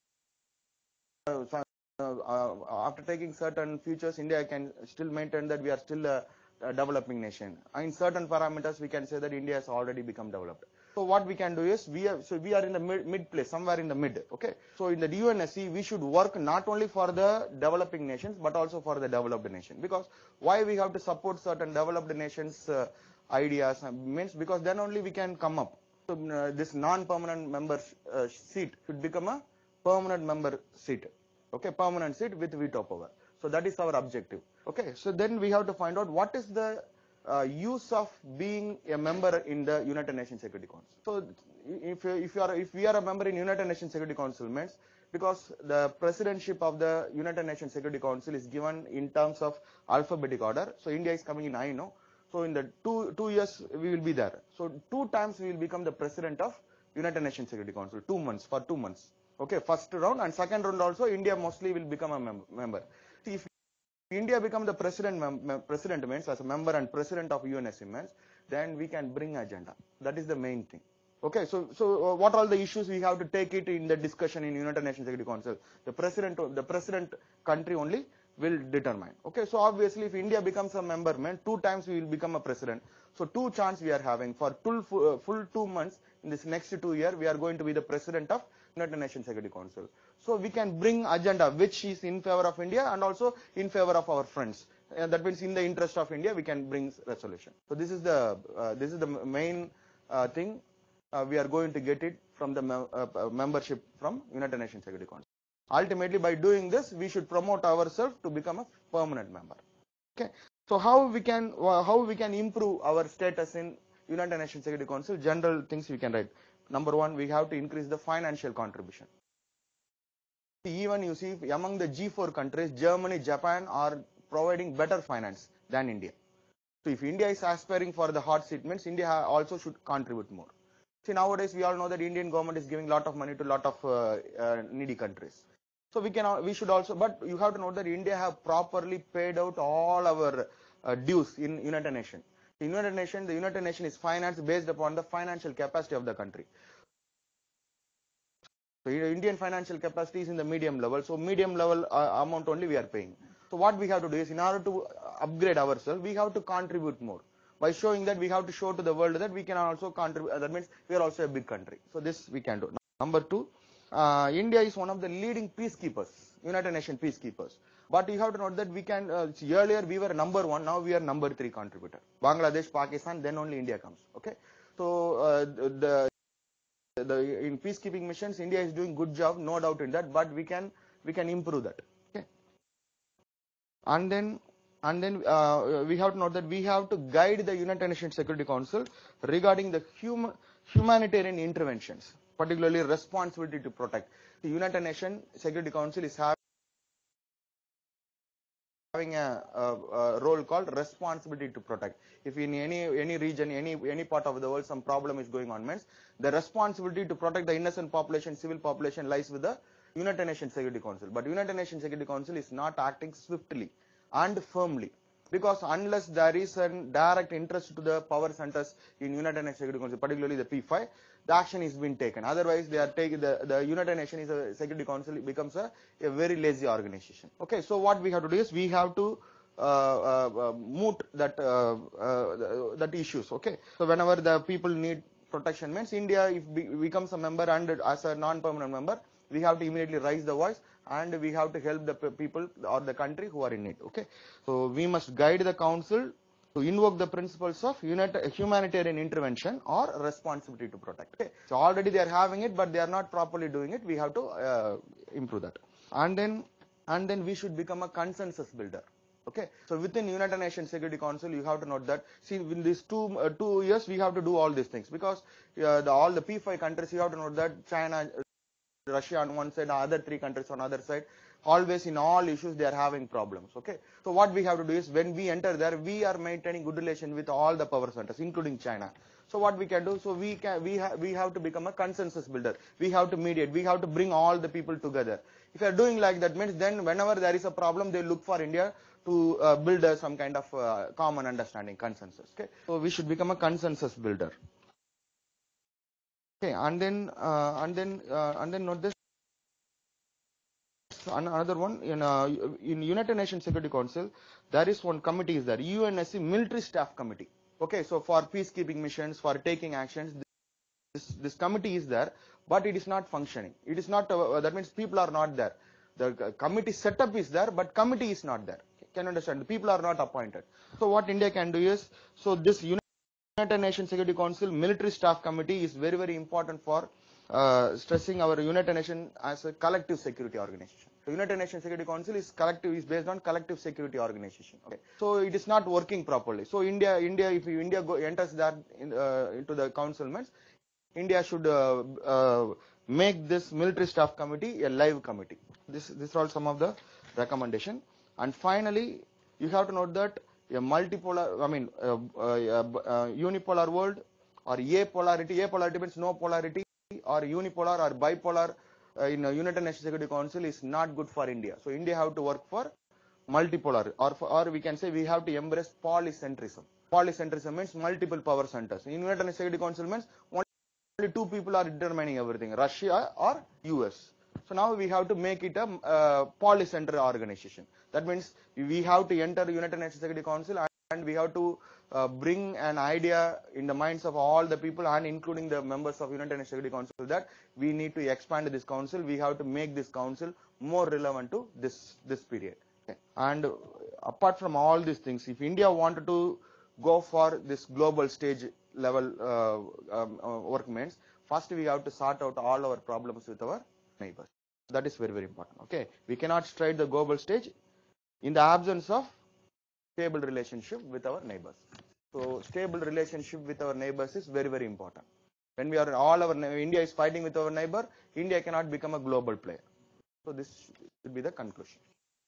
uh, uh, after taking certain features, India can still maintain that we are still a, a developing nation. In certain parameters, we can say that India has already become developed. So what we can do is we are so we are in the mid, mid place, somewhere in the mid. Okay. So in the U N S C, we should work not only for the developing nations but also for the developed nation. Because why we have to support certain developed nations' uh, ideas uh, means because then only we can come up. So uh, this non-permanent member uh, seat should become a permanent member seat. Okay, permanent seat with veto power. So that is our objective. Okay. So then we have to find out what is the Uh, use of being a member in the United Nations Security Council. So if, if you are if we are a member in United Nations Security Council means because the presidentship of the United Nations Security Council is given in terms of alphabetic order. So India is coming in I know. So in the two two years we will be there. So two times we will become the president of United Nations Security Council. Two months for two months. Okay, first round and second round also India mostly will become a mem member. See, if India become the president, president means as a member and president of U N S C means, then we can bring agenda. That is the main thing. Okay, so so uh, what are all the issues we have to take it in the discussion in United Nations Security Council? The president, the president country only will determine. Okay, so obviously if India becomes a member, means two times we will become a president. So two chance we are having for full uh, full two months in this next two year we are going to be the president of United Nations Security Council. So we can bring agenda which is in favor of India and also in favor of our friends. Uh, that means in the interest of India we can bring resolution. So this is the uh, this is the main uh, thing uh, we are going to get it from the me uh, membership from United Nations Security Council. Ultimately, by doing this, we should promote ourselves to become a permanent member. Okay. So how we can uh, how we can improve our status in United Nations Security Council? General things we can write. Number one, we have to increase the financial contribution. Even you see among the G four countries, Germany, Japan are providing better finance than India. So if India is aspiring for the hot seat, means India also should contribute more. See, nowadays we all know that Indian government is giving lot of money to lot of uh, uh, needy countries. So we can we should also, but you have to know that India have properly paid out all our uh, dues in United Nations. The United Nations, the United Nations is financed based upon the financial capacity of the country. So Indian financial capacity is in the medium level. So medium level uh, amount only we are paying. So what we have to do is, in order to upgrade ourselves, we have to contribute more. By showing that, we have to show to the world that we can also contribute. Uh, that means we are also a big country. So this we can do. Number two, uh, India is one of the leading peacekeepers, United Nations peacekeepers. But you have to note that we can, uh, earlier we were number one, now we are number three contributor. Bangladesh, Pakistan, then only India comes. Okay. So uh, the The, in peacekeeping missions, India is doing good job, no doubt in that, but we can we can improve that. Okay. And then and then uh, we have to note that we have to guide the United Nations Security Council regarding the human humanitarian interventions, particularly responsibility to protect. The United Nations Security Council is having having a, a, a role called responsibility to protect. If in any any region, any any part of the world, some problem is going on, means the responsibility to protect the innocent population, civil population, lies with the United Nations Security Council. But United Nations Security Council is not acting swiftly and firmly, because unless there is a direct interest to the power centers in United Nations Security Council, particularly the P five, the action is being taken. Otherwise, they are taking the, the United Nations Security Council becomes a, a very lazy organization. Okay, so what we have to do is we have to uh, uh, uh, moot that uh, uh, that issues. Okay, so whenever the people need protection, means India, if be, becomes a member and as a non-permanent member, we have to immediately raise the voice and we have to help the people or the country who are in need. Okay, so we must guide the council to invoke the principles of humanitarian intervention or responsibility to protect. Okay, so already they are having it, but they are not properly doing it. We have to uh, improve that, and then and then we should become a consensus builder. Okay, so within United Nations Security Council, you have to note that, see, in these two uh, two years we have to do all these things, because uh, the, all the P five countries, you have to note that China, Russia on one side, other three countries on other side, always in all issues they are having problems. Okay, so what we have to do is, when we enter there, we are maintaining good relation with all the power centers, including China. So what we can do, so we can we have we have to become a consensus builder. We have to mediate. We have to bring all the people together. If you are doing like that, means then whenever there is a problem, they look for India to uh, build uh, some kind of uh, common understanding, consensus. Okay, so we should become a consensus builder. Okay, and then uh, and then uh, and then note this. Another one, in uh, in United Nations Security Council, there is one committee is there, U N S C Military Staff Committee. Okay, so for peacekeeping missions, for taking actions, this this committee is there, but it is not functioning. It is not. Uh, that means people are not there. The committee setup is there, but committee is not there. Can you understand? The people are not appointed. So what India can do is, so this United Nations Security Council Military Staff Committee is very very important for uh, stressing our United Nations as a collective security organization. So United Nations Security Council is collective, is based on collective security organization. Okay, so it is not working properly. So India, India, if India go, enters that in, uh, into the council, means India should uh, uh, make this military staff committee a live committee. This, this are all some of the recommendation. And finally, you have to note that a multipolar, I mean, uh, uh, uh, unipolar world or apolarity. Apolarity means no polarity, or unipolar or bipolar uh, in uh, United Nations Security Council is not good for India. So India have to work for multipolar, or for, or we can say we have to embrace polycentrism. Polycentrism means multiple power centers. In United Nations Security Council means only two people are determining everything, Russia or U S. So now we have to make it a uh, polycenter organization. That means we have to enter United Nations Security Council and we have to uh, bring an idea in the minds of all the people and including the members of United Nations Security Council that we need to expand this council. We have to make this council more relevant to this this period. Okay. And apart from all these things, if India wanted to go for this global stage level uh, um, uh, work, means first we have to sort out all our problems with our neighbors. That is very very important. Okay, we cannot stride the global stage in the absence of stable relationship with our neighbors. So stable relationship with our neighbors is very very important. When we are all our India is fighting with our neighbor, India cannot become a global player. So this should be the conclusion.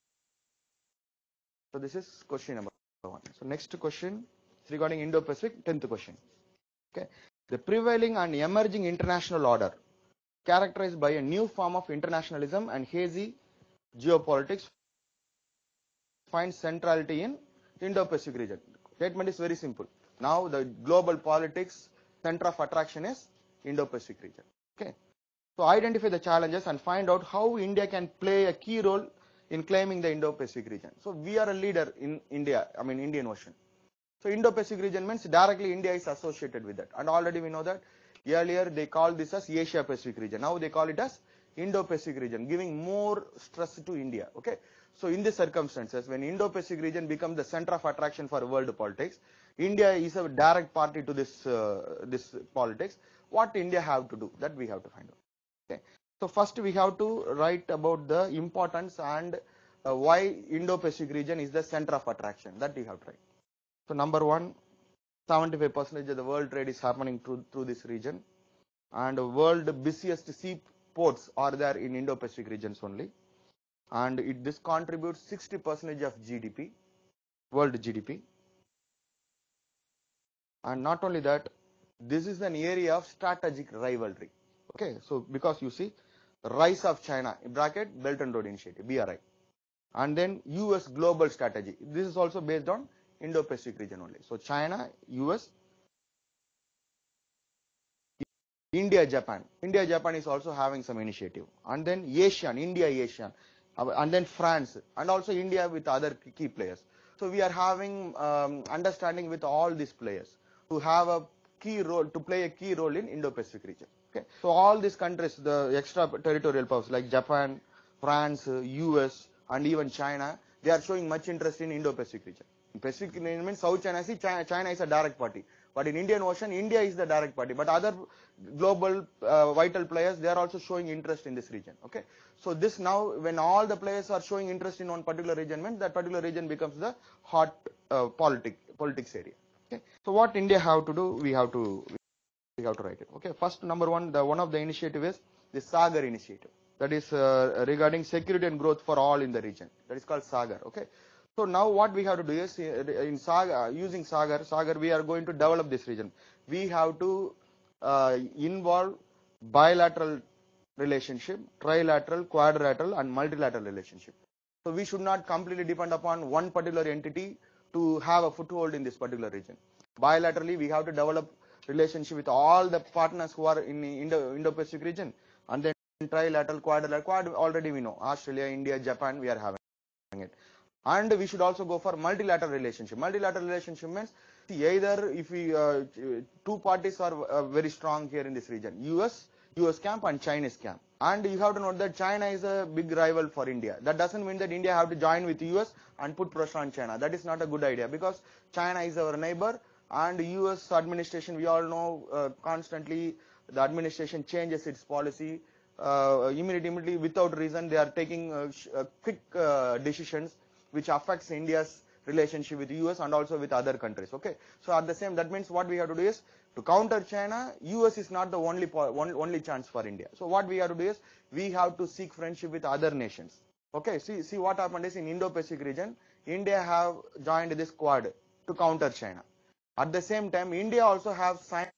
So this is question number one. So next question is regarding Indo-Pacific, tenth question. Okay, the prevailing and emerging international order, characterized by a new form of internationalism and hazy geopolitics, finds centrality in Indo-Pacific region. Statement is very simple. Now the global politics center of attraction is Indo-Pacific region. Okay, so identify the challenges and find out how India can play a key role in claiming the Indo-Pacific region. So we are a leader in India, I mean Indian Ocean. So Indo-Pacific region means directly India is associated with that, and already we know that earlier they called this as Asia-Pacific region. Now they call it as Indo-Pacific region, giving more stress to India. Okay, so in these circumstances, when Indo-Pacific region becomes the center of attraction for world politics, India is a direct party to this uh, this politics. What India have to do, that we have to find out. Okay, so first we have to write about the importance and uh, why Indo-Pacific region is the center of attraction. That we have to write. So number one, seventy-five percent of the world trade is happening through, through this region, and world busiest seaports are there in Indo-Pacific regions only. and it this contributes sixty percent of G D P, world G D P. And not only that, this is an area of strategic rivalry. Okay, so because you see, rise of China, in bracket, Belt and Road Initiative, B R I, and then U S global strategy. This is also based on Indo-Pacific region only. So China, U S, India, Japan. India, Japan is also having some initiative. And then ASEAN, India, ASEAN, and then France, and also India with other key players. So we are having um, understanding with all these players to have a key role, to play a key role in Indo-Pacific region. Okay. So all these countries, the extraterritorial powers like Japan, France, U S, and even China, they are showing much interest in Indo-Pacific region. In Pacific region means South China Sea, China, China is a direct party. But in Indian Ocean, India is the direct party. But other global uh, vital players, they are also showing interest in this region. Okay. So this now, when all the players are showing interest in one particular region, means that particular region becomes the hot uh, politic, politics area. Okay. So what India have to do, we have to we have to write it. Okay. First, number one, the one of the initiative is the Sagar initiative. That is uh, regarding security and growth for all in the region. That is called Sagar. Okay. So now what we have to do is in Sagar, using Sagar, Sagar, we are going to develop this region. We have to uh, involve bilateral relationship, trilateral, quadrilateral, and multilateral relationship. So we should not completely depend upon one particular entity to have a foothold in this particular region. Bilaterally, we have to develop relationship with all the partners who are in the Indo, Indo-Pacific region, and then trilateral, quadrilateral, quad already we know, Australia, India, Japan, we are having it. And we should also go for multilateral relationship. Multilateral relationship means either if we uh, two parties are uh, very strong here in this region, U S, U S camp and Chinese camp. And you have to note that China is a big rival for India. That doesn't mean that India have to join with U S and put pressure on China. That is not a good idea because China is our neighbor, and U S administration, we all know uh, constantly the administration changes its policy. Uh, immediately, immediately, without reason, they are taking uh, uh, quick uh, decisions which affects India's relationship with U S and also with other countries. Okay, so at the same, that means what we have to do is to counter China. U S is not the only one, only chance for India. So what we have to do is we have to seek friendship with other nations. Okay, see see what happened is in Indo-Pacific region, India have joined this Quad to counter China. At the same time, India also have signed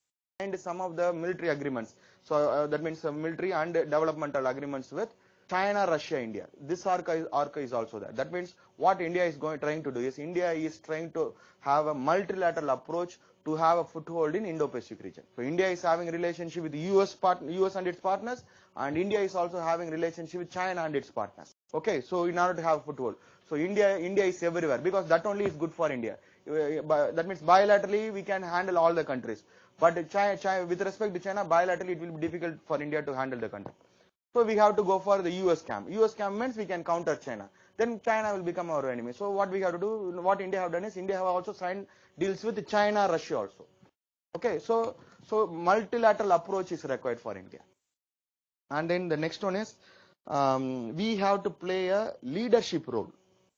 some of the military agreements. So uh, that means uh, military and developmental agreements with China, Russia, India. This arc is, arc is also there. That means what India is going trying to do is India is trying to have a multilateral approach to have a foothold in Indo-Pacific region. So India is having a relationship with U S part, U S and its partners, and India is also having a relationship with China and its partners. Okay, so in order to have a foothold, so India, India is everywhere because that only is good for India. Uh, that means bilaterally we can handle all the countries, but China, China, with respect to China, bilaterally it will be difficult for India to handle the country. So we have to go for the U S camp. U S camp means we can counter China. Then China will become our enemy. So what we have to do, what India have done is India have also signed deals with China, Russia also. Okay, so so multilateral approach is required for India. And then the next one is um, we have to play a leadership role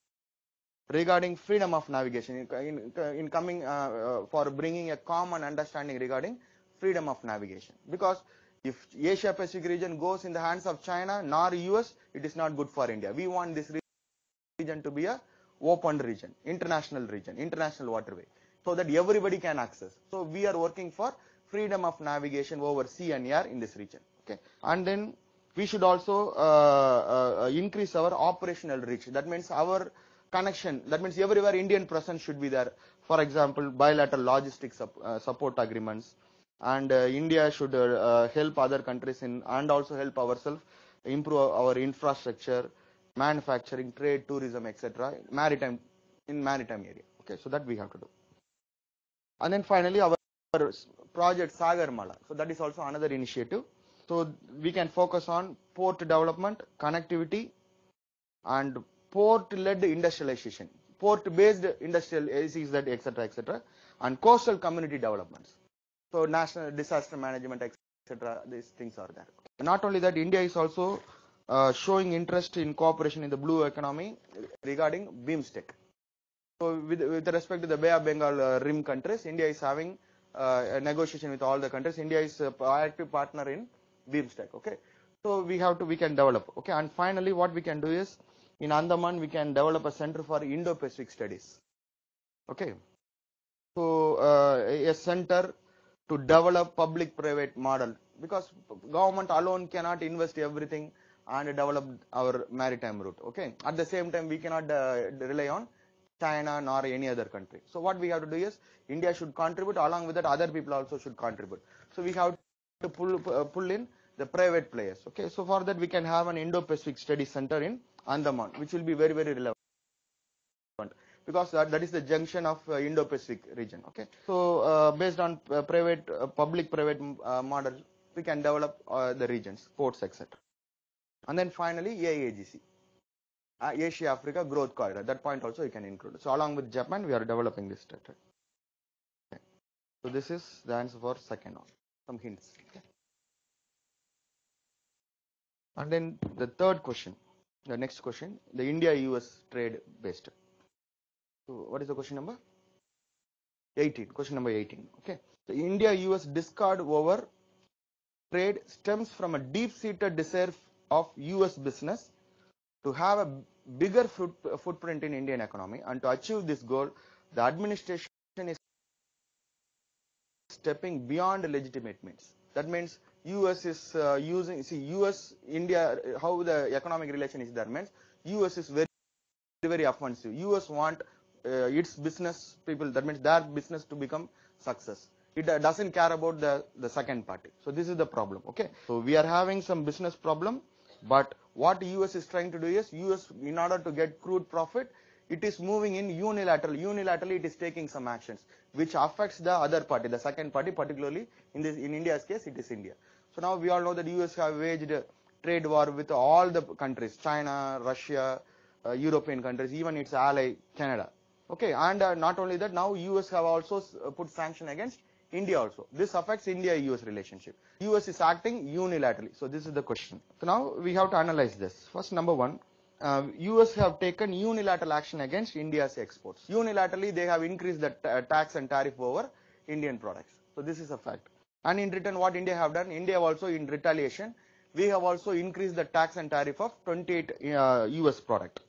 regarding freedom of navigation in, in, in coming uh, uh, for bringing a common understanding regarding freedom of navigation. Because if Asia Pacific region goes in the hands of China nor U S, it is not good for India. We want this region to be a open region, international region, international waterway, so that everybody can access. So we are working for freedom of navigation over sea and air in this region. Okay, and then we should also uh, uh, increase our operational reach. That means our connection. That means everywhere Indian presence should be there. For example, bilateral logistics uh, support agreements. And uh, India should uh, help other countries in and also help ourselves improve our infrastructure, manufacturing, trade, tourism, et cetera. Maritime in maritime area. Okay, so that we have to do. And then finally, our project Sagarmala. So that is also another initiative. So we can focus on port development, connectivity, and port-led industrialization, port-based industrial A Cs, that et cetera, et cetera, and coastal community developments. So national disaster management, et cetera. These things are there. Not only that, India is also uh, showing interest in cooperation in the blue economy regarding BIMSTEC. So with, with respect to the Bay of Bengal uh, rim countries, India is having uh, a negotiation with all the countries. India is an active partner in BIMSTEC. Okay. So we have to, we can develop, okay. And finally, what we can do is, in Andaman, we can develop a center for Indo-Pacific studies, okay. So uh, a center to develop public-private model, because government alone cannot invest everything and develop our maritime route, okay. At the same time, we cannot uh, rely on China nor any other country. So what we have to do is, India should contribute, along with that other people also should contribute. So we have to pull, uh, pull in the private players, okay. So for that, we can have an Indo-Pacific Study Center in Andaman, which will be very, very relevant, because that, that is the junction of uh, Indo-Pacific region, okay. So uh, based on uh, private, uh, public-private uh, model, we can develop uh, the regions, ports, et cetera. And then finally, A A G C, uh, Asia Africa Growth Corridor. That point also you can include. So along with Japan, we are developing this strategy. Okay. So this is the answer for second one. Some hints. Okay. And then the third question, the next question, the India U S trade based. So what is the question number? eighteen. Question number eighteen. Okay. The India U S discard over trade stems from a deep-seated desire of U S business to have a bigger foot, footprint in Indian economy, and to achieve this goal, the administration is stepping beyond legitimate means. That means U S is uh, using, see, U S, India, how the economic relation is there means, U S is very, very offensive. U S want uh, its business people, that means their business to become success. It uh, doesn't care about the, the second party. So this is the problem, okay. So we are having some business problem, but what U S is trying to do is, U S, in order to get crude profit, it is moving in unilateral. Unilaterally, it is taking some actions which affects the other party, the second party, particularly in this, in India's case, it is India. So now we all know that U S have waged a trade war with all the countries, China, Russia, uh, European countries, even its ally Canada. Okay, and uh, not only that, now U S have also uh, put sanction against India also. This affects India-U S relationship. U S is acting unilaterally. So this is the question. So now we have to analyze this. First, number one, uh, U S have taken unilateral action against India's exports. Unilaterally, they have increased the tax and tariff over Indian products. So this is a fact. And in return, what India have done, India also in retaliation, we have also increased the tax and tariff of twenty-eight uh, U S product.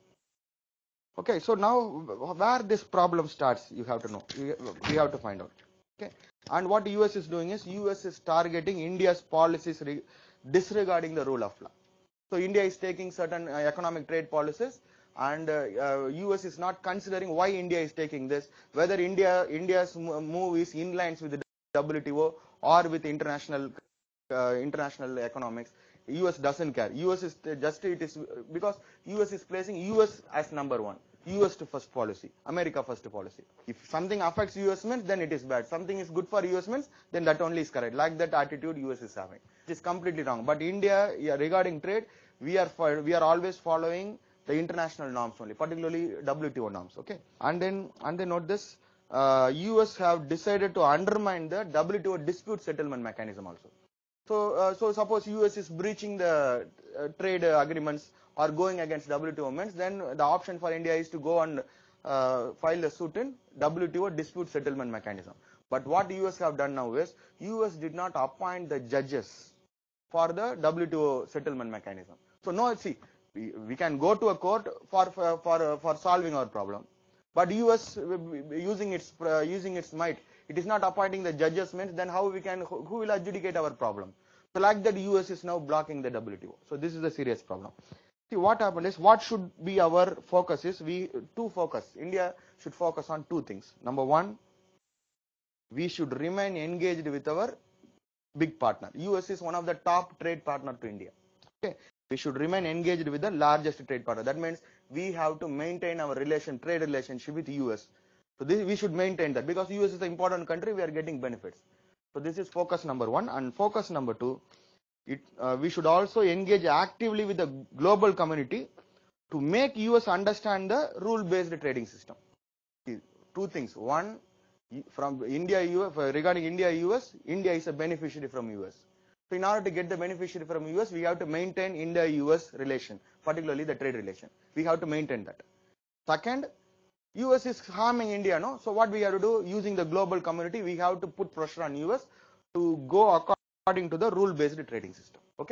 Okay, so now where this problem starts, you have to know. We have to find out. Okay, and what U S is doing is, U S is targeting India's policies disregarding the rule of law. So India is taking certain uh, economic trade policies, and uh, uh, U S is not considering why India is taking this, whether India India's move is in line with the W T O or with international uh, international economics. U S doesn't care. U S is just, it is because U S is placing U S as number one. U S to first policy, America first policy. If something affects U S means, then it is bad. Something is good for U S means, then that only is correct. Like that attitude U S is having. It is completely wrong. But India, yeah, regarding trade, we are for, we are always following the international norms only, particularly W T O norms. Okay, and then and then note this: uh, U S have decided to undermine the W T O dispute settlement mechanism also. So, uh, so suppose U S is breaching the uh, trade uh, agreements or going against W T O means, then the option for India is to go and uh, file a suit in W T O dispute settlement mechanism. But what U S have done now is, U S did not appoint the judges for the W T O settlement mechanism. So no, see, we, we can go to a court for for for, uh, for solving our problem, but U S using its uh, using its might, it is not appointing the judges means, then how we can, who will adjudicate our problem? So like that, U S is now blocking the W T O. So this is a serious problem. See, what happened is, what should be our focus is, we two focus. India should focus on two things. Number one, we should remain engaged with our big partner. U S is one of the top trade partner to India. Okay, we should remain engaged with the largest trade partner. That means we have to maintain our relation, trade relationship with U S. So this, we should maintain that, because U S is the important country, we are getting benefits. So this is focus number one. And focus number two, it, uh, we should also engage actively with the global community to make U S understand the rule-based trading system. Two things. One, from India, U S, regarding India, U S, India is a beneficiary from U S. So in order to get the beneficiary from U S, we have to maintain India-U S relation, particularly the trade relation. We have to maintain that. Second, U S is harming India, no? So what we have to do, using the global community, we have to put pressure on U S to go according to the rule-based trading system. Okay.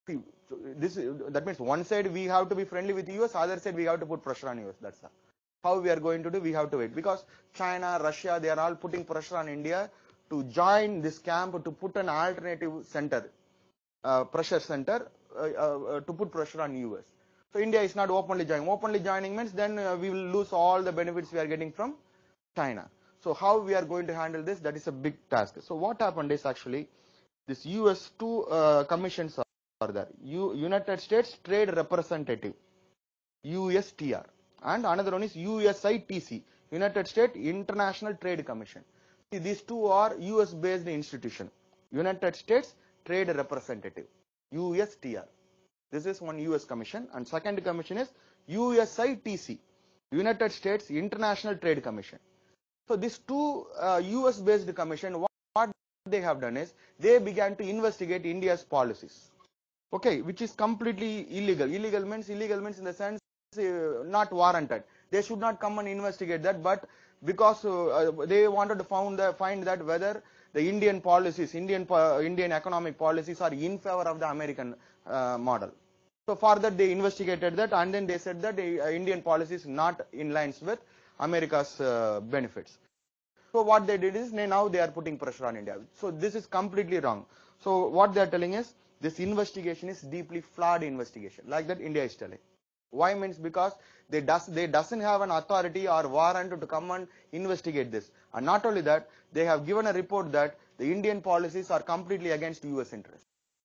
So this that means one side we have to be friendly with U S, other side we have to put pressure on U S. That's all. How we are going to do? We have to wait, because China, Russia, they are all putting pressure on India to join this camp, to put an alternative center, uh, pressure center, uh, uh, to put pressure on U S. So India is not openly joining. Openly joining means then uh, we will lose all the benefits we are getting from China. So how we are going to handle this? That is a big task. So what happened is actually this U S two uh, commissions are are there. U, United States Trade Representative, U S T R, and another one is U S I T C, United States International Trade Commission. See, these two are U S based institution. United States Trade Representative, U S T R. This is one U S commission, and second commission is U S I T C, United States International Trade Commission. So these two uh, U S based commission, what, what they have done is they began to investigate India's policies. Okay, which is completely illegal. Illegal means illegal means in the sense uh, not warranted. They should not come and investigate that, but because uh, they wanted to found the, find that whether the Indian policies, Indian uh, Indian economic policies are in favor of the American uh, model. So for that they investigated that, and then they said that the uh, Indian policy is not in lines with America's uh, benefits. So what they did is they, now they are putting pressure on India. So this is completely wrong. So what they are telling is this investigation is deeply flawed investigation, like that India is telling. Why means because they does they doesn't have an authority or warrant to come and investigate this. And not only that, they have given a report that the Indian policies are completely against U S interests.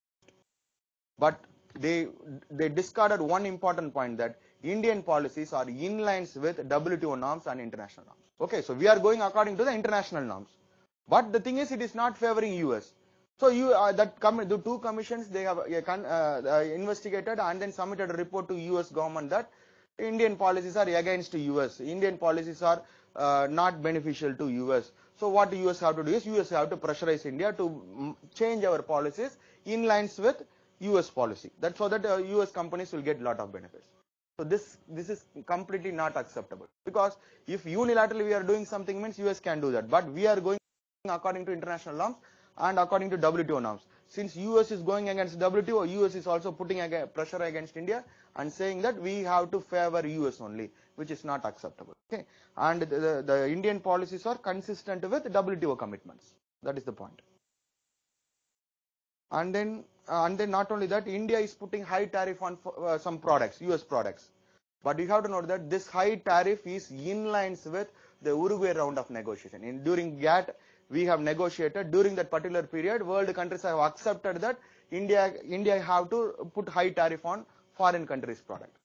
But they they discarded one important point, that Indian policies are in lines with W T O norms and international norms. Okay, so we are going according to the international norms. But the thing is, it is not favoring U S. So you uh, that com the two commissions, they have uh, con uh, uh, investigated and then submitted a report to U S government that Indian policies are against U S. Indian policies are uh, not beneficial to U S. So what the U S have to do is U S have to pressurize India to change our policies in lines with U S policy. That's so that uh, U S companies will get a lot of benefits. So this this is completely not acceptable, because if unilaterally we are doing something means U S can do that, but we are going according to international norms and according to W T O norms. Since U S is going against W T O, U S is also putting ag pressure against India and saying that we have to favor U S only, which is not acceptable. Okay, and the, the, the Indian policies are consistent with W T O commitments. That is the point. And then, uh, and then not only that, India is putting high tariff on uh, some products, U S products. But you have to note that this high tariff is in lines with the Uruguay round of negotiation. In during G A T T, we have negotiated. During that particular period, world countries have accepted that India India have to put high tariff on foreign countries' product.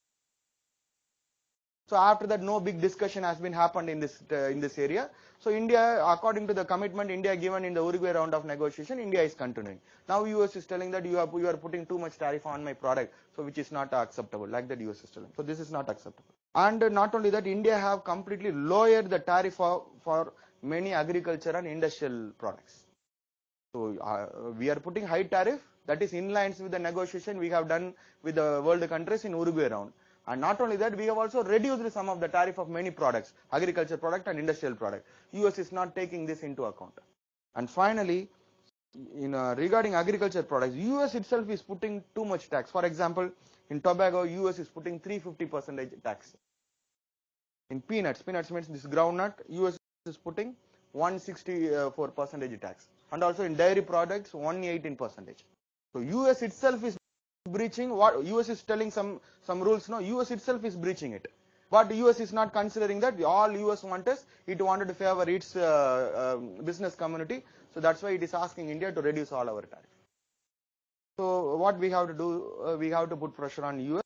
So after that, no big discussion has been happened in this uh, in this area. So India, according to the commitment India given in the Uruguay round of negotiation, India is continuing. Now U S is telling that you are you are putting too much tariff on my product, so which is not acceptable. Like that U S is telling. So this is not acceptable. And not only that, India have completely lowered the tariff for, for many agriculture and industrial products. So uh, we are putting high tariff that is in lines with the negotiation we have done with the world countries in Uruguay round. And not only that, we have also reduced some of the tariff of many products, agriculture product and industrial product. U S is not taking this into account. And finally, in uh, regarding agriculture products, U S itself is putting too much tax. For example, in tobacco, U S is putting three hundred fifty percent tax. In peanuts, peanuts means this groundnut, U S is putting one hundred sixty-four percent tax. And also in dairy products, one hundred eighteen percent. So U S itself is breaching what U S is telling some some rules. No, U S itself is breaching it. But U S is not considering that. All U S want is it wanted to favor its uh, uh, business community. So that's why it is asking India to reduce all our tariff. So what we have to do, uh, we have to put pressure on U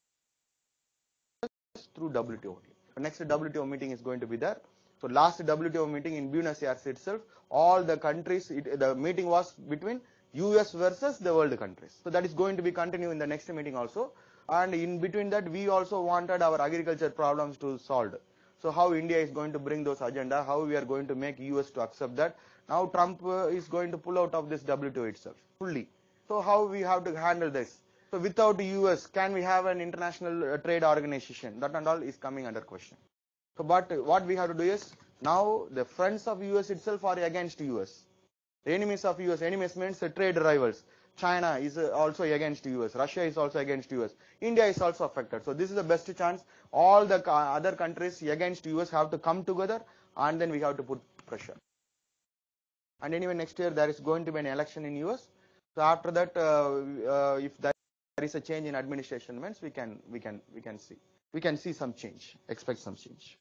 S through W T O. The next W T O meeting is going to be there. So last W T O meeting in Buenos Aires itself, all the countries, it, the meeting was between U S versus the world countries. So that is going to be continued in the next meeting also. And in between that, we also wanted our agriculture problems to solve. So how India is going to bring those agenda, how we are going to make U S to accept that. Now Trump uh, is going to pull out of this W T O itself fully. So how we have to handle this? So without the U S, can we have an international uh, trade organization? That and all is coming under question. So but uh, what we have to do is, now the friends of U S itself are against U S. The enemies of U S, enemies means the trade rivals. China is uh, also against U S. Russia is also against U S. India is also affected. So this is the best chance. All the other countries against U S have to come together, and then we have to put pressure. And anyway, next year there is going to be an election in U S. So after that, uh, uh, if there is a change in administration, means we can we can we can see we can see some change. Expect some change.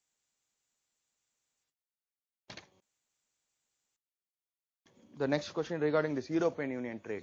The next question regarding this European Union trade.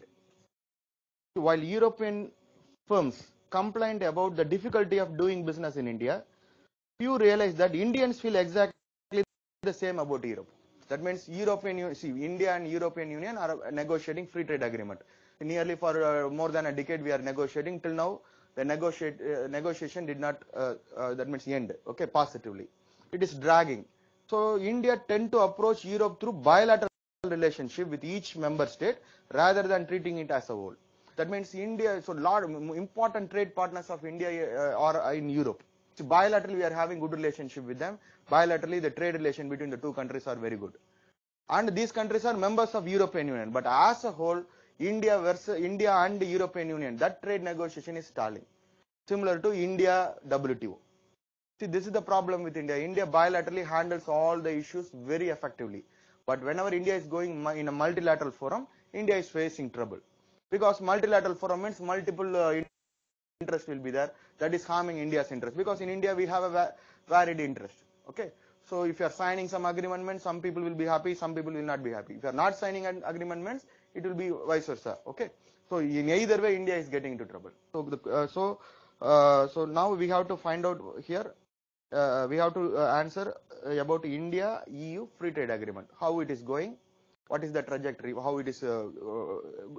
While European firms complained about the difficulty of doing business in India, few realize that Indians feel exactly the same about Europe. That means European Union, see, India and European Union are negotiating free trade agreement. Nearly for uh, more than a decade we are negotiating. Till now, the negotiate, uh, negotiation did not, uh, uh, that means end, okay, positively. It is dragging. So India tend to approach Europe through bilateral relationship with each member state rather than treating it as a whole. That means India, so lot important trade partners of India uh, are in Europe. So bilaterally we are having good relationship with them. Bilaterally the trade relation between the two countries are very good. And these countries are members of European Union. But as a whole, India versus India and the European Union, that trade negotiation is stalling. Similar to India W T O. See, this is the problem with India. India bilaterally handles all the issues very effectively. But whenever India is going in a multilateral forum, India is facing trouble. Because multilateral forum means multiple uh, interest will be there. That is harming India's interest. Because in India we have a va varied interest. Okay. So if you are signing some agreement means some people will be happy, some people will not be happy. If you are not signing an agreement means it will be vice versa. Okay. So in either way India is getting into trouble. So the, uh, so uh, so now we have to find out here. Uh, we have to uh, answer uh, about India E U free trade agreement. How it is going? What is the trajectory? How it is uh, uh,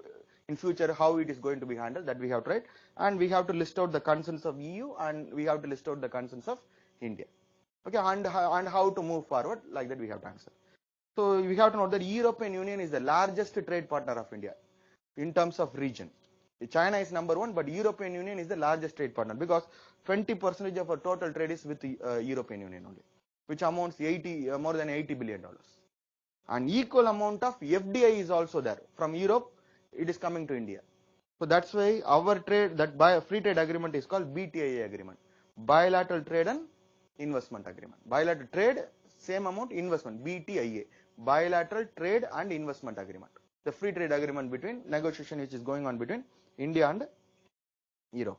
in future? How it is going to be handled? That we have tried, and we have to list out the concerns of E U, and we have to list out the concerns of India. Okay, and and how to move forward? Like that we have to answer. So we have to note that European Union is the largest trade partner of India in terms of region. China is number one, but European Union is the largest trade partner because twenty percent of our total trade is with the uh, European Union only, which amounts eighty uh, more than eighty billion dollars. An equal amount of F D I is also there from Europe. It is coming to India. So that's why our trade, that by free trade agreement is called B T I A agreement, bilateral trade and investment agreement. Bilateral trade, same amount, investment, B T I A, bilateral trade and investment agreement. The free trade agreement between negotiation which is going on between India and Europe.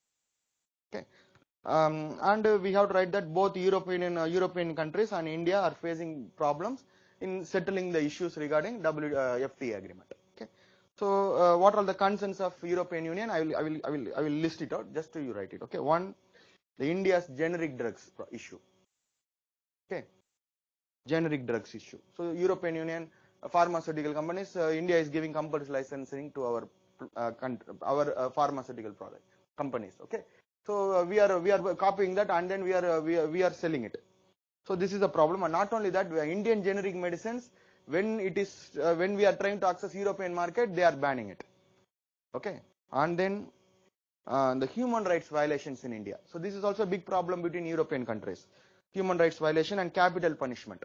Okay, um, and uh, we have to write that both European uh, European countries and India are facing problems in settling the issues regarding W uh, F T A agreement. Okay, so uh, what are the concerns of European Union? I will I will I will I will list it out just to you write it. Okay, one, the India's generic drugs issue. Okay, generic drugs issue. So European Union uh, pharmaceutical companies, uh, India is giving compulsory licensing to our uh, our uh, pharmaceutical product companies. Okay, so uh, we are we are copying that and then we are uh, we are, we are selling it. So this is a problem, and not only that, Indian generic medicines, when it is uh, when we are trying to access European market, they are banning it. Okay, and then uh, the human rights violations in India. So this is also a big problem between European countries. Human rights violation and capital punishment.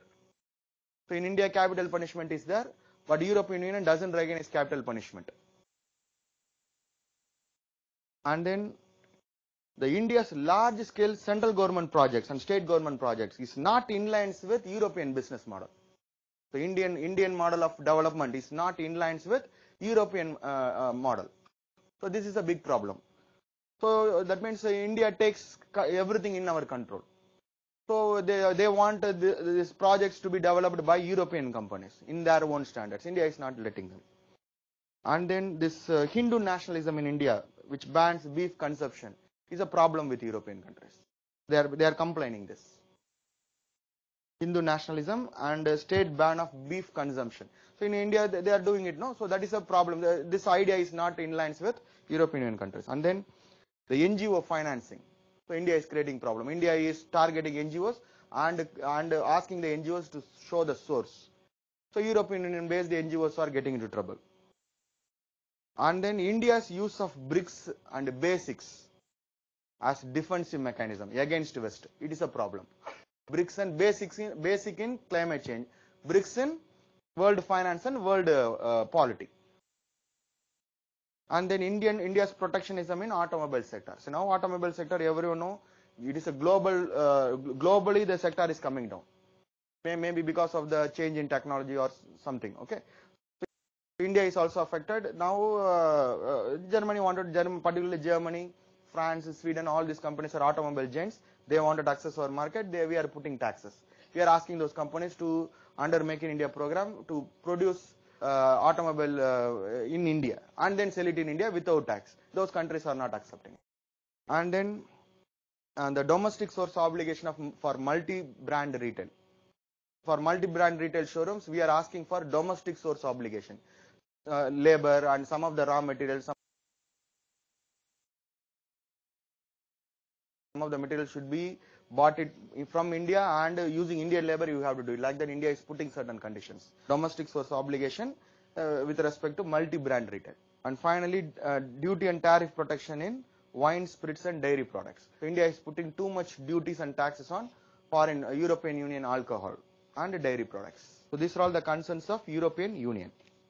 So in India, capital punishment is there, but European Union doesn't recognize capital punishment. And then the India's large-scale central government projects and state government projects is not in line with European business model. The Indian Indian model of development is not in line with European uh, uh, model. So this is a big problem. So that means uh, India takes everything in our control. So they they want uh, the, these projects to be developed by European companies in their own standards. India is not letting them. And then this uh, Hindu nationalism in India, which bans beef consumption, is a problem with European countries. They are they are complaining this. Hindu nationalism and uh, state ban of beef consumption. So in India they, they are doing it, no? So that is a problem. The, this idea is not in line with European Union countries. And then the N G O financing. So India is creating problem. India is targeting N G Os and and uh, asking the N G Os to show the source. So European Union based N G Os are getting into trouble. And then India's use of BRICS and basics as defensive mechanism against West. It is a problem. BRICS and basics in, basic in climate change. BRICS in world finance and world uh, uh, polity. And then Indian India's protectionism in automobile sector. So now automobile sector, everyone know it is a global, uh, globally the sector is coming down. Maybe because of the change in technology or something. Okay. So India is also affected. Now uh, uh, Germany wanted, Germany, particularly Germany, France, Sweden, all these companies are automobile giants. They wanted access to our market. They, we are putting taxes. We are asking those companies to, under Make in India program, to produce uh, automobile uh, in India and then sell it in India without tax. Those countries are not accepting. And then and the domestic source obligation of for multi-brand retail. For multi-brand retail showrooms, we are asking for domestic source obligation. Uh, labor and some of the raw materials, some of the materials should be bought it from India, and uh, using Indian labor you have to do it. Like that, India is putting certain conditions. Domestic source obligation uh, with respect to multi-brand retail. And finally, uh, duty and tariff protection in wine, spirits and dairy products. So India is putting too much duties and taxes on foreign uh, European Union alcohol and dairy products. So these are all the concerns of European Union.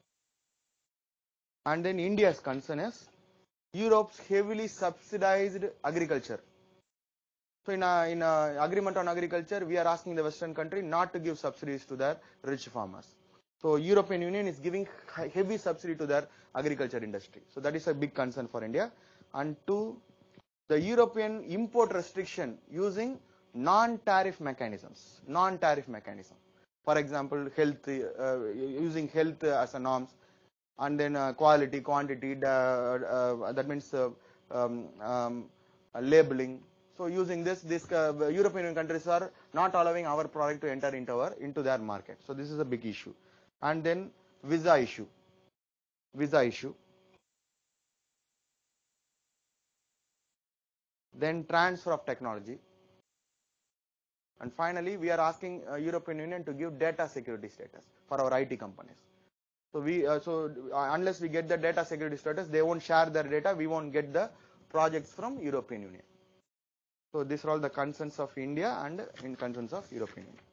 And then India's concern is Europe's heavily subsidized agriculture. So in a, in a agreement on agriculture, we are asking the Western country not to give subsidies to their rich farmers. So European Union is giving heavy subsidy to their agriculture industry. So that is a big concern for India. And two, the European import restriction using non-tariff mechanisms, non-tariff mechanism. For example, health, uh, using health as a norms, and then uh, quality, quantity, uh, uh, that means uh, um, um, uh, labeling. So using this, this uh, European countries are not allowing our product to enter into our into their market. So this is a big issue. And then visa issue, visa issue. Then transfer of technology. And finally, we are asking uh, European Union to give data security status for our I T companies. So we, uh, so uh, unless we get the data security status, they won't share their data. We won't get the projects from European Union. So these are all the concerns of India and in concerns of European Union.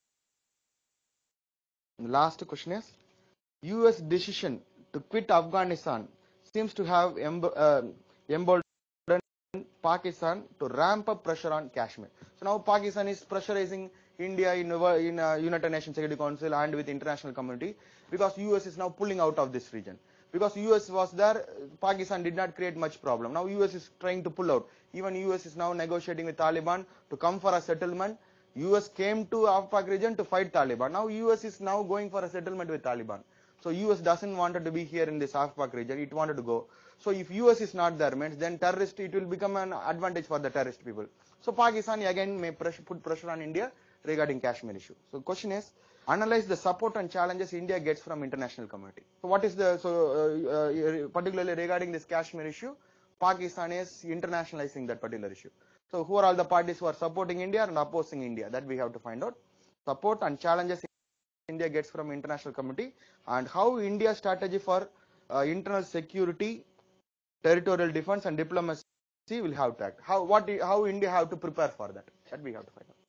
And the last question is, U S decision to quit Afghanistan seems to have emb uh, emboldened Pakistan to ramp up pressure on Kashmir. So now Pakistan is pressurizing India in, in uh, United Nations Security Council and with international community, because U S is now pulling out of this region. Because U S was there, Pakistan did not create much problem. Now U S is trying to pull out. Even U S is now negotiating with Taliban to come for a settlement. U S came to Afpak region to fight Taliban. Now U S is now going for a settlement with Taliban. So U S doesn't want to be here in this Afpak region. It wanted to go. So if U S is not there, means then terrorist, it will become an advantage for the terrorist people. So Pakistan again may pressure, put pressure on India regarding Kashmir issue. So question is, analyze the support and challenges India gets from international community. So what is the, so uh, uh, particularly regarding this Kashmir issue, Pakistan is internationalizing that particular issue. So who are all the parties who are supporting India and opposing India? That we have to find out. Support and challenges India gets from international community, and how India's strategy for uh, internal security, territorial defense and diplomacy will have to act. How, what, how India have to prepare for that? That we have to find out.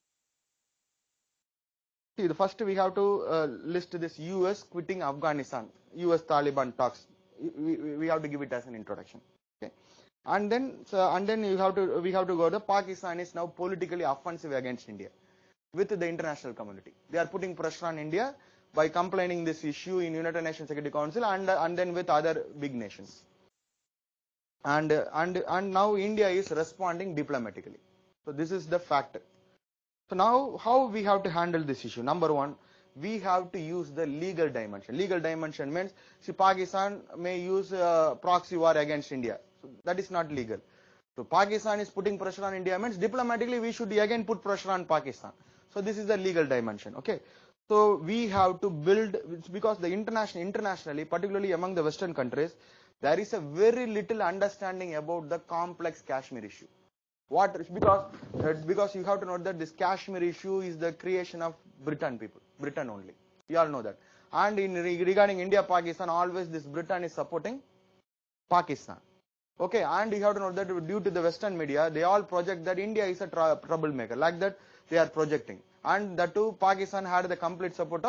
See, the first we have to uh, list this U S quitting Afghanistan, U S Taliban talks. We, we, we have to give it as an introduction. Okay. And then, so, and then you have to, we have to go to Pakistan is now politically offensive against India with the international community. They are putting pressure on India by complaining this issue in United Nations Security Council and, and then with other big nations. And, and, and now India is responding diplomatically. So this is the fact. So now how we have to handle this issue? Number one, we have to use the legal dimension. Legal dimension means, see, Pakistan may use uh, proxy war against India. So that is not legal. So Pakistan is putting pressure on India means diplomatically we should again put pressure on Pakistan. So this is the legal dimension. Okay. So we have to build, because the international, internationally, particularly among the Western countries, there is a very little understanding about the complex Kashmir issue. What? Because uh, because you have to note that this Kashmir issue is the creation of Britain people, Britain only. You all know that. And in regarding India, Pakistan, always this Britain is supporting Pakistan. Okay, and you have to note that due to the Western media, they all project that India is a troublemaker. Like that, they are projecting. And that too, Pakistan had the complete support of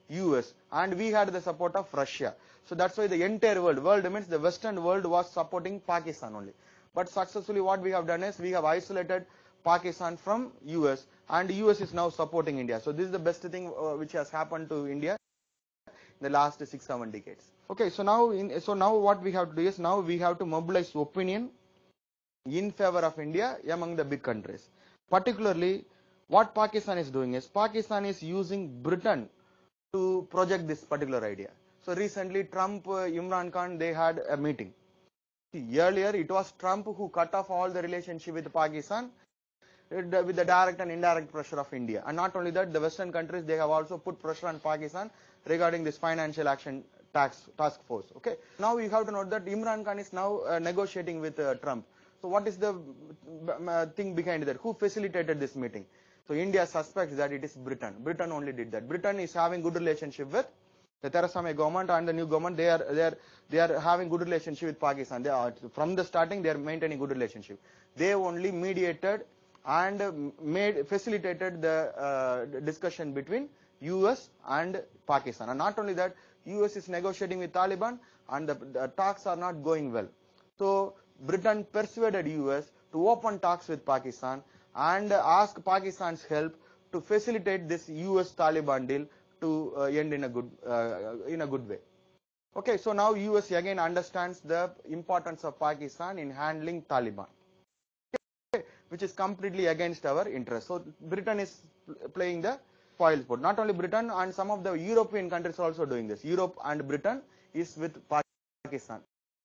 U S, and we had the support of Russia. So that's why the entire world, world means the Western world was supporting Pakistan only. But successfully what we have done is we have isolated Pakistan from U S, and U S is now supporting India. So this is the best thing uh, which has happened to India in the last six, seven decades. Okay, so now in, so now what we have to do is now we have to mobilize opinion in favor of India among the big countries. Particularly what Pakistan is doing is Pakistan is using Britain to project this particular idea. So recently Trump, uh, Imran Khan, they had a meeting. See, earlier it was Trump who cut off all the relationship with Pakistan uh, with the direct and indirect pressure of India. And not only that, the Western countries, they have also put pressure on Pakistan regarding this financial action tax task force. Okay. Now you have to note that Imran Khan is now uh, negotiating with uh, Trump. So what is the uh, thing behind that? Who facilitated this meeting? So India suspects that it is Britain. Britain only did that. Britain is having good relationship with the Theresa May government and the new government. They are they are they are having good relationship with Pakistan. They are, from the starting they are maintaining good relationship. They only mediated and made facilitated the uh, discussion between U S and Pakistan. And not only that, U S is negotiating with Taliban, and the, the talks are not going well. So Britain persuaded U S to open talks with Pakistan and ask Pakistan's help to facilitate this U S Taliban deal to uh, end in a good uh, in a good way. Okay, so now U S again understands the importance of Pakistan in handling Taliban, okay, which is completely against our interest. So Britain is playing the foil sport. Not only Britain, and some of the European countries are also doing this. Europe and Britain is with Pakistan.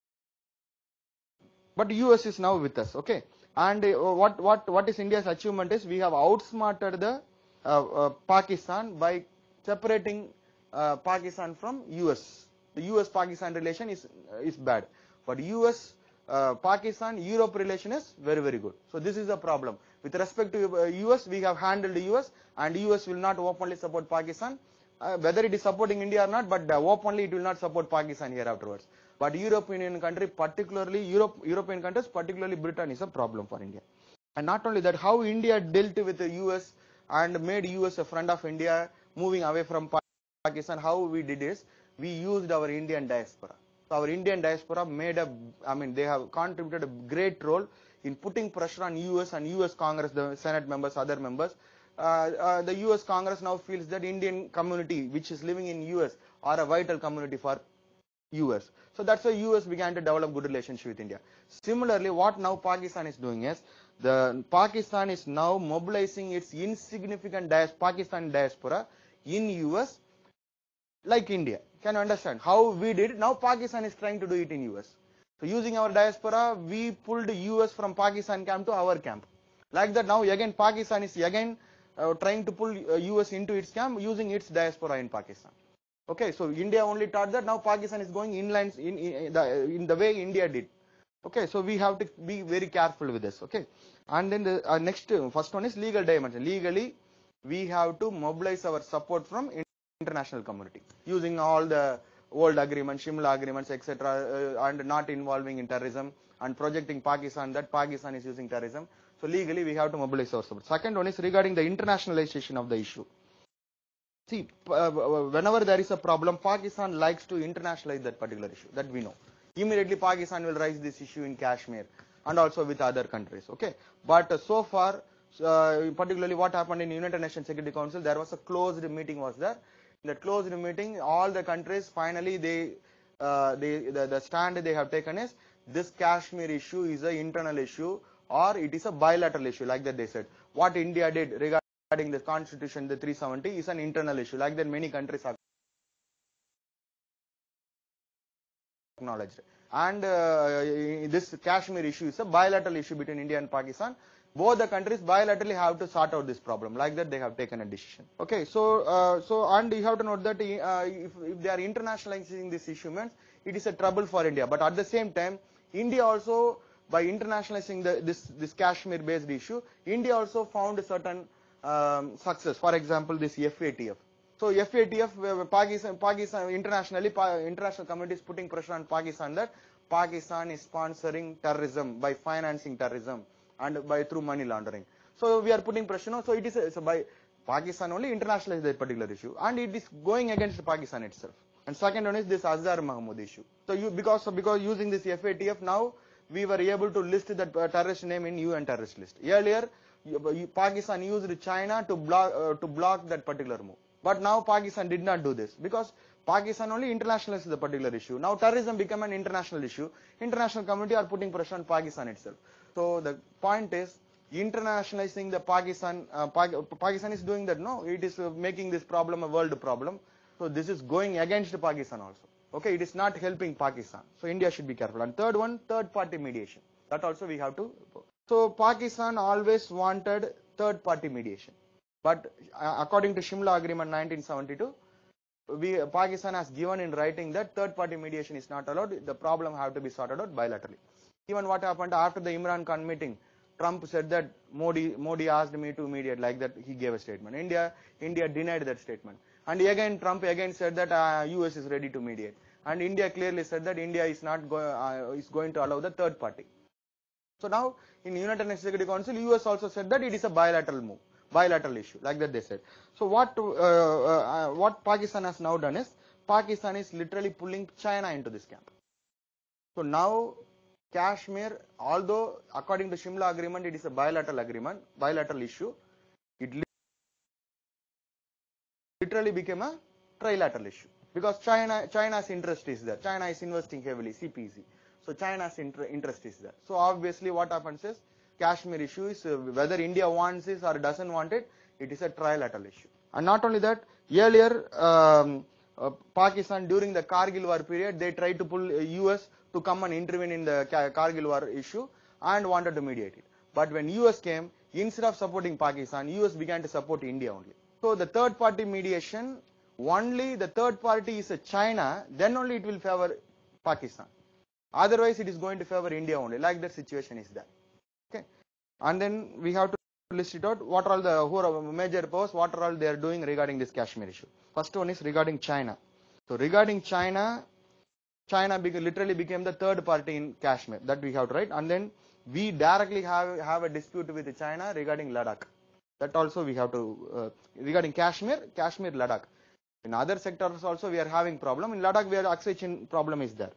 But U S is now with us, okay. And uh, what what what is India's achievement is we have outsmarted the uh, uh, Pakistan by separating uh, Pakistan from U S. The U S Pakistan relation is uh, is bad, but U S uh, Pakistan Europe relation is very very good. So this is the problem. With respect to uh, U S, we have handled U S, and U S will not openly support Pakistan, uh, whether it is supporting India or not. But uh, openly it will not support Pakistan here afterwards. But European country, particularly Europe, European countries, particularly Britain, is a problem for India. And not only that, how India dealt with the U S and made U S a friend of India, moving away from Pakistan. How we did is we used our Indian diaspora. So our Indian diaspora made a, I mean, they have contributed a great role in putting pressure on U S and U S Congress, the Senate members, other members. Uh, uh, the U S Congress now feels that Indian community, which is living in U S, are a vital community for U S. So that's why U S began to develop good relationship with India. Similarly, what now Pakistan is doing is, the Pakistan is now mobilizing its insignificant dias Pakistan diaspora in U S like India. Can you understand how we did it? Now Pakistan is trying to do it in U S. So using our diaspora, we pulled U S from Pakistan camp to our camp. Like that, now again Pakistan is again uh, trying to pull uh, U S into its camp using its diaspora in Pakistan. Okay, so India only taught that, now Pakistan is going inlines in, in, the, in the way India did. Okay, so we have to be very careful with this. Okay, and then the uh, next, uh, first one is legal dimension. Legally, we have to mobilize our support from international community using all the old agreements, Shimla agreements, et cetera, uh, and not involving in terrorism and projecting Pakistan that Pakistan is using terrorism. So legally, we have to mobilize our support. Second one is regarding the internationalization of the issue. See, uh, whenever there is a problem, Pakistan likes to internationalize that particular issue, that we know. Immediately Pakistan will raise this issue in Kashmir and also with other countries, okay. But uh, so far, uh, particularly what happened in United Nations Security Council, there was a closed meeting was there. In that closed meeting, all the countries finally, they, uh, they the, the stand they have taken is, this Kashmir issue is an internal issue or it is a bilateral issue, like that they said. What India did regarding regarding the constitution, the three seventy, is an internal issue, like that many countries have acknowledged. And uh, this Kashmir issue is a bilateral issue between India and Pakistan. Both the countries bilaterally have to sort out this problem, like that they have taken a decision. Okay, so uh, so and you have to note that uh, if, if they are internationalizing this issue, means it is a trouble for India. But at the same time, India also, by internationalizing the, this this Kashmir-based issue, India also found a certain Um, success. For example, this F A T F. So F A T F, uh, Pakistan, Pakistan internationally, pa international community is putting pressure on Pakistan that Pakistan is sponsoring terrorism by financing terrorism and by through money laundering. So we are putting pressure. No? So it is a, so by Pakistan only internationalized that particular issue, and it is going against Pakistan itself. And second one is this Azhar Mahmood issue. So you, because because using this F A T F, now we were able to list that uh, terrorist name in U N terrorist list. Earlier, you, you, Pakistan used China to block uh, to block that particular move. But now Pakistan did not do this because Pakistan only internationalized the particular issue. Now terrorism became an international issue. International community are putting pressure on Pakistan itself. So the point is, internationalizing the Pakistan, uh, Pakistan is doing that. No, it is uh, making this problem a world problem. So this is going against Pakistan also. Okay, it is not helping Pakistan. So India should be careful. And third one, third party mediation. That also we have to. So Pakistan always wanted third party mediation. But uh, according to Shimla Agreement nineteen seventy-two, we, uh, Pakistan has given in writing that third party mediation is not allowed. The problem have to be sorted out bilaterally. Even what happened after the Imran Khan meeting, Trump said that Modi, Modi asked me to mediate, like that he gave a statement. India, India denied that statement. And again, Trump again said that uh, U S is ready to mediate. And India clearly said that India is not go, uh, is going to allow the third party. So now in United Nations Security Council, U S also said that it is a bilateral move, bilateral issue, like that they said. So what uh, uh, what Pakistan has now done is, Pakistan is literally pulling China into this camp. So now Kashmir, although according to Shimla Agreement it is a bilateral agreement, bilateral issue, it literally became a trilateral issue because China, China's interest is there. China is investing heavily, C P E C. So China's inter interest is there. So obviously what happens is, Kashmir issue is uh, whether India wants this or doesn't want it, it is a trilateral issue. And not only that, earlier um, uh, Pakistan during the Kargil war period, they tried to pull uh, U S to come and intervene in the Kargil war issue and wanted to mediate it. But when U S came, instead of supporting Pakistan, U S began to support India only. So the third party mediation, only the third party is a China, then only it will favor Pakistan. Otherwise it is going to favor India only, like that situation is there. Okay. And then we have to list it out, what are all the who are major powers, what are all they are doing regarding this Kashmir issue. First one is regarding China. So regarding China, China literally became the third party in Kashmir, that we have to write. And then we directly have, have a dispute with China regarding Ladakh. That also we have to, uh, regarding Kashmir, Kashmir, Ladakh. In other sectors also we are having problem. In Ladakh, where Aksai Chin problem is there.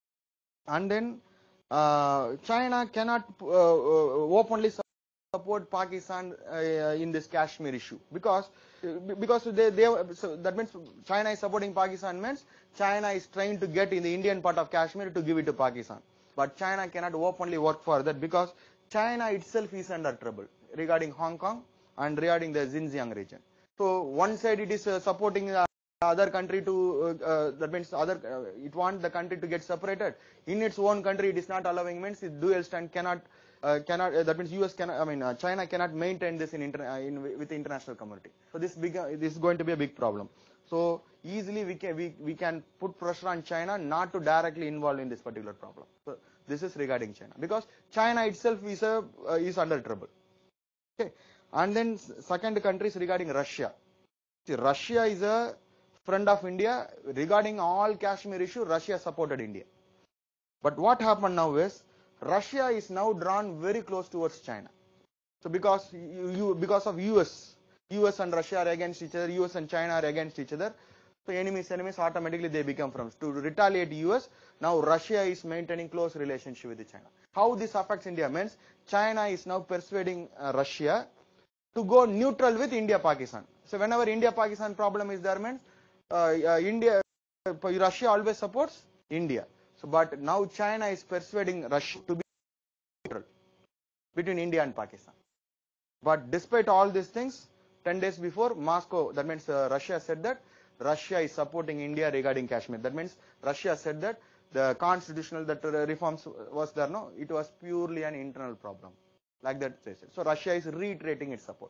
And then uh, China cannot uh, uh, openly support Pakistan uh, in this Kashmir issue because because they, they so that means China is supporting Pakistan means China is trying to get in the Indian part of Kashmir to give it to Pakistan. But China cannot openly work for that because China itself is under trouble regarding Hong Kong and regarding the Xinjiang region. So one side it is uh, supporting the other country to, uh, uh, that means other, uh, it wants the country to get separated. In its own country it is not allowing, means it dual stand cannot, uh, cannot uh, that means U S cannot, I mean uh, China cannot maintain this in, inter, uh, in with the international community. So this, big, uh, this is going to be a big problem. So easily we can, we, we can put pressure on China not to directly involve in this particular problem. So this is regarding China because China itself is, a, uh, is under trouble. Okay. And then second country is regarding Russia. See, Russia is a friend of India. Regarding all Kashmir issue, Russia supported India. But what happened now is, Russia is now drawn very close towards China. So because you, you because of U S, U S and Russia are against each other, U S and China are against each other. So enemies, enemies automatically they become friends. To retaliate U S, now Russia is maintaining close relationship with China. How this affects India means, China is now persuading uh, Russia to go neutral with India, Pakistan. So whenever India, Pakistan problem is there means, uh, uh, India, uh, Russia always supports India. So but now China is persuading Russia to be neutral between India and Pakistan. But despite all these things, ten days before Moscow, that means uh, Russia said that Russia is supporting India regarding Kashmir. That means Russia said that the constitutional that uh, reforms was there, no, it was purely an internal problem. Like that they said. So Russia is reiterating its support.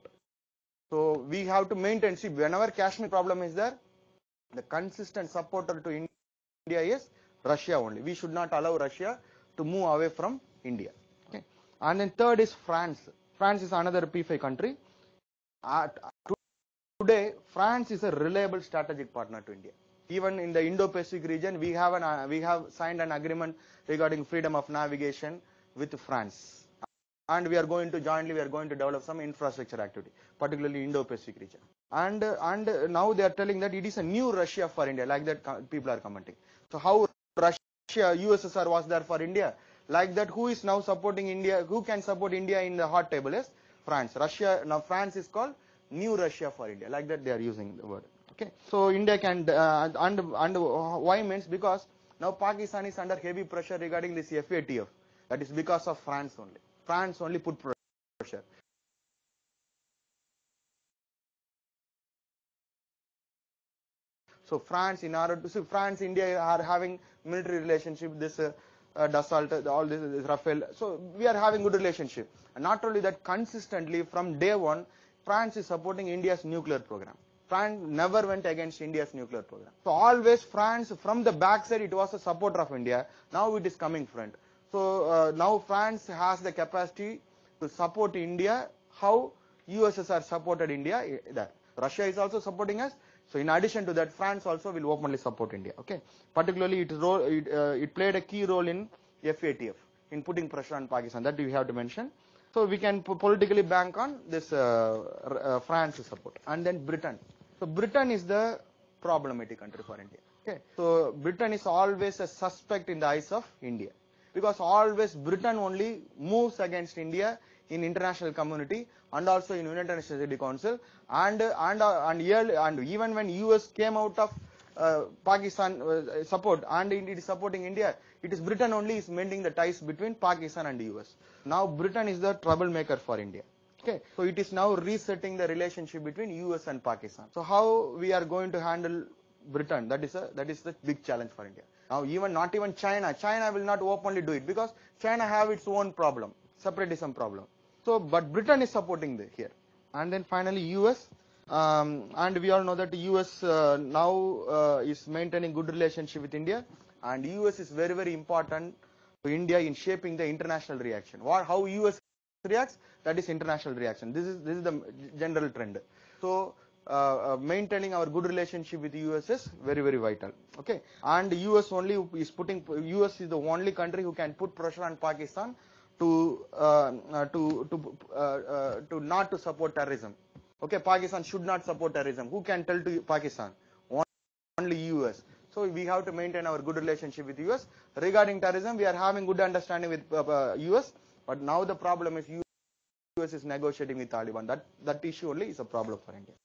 So we have to maintain, see, whenever Kashmir problem is there, the consistent supporter to India is Russia only. We should not allow Russia to move away from India. Okay. And then third is France. France is another P five country. Uh, today, France is a reliable strategic partner to India. Even in the Indo-Pacific region, we have an uh, we have signed an agreement regarding freedom of navigation with France. and we are going to jointly we are going to develop some infrastructure activity, particularly Indo-Pacific region. And uh, and uh, now they are telling that it is a new Russia for India, like that people are commenting. So how Russia, U S S R was there for India, like that who is now supporting India, who can support India in the hot table is France. Russia, now France is called new Russia for India, like that they are using the word. Okay, so India can uh, and and why means because now Pakistan is under heavy pressure regarding this F A T F. That is because of France only. France only put pressure. So France, in order to see France, India are having military relationship. This uh, uh, Dassault, all this, this Rafale. So we are having good relationship. And not only that, consistently from day one, France is supporting India's nuclear program. France never went against India's nuclear program. So always France, from the backside, it was a supporter of India. Now it is coming front. So uh, now France has the capacity to support India. How U S S R supported India? That Russia is also supporting us. So in addition to that, France also will openly support India. Okay, particularly it role it, uh, it played a key role in F A T F in putting pressure on Pakistan. That we have to mention. So we can politically bank on this uh, uh, France support, and then Britain. So Britain is the problematic country for India. Okay, so Britain is always a suspect in the eyes of India, because always Britain only moves against India in international community and also in United Nations Security Council, and and uh, and, yearly, and even when U S came out of uh, Pakistan uh, support and it is supporting India, it is Britain only is mending the ties between Pakistan and U S. Now Britain is the troublemaker for India. Okay, so it is now resetting the relationship between U S and Pakistan. So how we are going to handle Britain? That is a that is the big challenge for India. Now even not even China, China will not openly do it because China have its own problem, separatism problem. So but Britain is supporting the here, and then finally U S, um, and we all know that U S uh, now uh, is maintaining good relationship with India, and U S is very very important to India in shaping the international reaction. What how U S reacts, that is international reaction. This is this is the general trend. So uh, uh, maintaining our good relationship with U S is very very vital. Okay, and U S only is putting U S is the only country who can put pressure on Pakistan to uh, uh, to to uh, uh, to not to support terrorism. Okay, Pakistan should not support terrorism. Who can tell to Pakistan? Only U S. So we have to maintain our good relationship with U S. Regarding terrorism, we are having good understanding with uh, uh, U S. But now the problem is U S is negotiating with Taliban. That that issue only is a problem for India.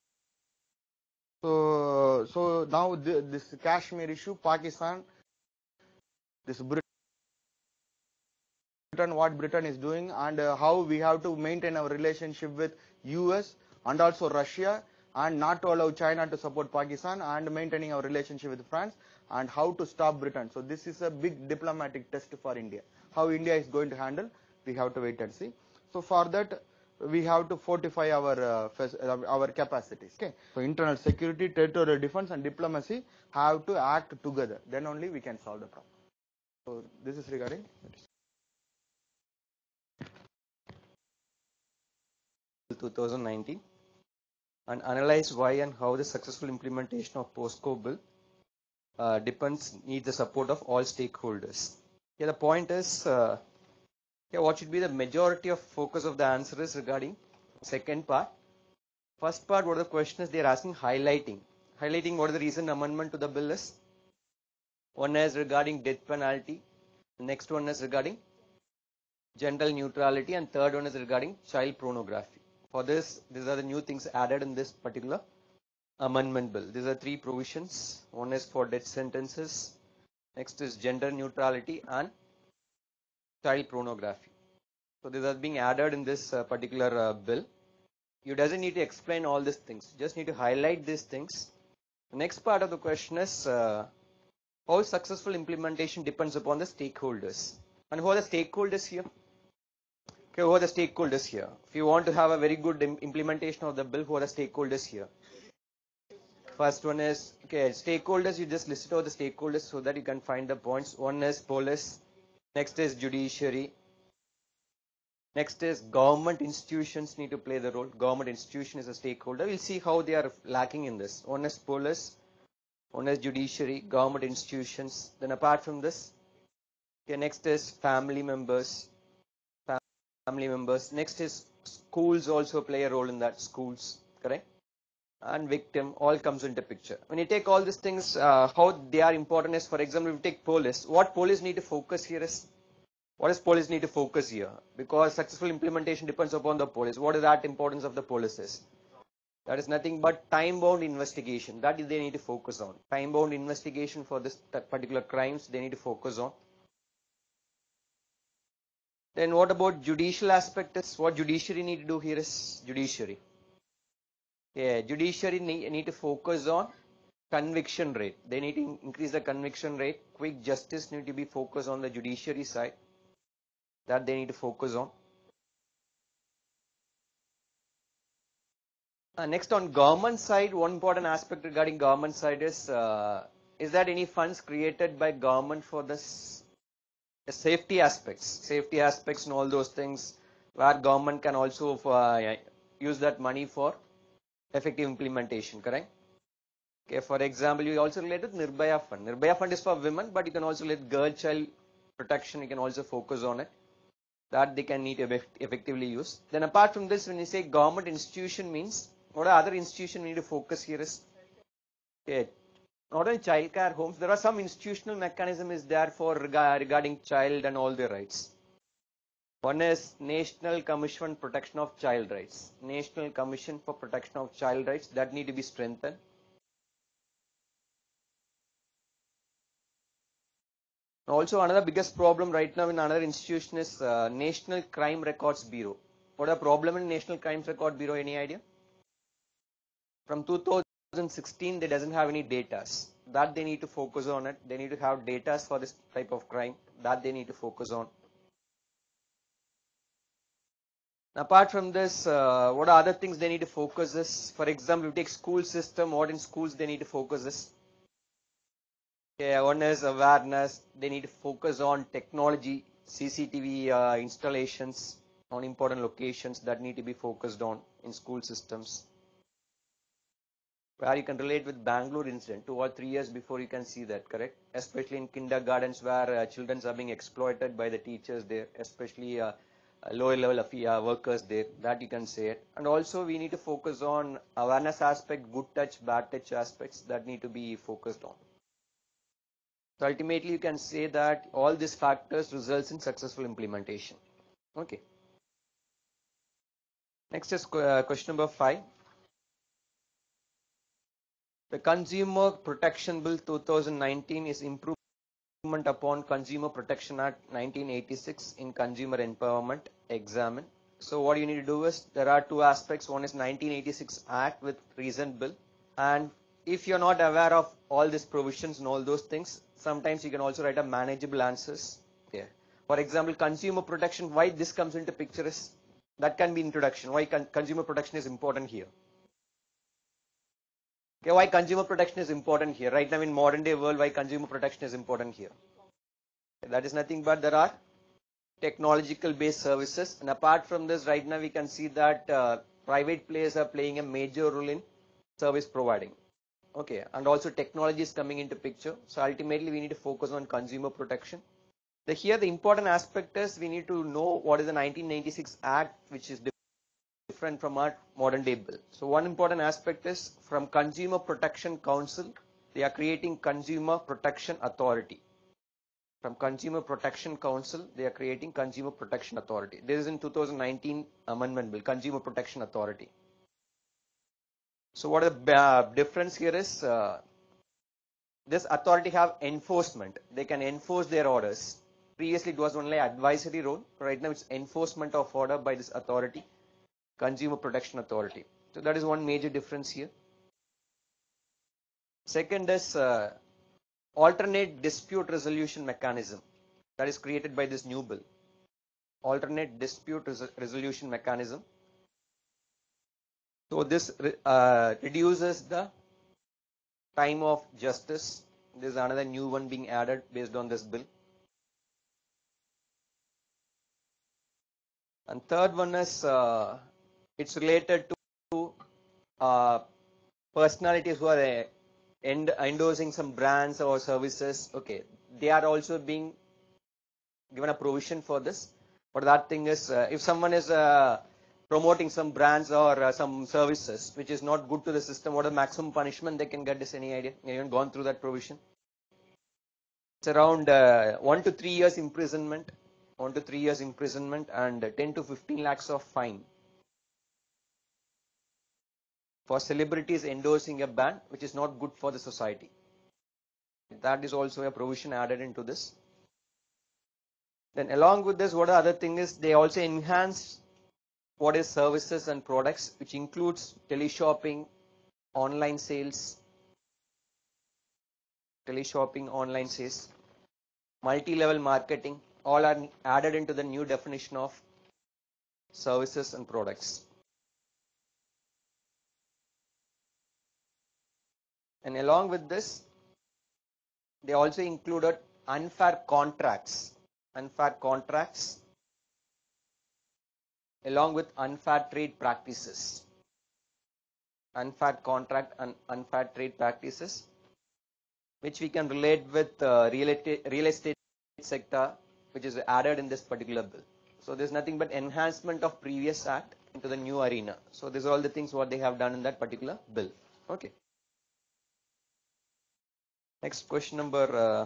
So so now the, this Kashmir issue, Pakistan, this Britain, what Britain is doing, and uh, how we have to maintain our relationship with U S and also Russia, and not to allow China to support Pakistan, and maintaining our relationship with France, and how to stop Britain. So this is a big diplomatic test for India. How India is going to handle, we have to wait and see. So for that, we have to fortify our uh, our capacities. Okay. So internal security, territorial defense, and diplomacy have to act together. Then only we can solve the problem. So this is regarding. twenty nineteen and analyze why and how the successful implementation of POSCO bill uh, depends needs the support of all stakeholders. Yeah, the point is, uh, yeah, what should be the majority of focus of the answer is regarding second part. First part, what the question is, they are asking highlighting. Highlighting what is the recent amendment to the bill is. One is regarding death penalty. The next one is regarding gender neutrality, and third one is regarding child pornography. For this, these are the new things added in this particular amendment bill. These are three provisions. One is for death sentences. Next is gender neutrality and child pornography. So these are being added in this uh, particular uh, bill. You doesn't need to explain all these things. You just need to highlight these things. The next part of the question is uh, how successful implementation depends upon the stakeholders. And who are the stakeholders here? Okay, who are the stakeholders here? If you want to have a very good implementation of the bill, who are the stakeholders here? First one is, okay, stakeholders, you just list out the stakeholders so that you can find the points. One is police, next is judiciary, next is government institutions need to play the role. Government institution is a stakeholder. We'll see how they are lacking in this. One is police, one is judiciary, government institutions. Then apart from this, okay, next is family members. family members. Next is schools also play a role in that, schools, correct? And victim all comes into picture. When you take all these things, uh, how they are important is, for example, if you take police, what police need to focus here is, what does police need to focus here? Because successful implementation depends upon the police. What is that importance of the police is? That is nothing but time-bound investigation. That is they need to focus on. Time-bound investigation for this particular crimes they need to focus on. Then what about judicial aspect is, what judiciary need to do here is judiciary. Yeah, judiciary need, need to focus on conviction rate. They need to increase the conviction rate. Quick justice need to be focused on the judiciary side. That they need to focus on. Uh, next on government side, one important aspect regarding government side is, uh, is there any funds created by government for this uh, safety aspects, safety aspects and all those things where government can also uh, use that money for effective implementation, correct? Okay, for example, you also related Nirbhaya Fund. Nirbhaya Fund is for women, but you can also let girl child protection, you can also focus on it. That they can need to effectively use. Then apart from this, when you say government institution means, what are other institutions we need to focus here is, okay, not only child care homes, there are some institutional mechanism is there for regarding child and all their rights. One is National Commission on Protection of Child Rights. National Commission for Protection of Child Rights, that need to be strengthened. Also, another biggest problem right now in another institution is uh, National Crime Records Bureau. What a problem in National Crime Record Bureau? Any idea? From two thousand sixteen, they doesn't have any data. That they need to focus on it. They need to have data for this type of crime. That they need to focus on. Apart from this, uh, what are other things they need to focus is? For example, you take school system. What in schools they need to focus is? Okay, one is awareness. They need to focus on technology, C C T V uh, installations on important locations that need to be focused on in school systems. Where you can relate with Bangalore incident, two or three years before you can see that, correct? Especially in kindergartens where uh, children are being exploited by the teachers there, especially uh, lower level of uh, workers there, that you can say it. And also we need to focus on awareness aspect, good touch, bad touch aspects that need to be focused on. So ultimately you can say that all these factors results in successful implementation. Okay. Next is uh, question number five. The Consumer Protection Bill two thousand nineteen is improvement upon Consumer Protection Act nineteen eighty-six in consumer empowerment examine. So what you need to do is, there are two aspects. One is nineteen eighty-six Act with recent bill, and if you're not aware of all these provisions and all those things, sometimes you can also write a manageable answers. Okay. For example, consumer protection, why this comes into picture is, that can be introduction. Why con consumer protection is important here. Okay, why consumer protection is important here? Right now in modern day world, why consumer protection is important here? Okay, that is nothing but there are technological based services, and apart from this, right now we can see that uh, private players are playing a major role in service providing. Okay, and also technology is coming into picture. So ultimately we need to focus on consumer protection. The, here the important aspect is we need to know what is the nineteen ninety-six Act, which is different from our modern day bill. So one important aspect is, from Consumer Protection Council, they are creating Consumer Protection Authority. From Consumer Protection Council, they are creating Consumer Protection Authority. This is in two thousand nineteen amendment bill, Consumer Protection Authority. So what is the uh, difference here is, uh, this authority have enforcement. They can enforce their orders. Previously it was only advisory role. Right now it's enforcement of order by this authority, Consumer Protection Authority. So that is one major difference here. Second is uh, alternate dispute resolution mechanism that is created by this new bill. Alternate dispute res resolution mechanism. So this uh, reduces the time of justice. There is another new one being added based on this bill. And third one is uh, it's related to uh, personalities who are uh, end endorsing some brands or services. Okay, they are also being given a provision for this. What that thing is, uh, if someone is uh, promoting some brands or uh, some services which is not good to the system, what is the maximum punishment they can get? Is any idea? Anyone gone through that provision? It's around uh, one to three years imprisonment, one to three years imprisonment, and uh, ten to fifteen lakhs of fine for celebrities endorsing a ban which is not good for the society. That is also a provision added into this. Then along with this, what the other thing is, they also enhance what is services and products, which includes teleshopping, online sales, teleshopping, online sales, multi-level marketing, all are added into the new definition of services and products. And along with this, they also included unfair contracts, unfair contracts, along with unfair trade practices, unfair contract and unfair trade practices, which we can relate with uh, real estate, real estate sector, which is added in this particular bill. So there's nothing but enhancement of previous act into the new arena. So these are all the things what they have done in that particular bill. Okay. Next question number uh,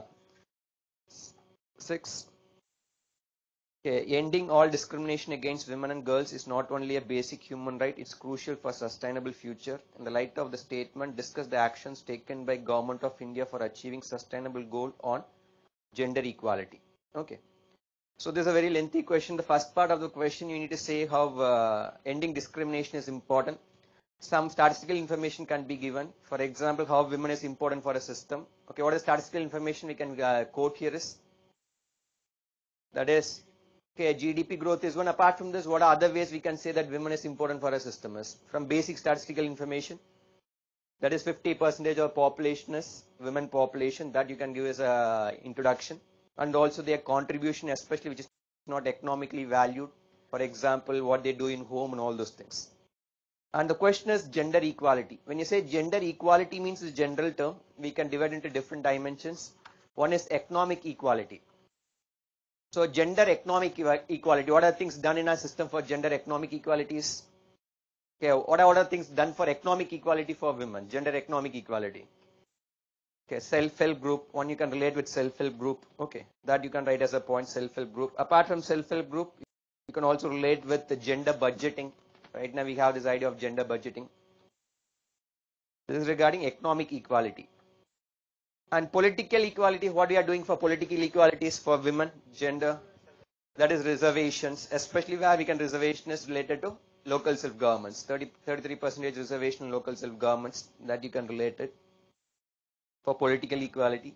six. Okay, ending all discrimination against women and girls is not only a basic human right, it's crucial for sustainable future. In the light of the statement, discuss the actions taken by Government of India for achieving sustainable goal on gender equality. Okay. So this is a very lengthy question. The first part of the question, you need to say how uh, ending discrimination is important. Some statistical information can be given. For example, how women is important for a system. Okay, what is statistical information we can uh, quote here is, that is, okay, G D P growth is one. Apart from this, what are other ways we can say that women is important for a system is? From basic statistical information, that is fifty percent of population is women population, that you can give as a introduction. And also their contribution, especially which is not economically valued. For example, what they do in home and all those things. And the question is gender equality. When you say gender equality means a general term, we can divide into different dimensions. One is economic equality. So gender economic equality, what are things done in our system for gender economic equalities? Okay, what are, what are things done for economic equality for women, gender economic equality? Okay, self-help group, one you can relate with self-help group. Okay, that you can write as a point, self-help group. Apart from self-help group, you can also relate with the gender budgeting. Right now we have this idea of gender budgeting. This is regarding economic equality. And political equality, what we are doing for political equalities for women, gender, that is reservations, especially where we can reservation is related to local self-governments. thirty, thirty-three percent reservation in local self-governments, that you can relate it for political equality.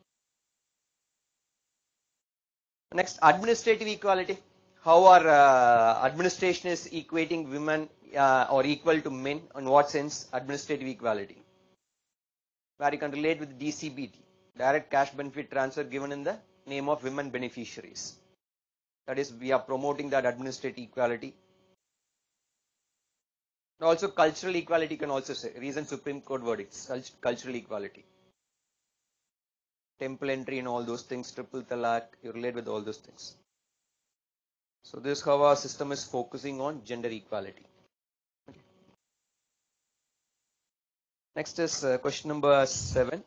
Next, administrative equality. How our uh, administration is equating women uh, or equal to men, in what sense? Administrative equality. Where you can relate with D C B T, direct cash benefit transfer given in the name of women beneficiaries. That is, we are promoting that administrative equality. And also cultural equality can also say, recent Supreme Court verdicts, cultural equality. Temple entry and all those things, triple talaq, you relate with all those things. So this is how our system is focusing on gender equality. Okay. Next is uh, question number seven.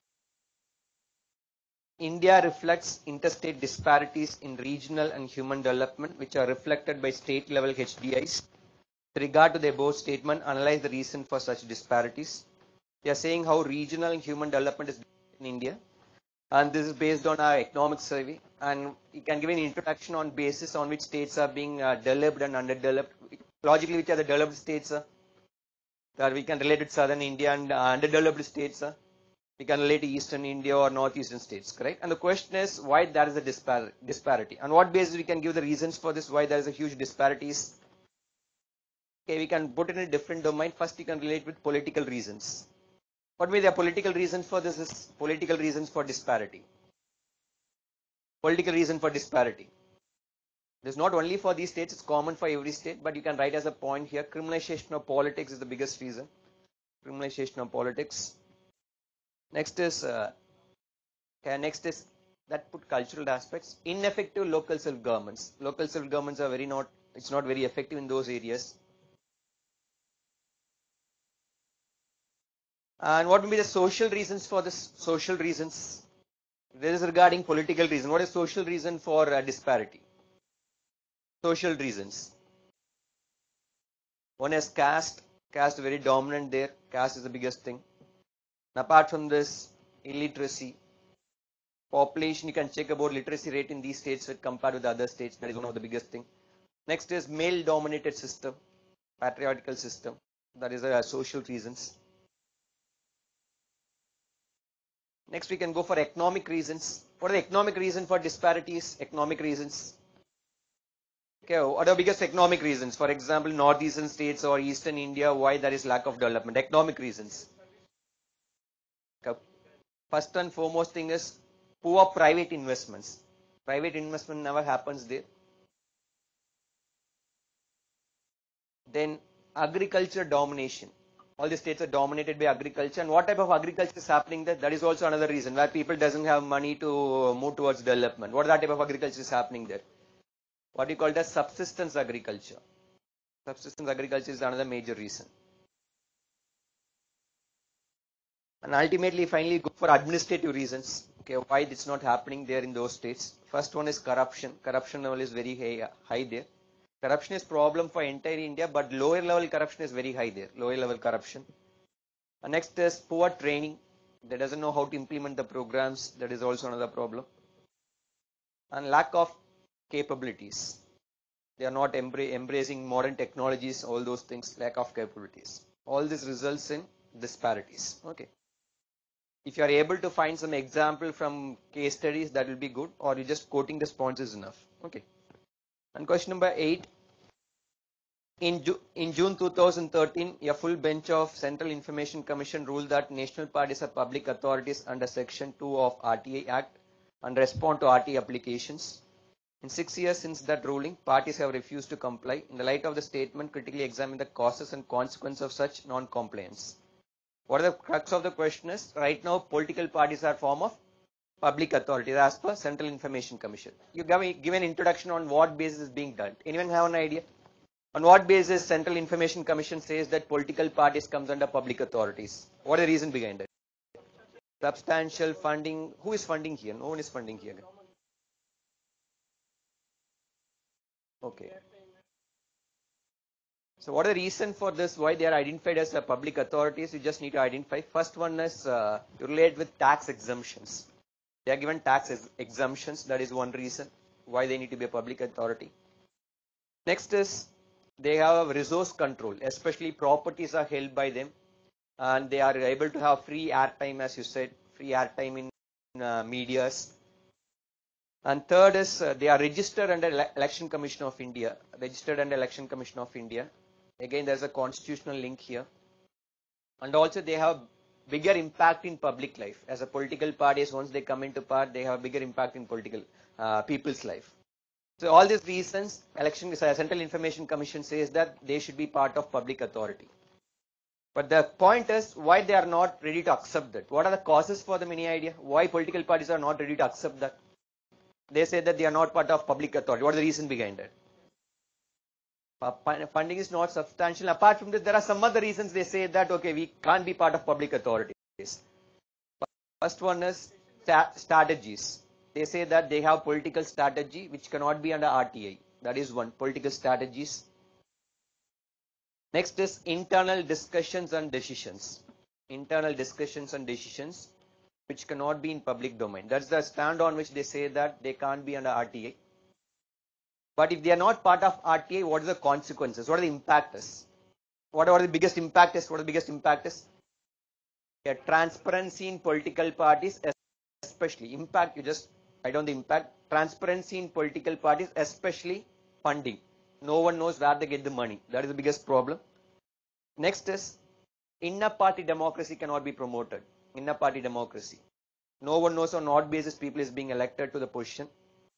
India reflects interstate disparities in regional and human development, which are reflected by state level H D Is. With regard to the above statement, analyze the reason for such disparities. They are saying how regional and human development is in India. And this is based on our economic survey, and you can give an introduction on basis on which states are being uh, developed and underdeveloped. Logically, which are the developed states uh, that we can relate to southern India, and uh, underdeveloped states uh, we can relate to eastern India or northeastern states, correct? And the question is why there is a dispar disparity. On what basis we can give the reasons for this, why there is a huge disparities? Okay, we can put it in a different domain. First, you can relate with political reasons. What may the political reasons for this is political reasons for disparity. Political reason for disparity. This is not only for these states, it's common for every state, but you can write as a point here, criminalization of politics is the biggest reason. Criminalization of politics. Next is, uh, okay, next is That put cultural aspects. Ineffective local self-governments. Local self-governments are very not, it's not very effective in those areas. And what will be the social reasons for this? Social reasons. This is regarding political reason. What is social reason for uh, disparity? Social reasons. One is caste. Caste very dominant there. Caste is the biggest thing. And apart from this, illiteracy. Population, you can check about literacy rate in these states compared with the other states. That is one of the biggest thing. Next is male dominated system, patriarchal system. That is the uh, social reasons. Next we can go for economic reasons. What are the economic reasons for disparities? Economic reasons. Okay, what are the biggest economic reasons? For example, northeastern states or eastern India, why there is lack of development? Economic reasons. Okay. First and foremost thing is poor private investments. Private investment never happens there. Then agriculture domination. All the states are dominated by agriculture, and what type of agriculture is happening there? That is also another reason where people doesn't have money to move towards development. What that type of agriculture is happening there? What we call as subsistence agriculture. Subsistence agriculture is another major reason. And ultimately, finally, go for administrative reasons. Okay, why it's not happening there in those states? First one is corruption. Corruption level is very high, high there. Corruption is problem for entire India, but lower level corruption is very high there. Lower level corruption. And next is poor training. They doesn't know how to implement the programs. That is also another problem. And lack of capabilities. They are not embra embracing modern technologies, all those things, lack of capabilities. All this results in disparities. Okay. If you are able to find some example from case studies, that will be good, or you just quoting the points is enough. Okay. And question number eight. In, Ju in June two thousand thirteen, a full bench of Central Information Commission ruled that national parties are public authorities under Section two of R T I Act and respond to R T I applications. In six years since that ruling, parties have refused to comply. In the light of the statement, critically examine the causes and consequences of such non-compliance. What are the crux of the question is, right now political parties are form of public authorities as per Central Information Commission. You give, give an introduction on what basis is being done. Anyone have an idea? On what basis Central Information Commission says that political parties comes under public authorities? What is the reason behind it? Substantial funding. Who is funding here? No one is funding here. Okay. So what is the reason for this? Why they are identified as a public authorities? You just need to identify. First one is uh, relate with tax exemptions. They are given tax ex exemptions. That is one reason why they need to be a public authority. Next is they have resource control, especially properties are held by them, and they are able to have free airtime, as you said, free airtime in uh, medias. And third is uh, they are registered under Ele Election Commission of India, registered under Election Commission of India. Again, there's a constitutional link here. And also they have bigger impact in public life. As a political parties, once they come into power, they have bigger impact in political uh, people's life. So all these reasons, Election uh, Central Information Commission says that they should be part of public authority. But the point is why they are not ready to accept that. What are the causes for them? Any idea? Why political parties are not ready to accept that? They say that they are not part of public authority. What is the reason behind it? Funding is not substantial. Apart from this, there are some other reasons they say that, okay, we can't be part of public authorities. First one is strategies. They say that they have political strategy which cannot be under R T I. That is one, political strategies. Next is internal discussions and decisions. Internal discussions and decisions which cannot be in public domain. That's the stand on which they say that they can't be under R T I. But if they are not part of R T I, what are the consequences? What are the impact is? What are the biggest impact is? What are the biggest impact is? Yeah, transparency in political parties, especially impact. You just write down the impact. Transparency in political parties, especially funding. No one knows where they get the money. That is the biggest problem. Next is inner party democracy cannot be promoted. Inner party democracy. No one knows on what basis people is being elected to the position.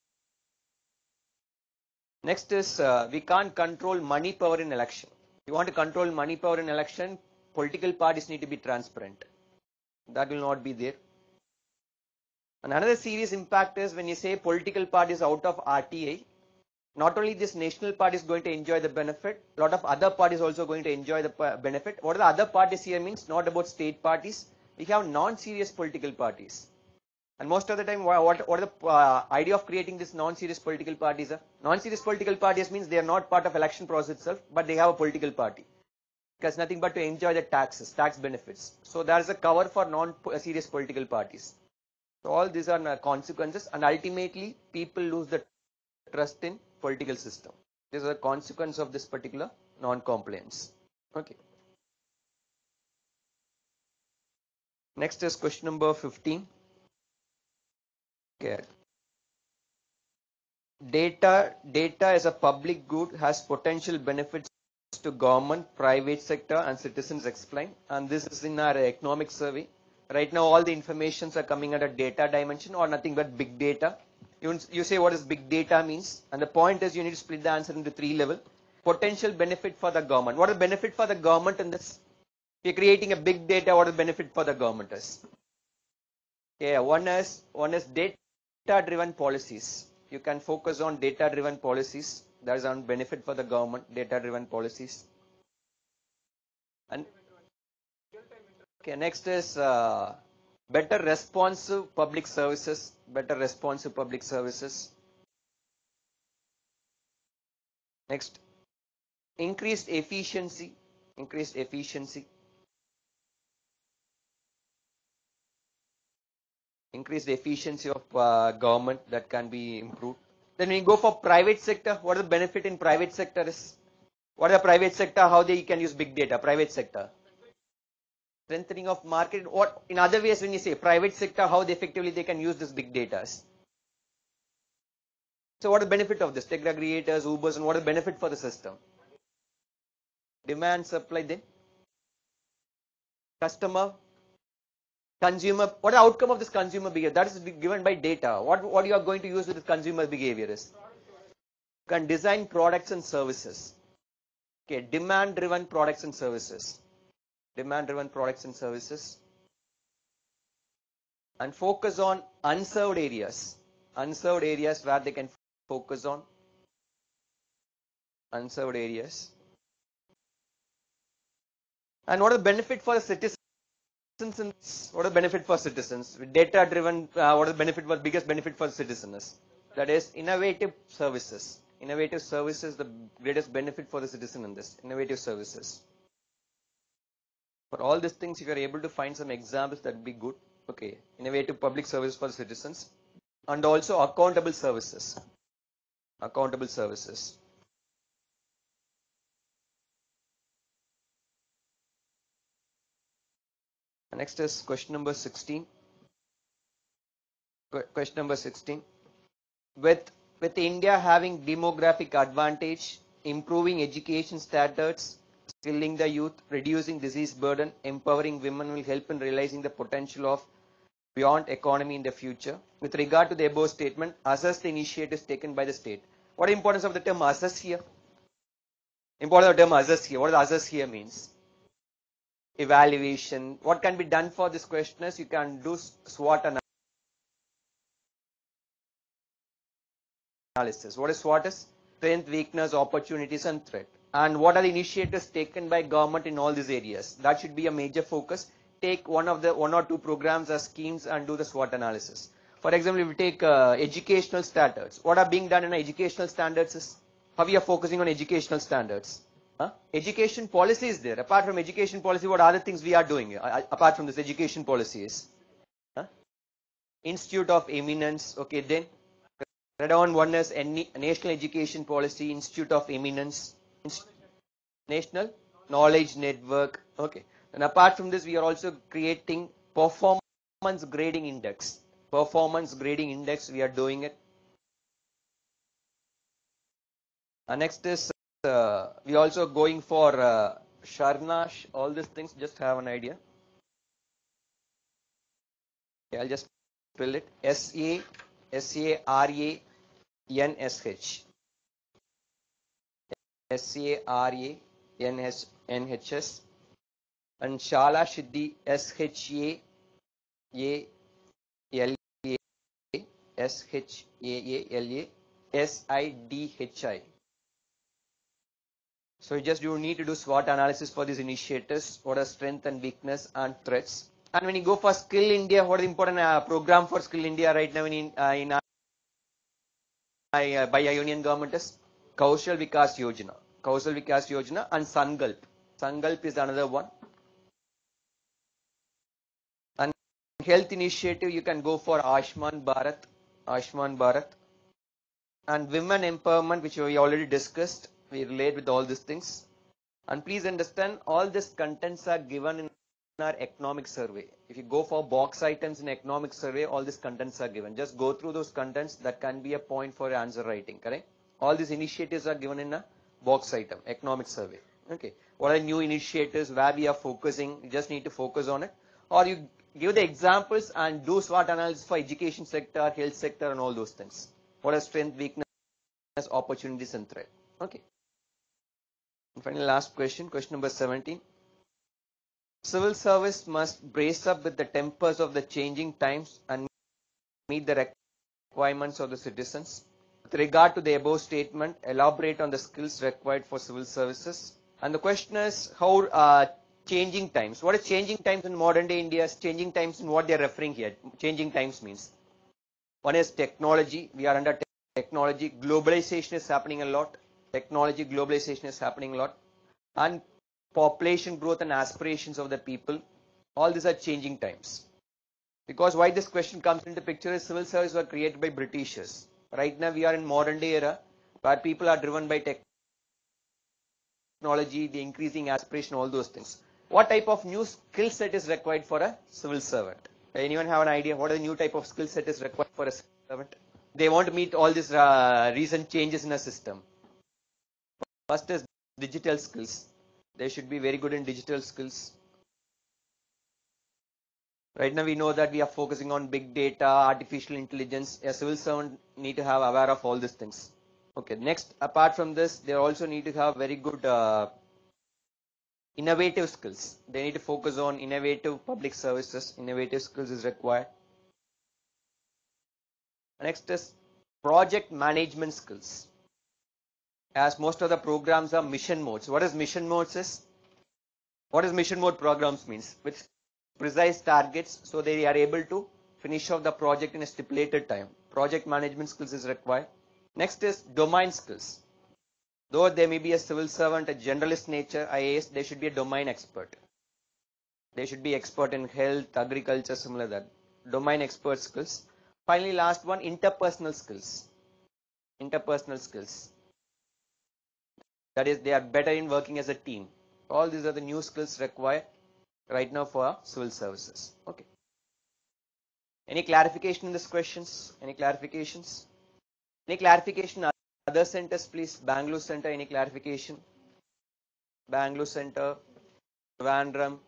Next is uh, we can't control money power in election. If you want to control money power in election, political parties need to be transparent. That will not be there. And another serious impact is when you say political parties out of R T I, not only this national party is going to enjoy the benefit, a lot of other parties also going to enjoy the benefit. What are the other parties here means? Not about state parties. We have non-serious political parties. And most of the time, what, what are the uh, idea of creating this non-serious political parties? Are? Non-serious political parties means they are not part of election process itself, but they have a political party. Because nothing but to enjoy the taxes, tax benefits. So there is a cover for non-serious political parties. So all these are consequences, and ultimately people lose the trust in political system. This is a consequence of this particular non-compliance. Okay. Next is question number fifteen. Okay. Data, data as a public good has potential benefits to government, private sector and citizens explain. And this is in our economic survey. Right now all the informations are coming under data dimension or nothing but big data. You, you say what is big data means, and the point is you need to split the answer into three levels. Potential benefit for the government. What is the benefit for the government in this? If you're creating a big data, what is the benefit for the government is? Yeah, one is one is data driven policies. You can focus on data driven policies. That is on benefit for the government, data driven policies. And okay, next is uh, better responsive public services, better responsive public services. Next, increased efficiency, increased efficiency. Increased efficiency of uh, government that can be improved. Then we go for private sector. What is the benefit in private sector is? What is the private sector? How they can use big data? Private sector. Strengthening of market. What in other ways when you say private sector, how they effectively they can use this big data? So what is the benefit of this? Tech aggregators, Ubers, and what is the benefit for the system? Demand, supply, then customer, consumer. What is the outcome of this consumer behavior? That is given by data. What what you are going to use with this consumer behavior is? You can design products and services. Okay, demand-driven products and services. Demand-driven products and services. And focus on unserved areas. Unserved areas where they can focus on. Unserved areas. And what is the benefit for the citizens? What is the benefit for citizens? With data-driven, uh, what is the benefit? What biggest benefit for citizens? That is innovative services. Innovative services, the greatest benefit for the citizen in this. Innovative services. For all these things, if you are able to find some examples, that would be good. Okay, innovative public services for the citizens, and also accountable services. Accountable services. Next is question number sixteen. Question number sixteen. With with India having demographic advantage, improving education standards, skilling the youth, reducing disease burden, empowering women will help in realizing the potential of beyond economy in the future. With regard to the above statement, assess the initiatives taken by the state. What is the importance of the term assess here? Importance of the term assess here. What does assess here means? Evaluation. What can be done for this question is you can do SWOT analysis. What is SWOT is? Strength, weakness, opportunities and threat. And what are the initiatives taken by government in all these areas? That should be a major focus. Take one of the one or two programs or schemes and do the SWOT analysis. For example, if we take uh, educational standards. What are being done in educational standards is how we are focusing on educational standards. Huh? Education policy is there. Apart from education policy, what other things we are doing uh, apart from this education policies? Huh? Institute of Eminence. Okay, then read on one is National Education Policy, Institute of Eminence, Inst National Knowledge Network. Okay, and apart from this, we are also creating performance grading index. Performance grading index. We are doing it. And next is. Uh, we also going for uh, Sharnash, all these things, just have an idea. Okay, I'll just spell it. S A S A R A N S H. S A R A N H S. And Shala Siddhi, S H A A L A S H A A L A S I D H I. So you just you need to do SWOT analysis for these initiatives, what are strength and weakness and threats. And when you go for Skill India, what is the important uh, program for Skill India right now in, uh, in uh, by a union government is Kaushal Vikas Yojana. Kaushal Vikas Yojana and Sankalp. Sankalp is another one. And health initiative, you can go for Ayushman Bharat. Ayushman Bharat. And women empowerment, which we already discussed. We relate with all these things. And please understand, all these contents are given in our economic survey. If you go for box items in economic survey, all these contents are given. Just go through those contents. That can be a point for answer writing, correct? All these initiatives are given in a box item, economic survey. Okay. What are new initiatives, where we are focusing? You just need to focus on it. Or you give the examples and do SWOT analysis for education sector, health sector, and all those things. What are strength, weakness, opportunities, and threat? Okay. And finally, last question, question number seventeen. Civil service must brace up with the tempers of the changing times and meet the requirements of the citizens. With regard to the above statement, elaborate on the skills required for civil services. And the question is, how uh, changing times? What is changing times in modern day India? Changing times in what they are referring here. Changing times means, one is technology. We are under te technology. Globalization is happening a lot. Technology, globalization is happening a lot. And population growth and aspirations of the people, all these are changing times. Because why this question comes into picture is civil service were created by Britishers. Right now we are in modern day era where people are driven by technology, the increasing aspiration, all those things. What type of new skill set is required for a civil servant? Anyone have an idea what the new type of skill set is required for a civil servant? They want to meet all these uh, recent changes in a system. First is digital skills. They should be very good in digital skills. Right now we know that we are focusing on big data, artificial intelligence. A civil servant need to have aware of all these things. Okay, next, apart from this, they also need to have very good uh, innovative skills. They need to focus on innovative public services. Innovative skills is required. Next is project management skills. As most of the programs are mission modes. What is mission modes is? What is mission mode programs means? With precise targets, so they are able to finish off the project in a stipulated time. Project management skills is required. Next is domain skills. Though they may be a civil servant, a generalist nature, I A S, they should be a domain expert. They should be expert in health, agriculture, similar that. Domain expert skills. Finally, last one, interpersonal skills. Interpersonal skills. That is, they are better in working as a team. All these are the new skills required right now for civil services. Okay. Any clarification in these questions? Any clarifications? Any clarification? Other centers, please. Bangalore Center, any clarification? Bangalore Center, Trivandrum.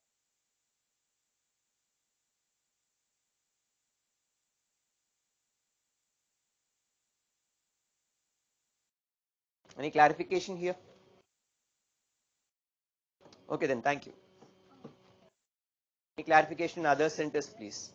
Any clarification here? Okay, then thank you. Any clarification in other centers, please?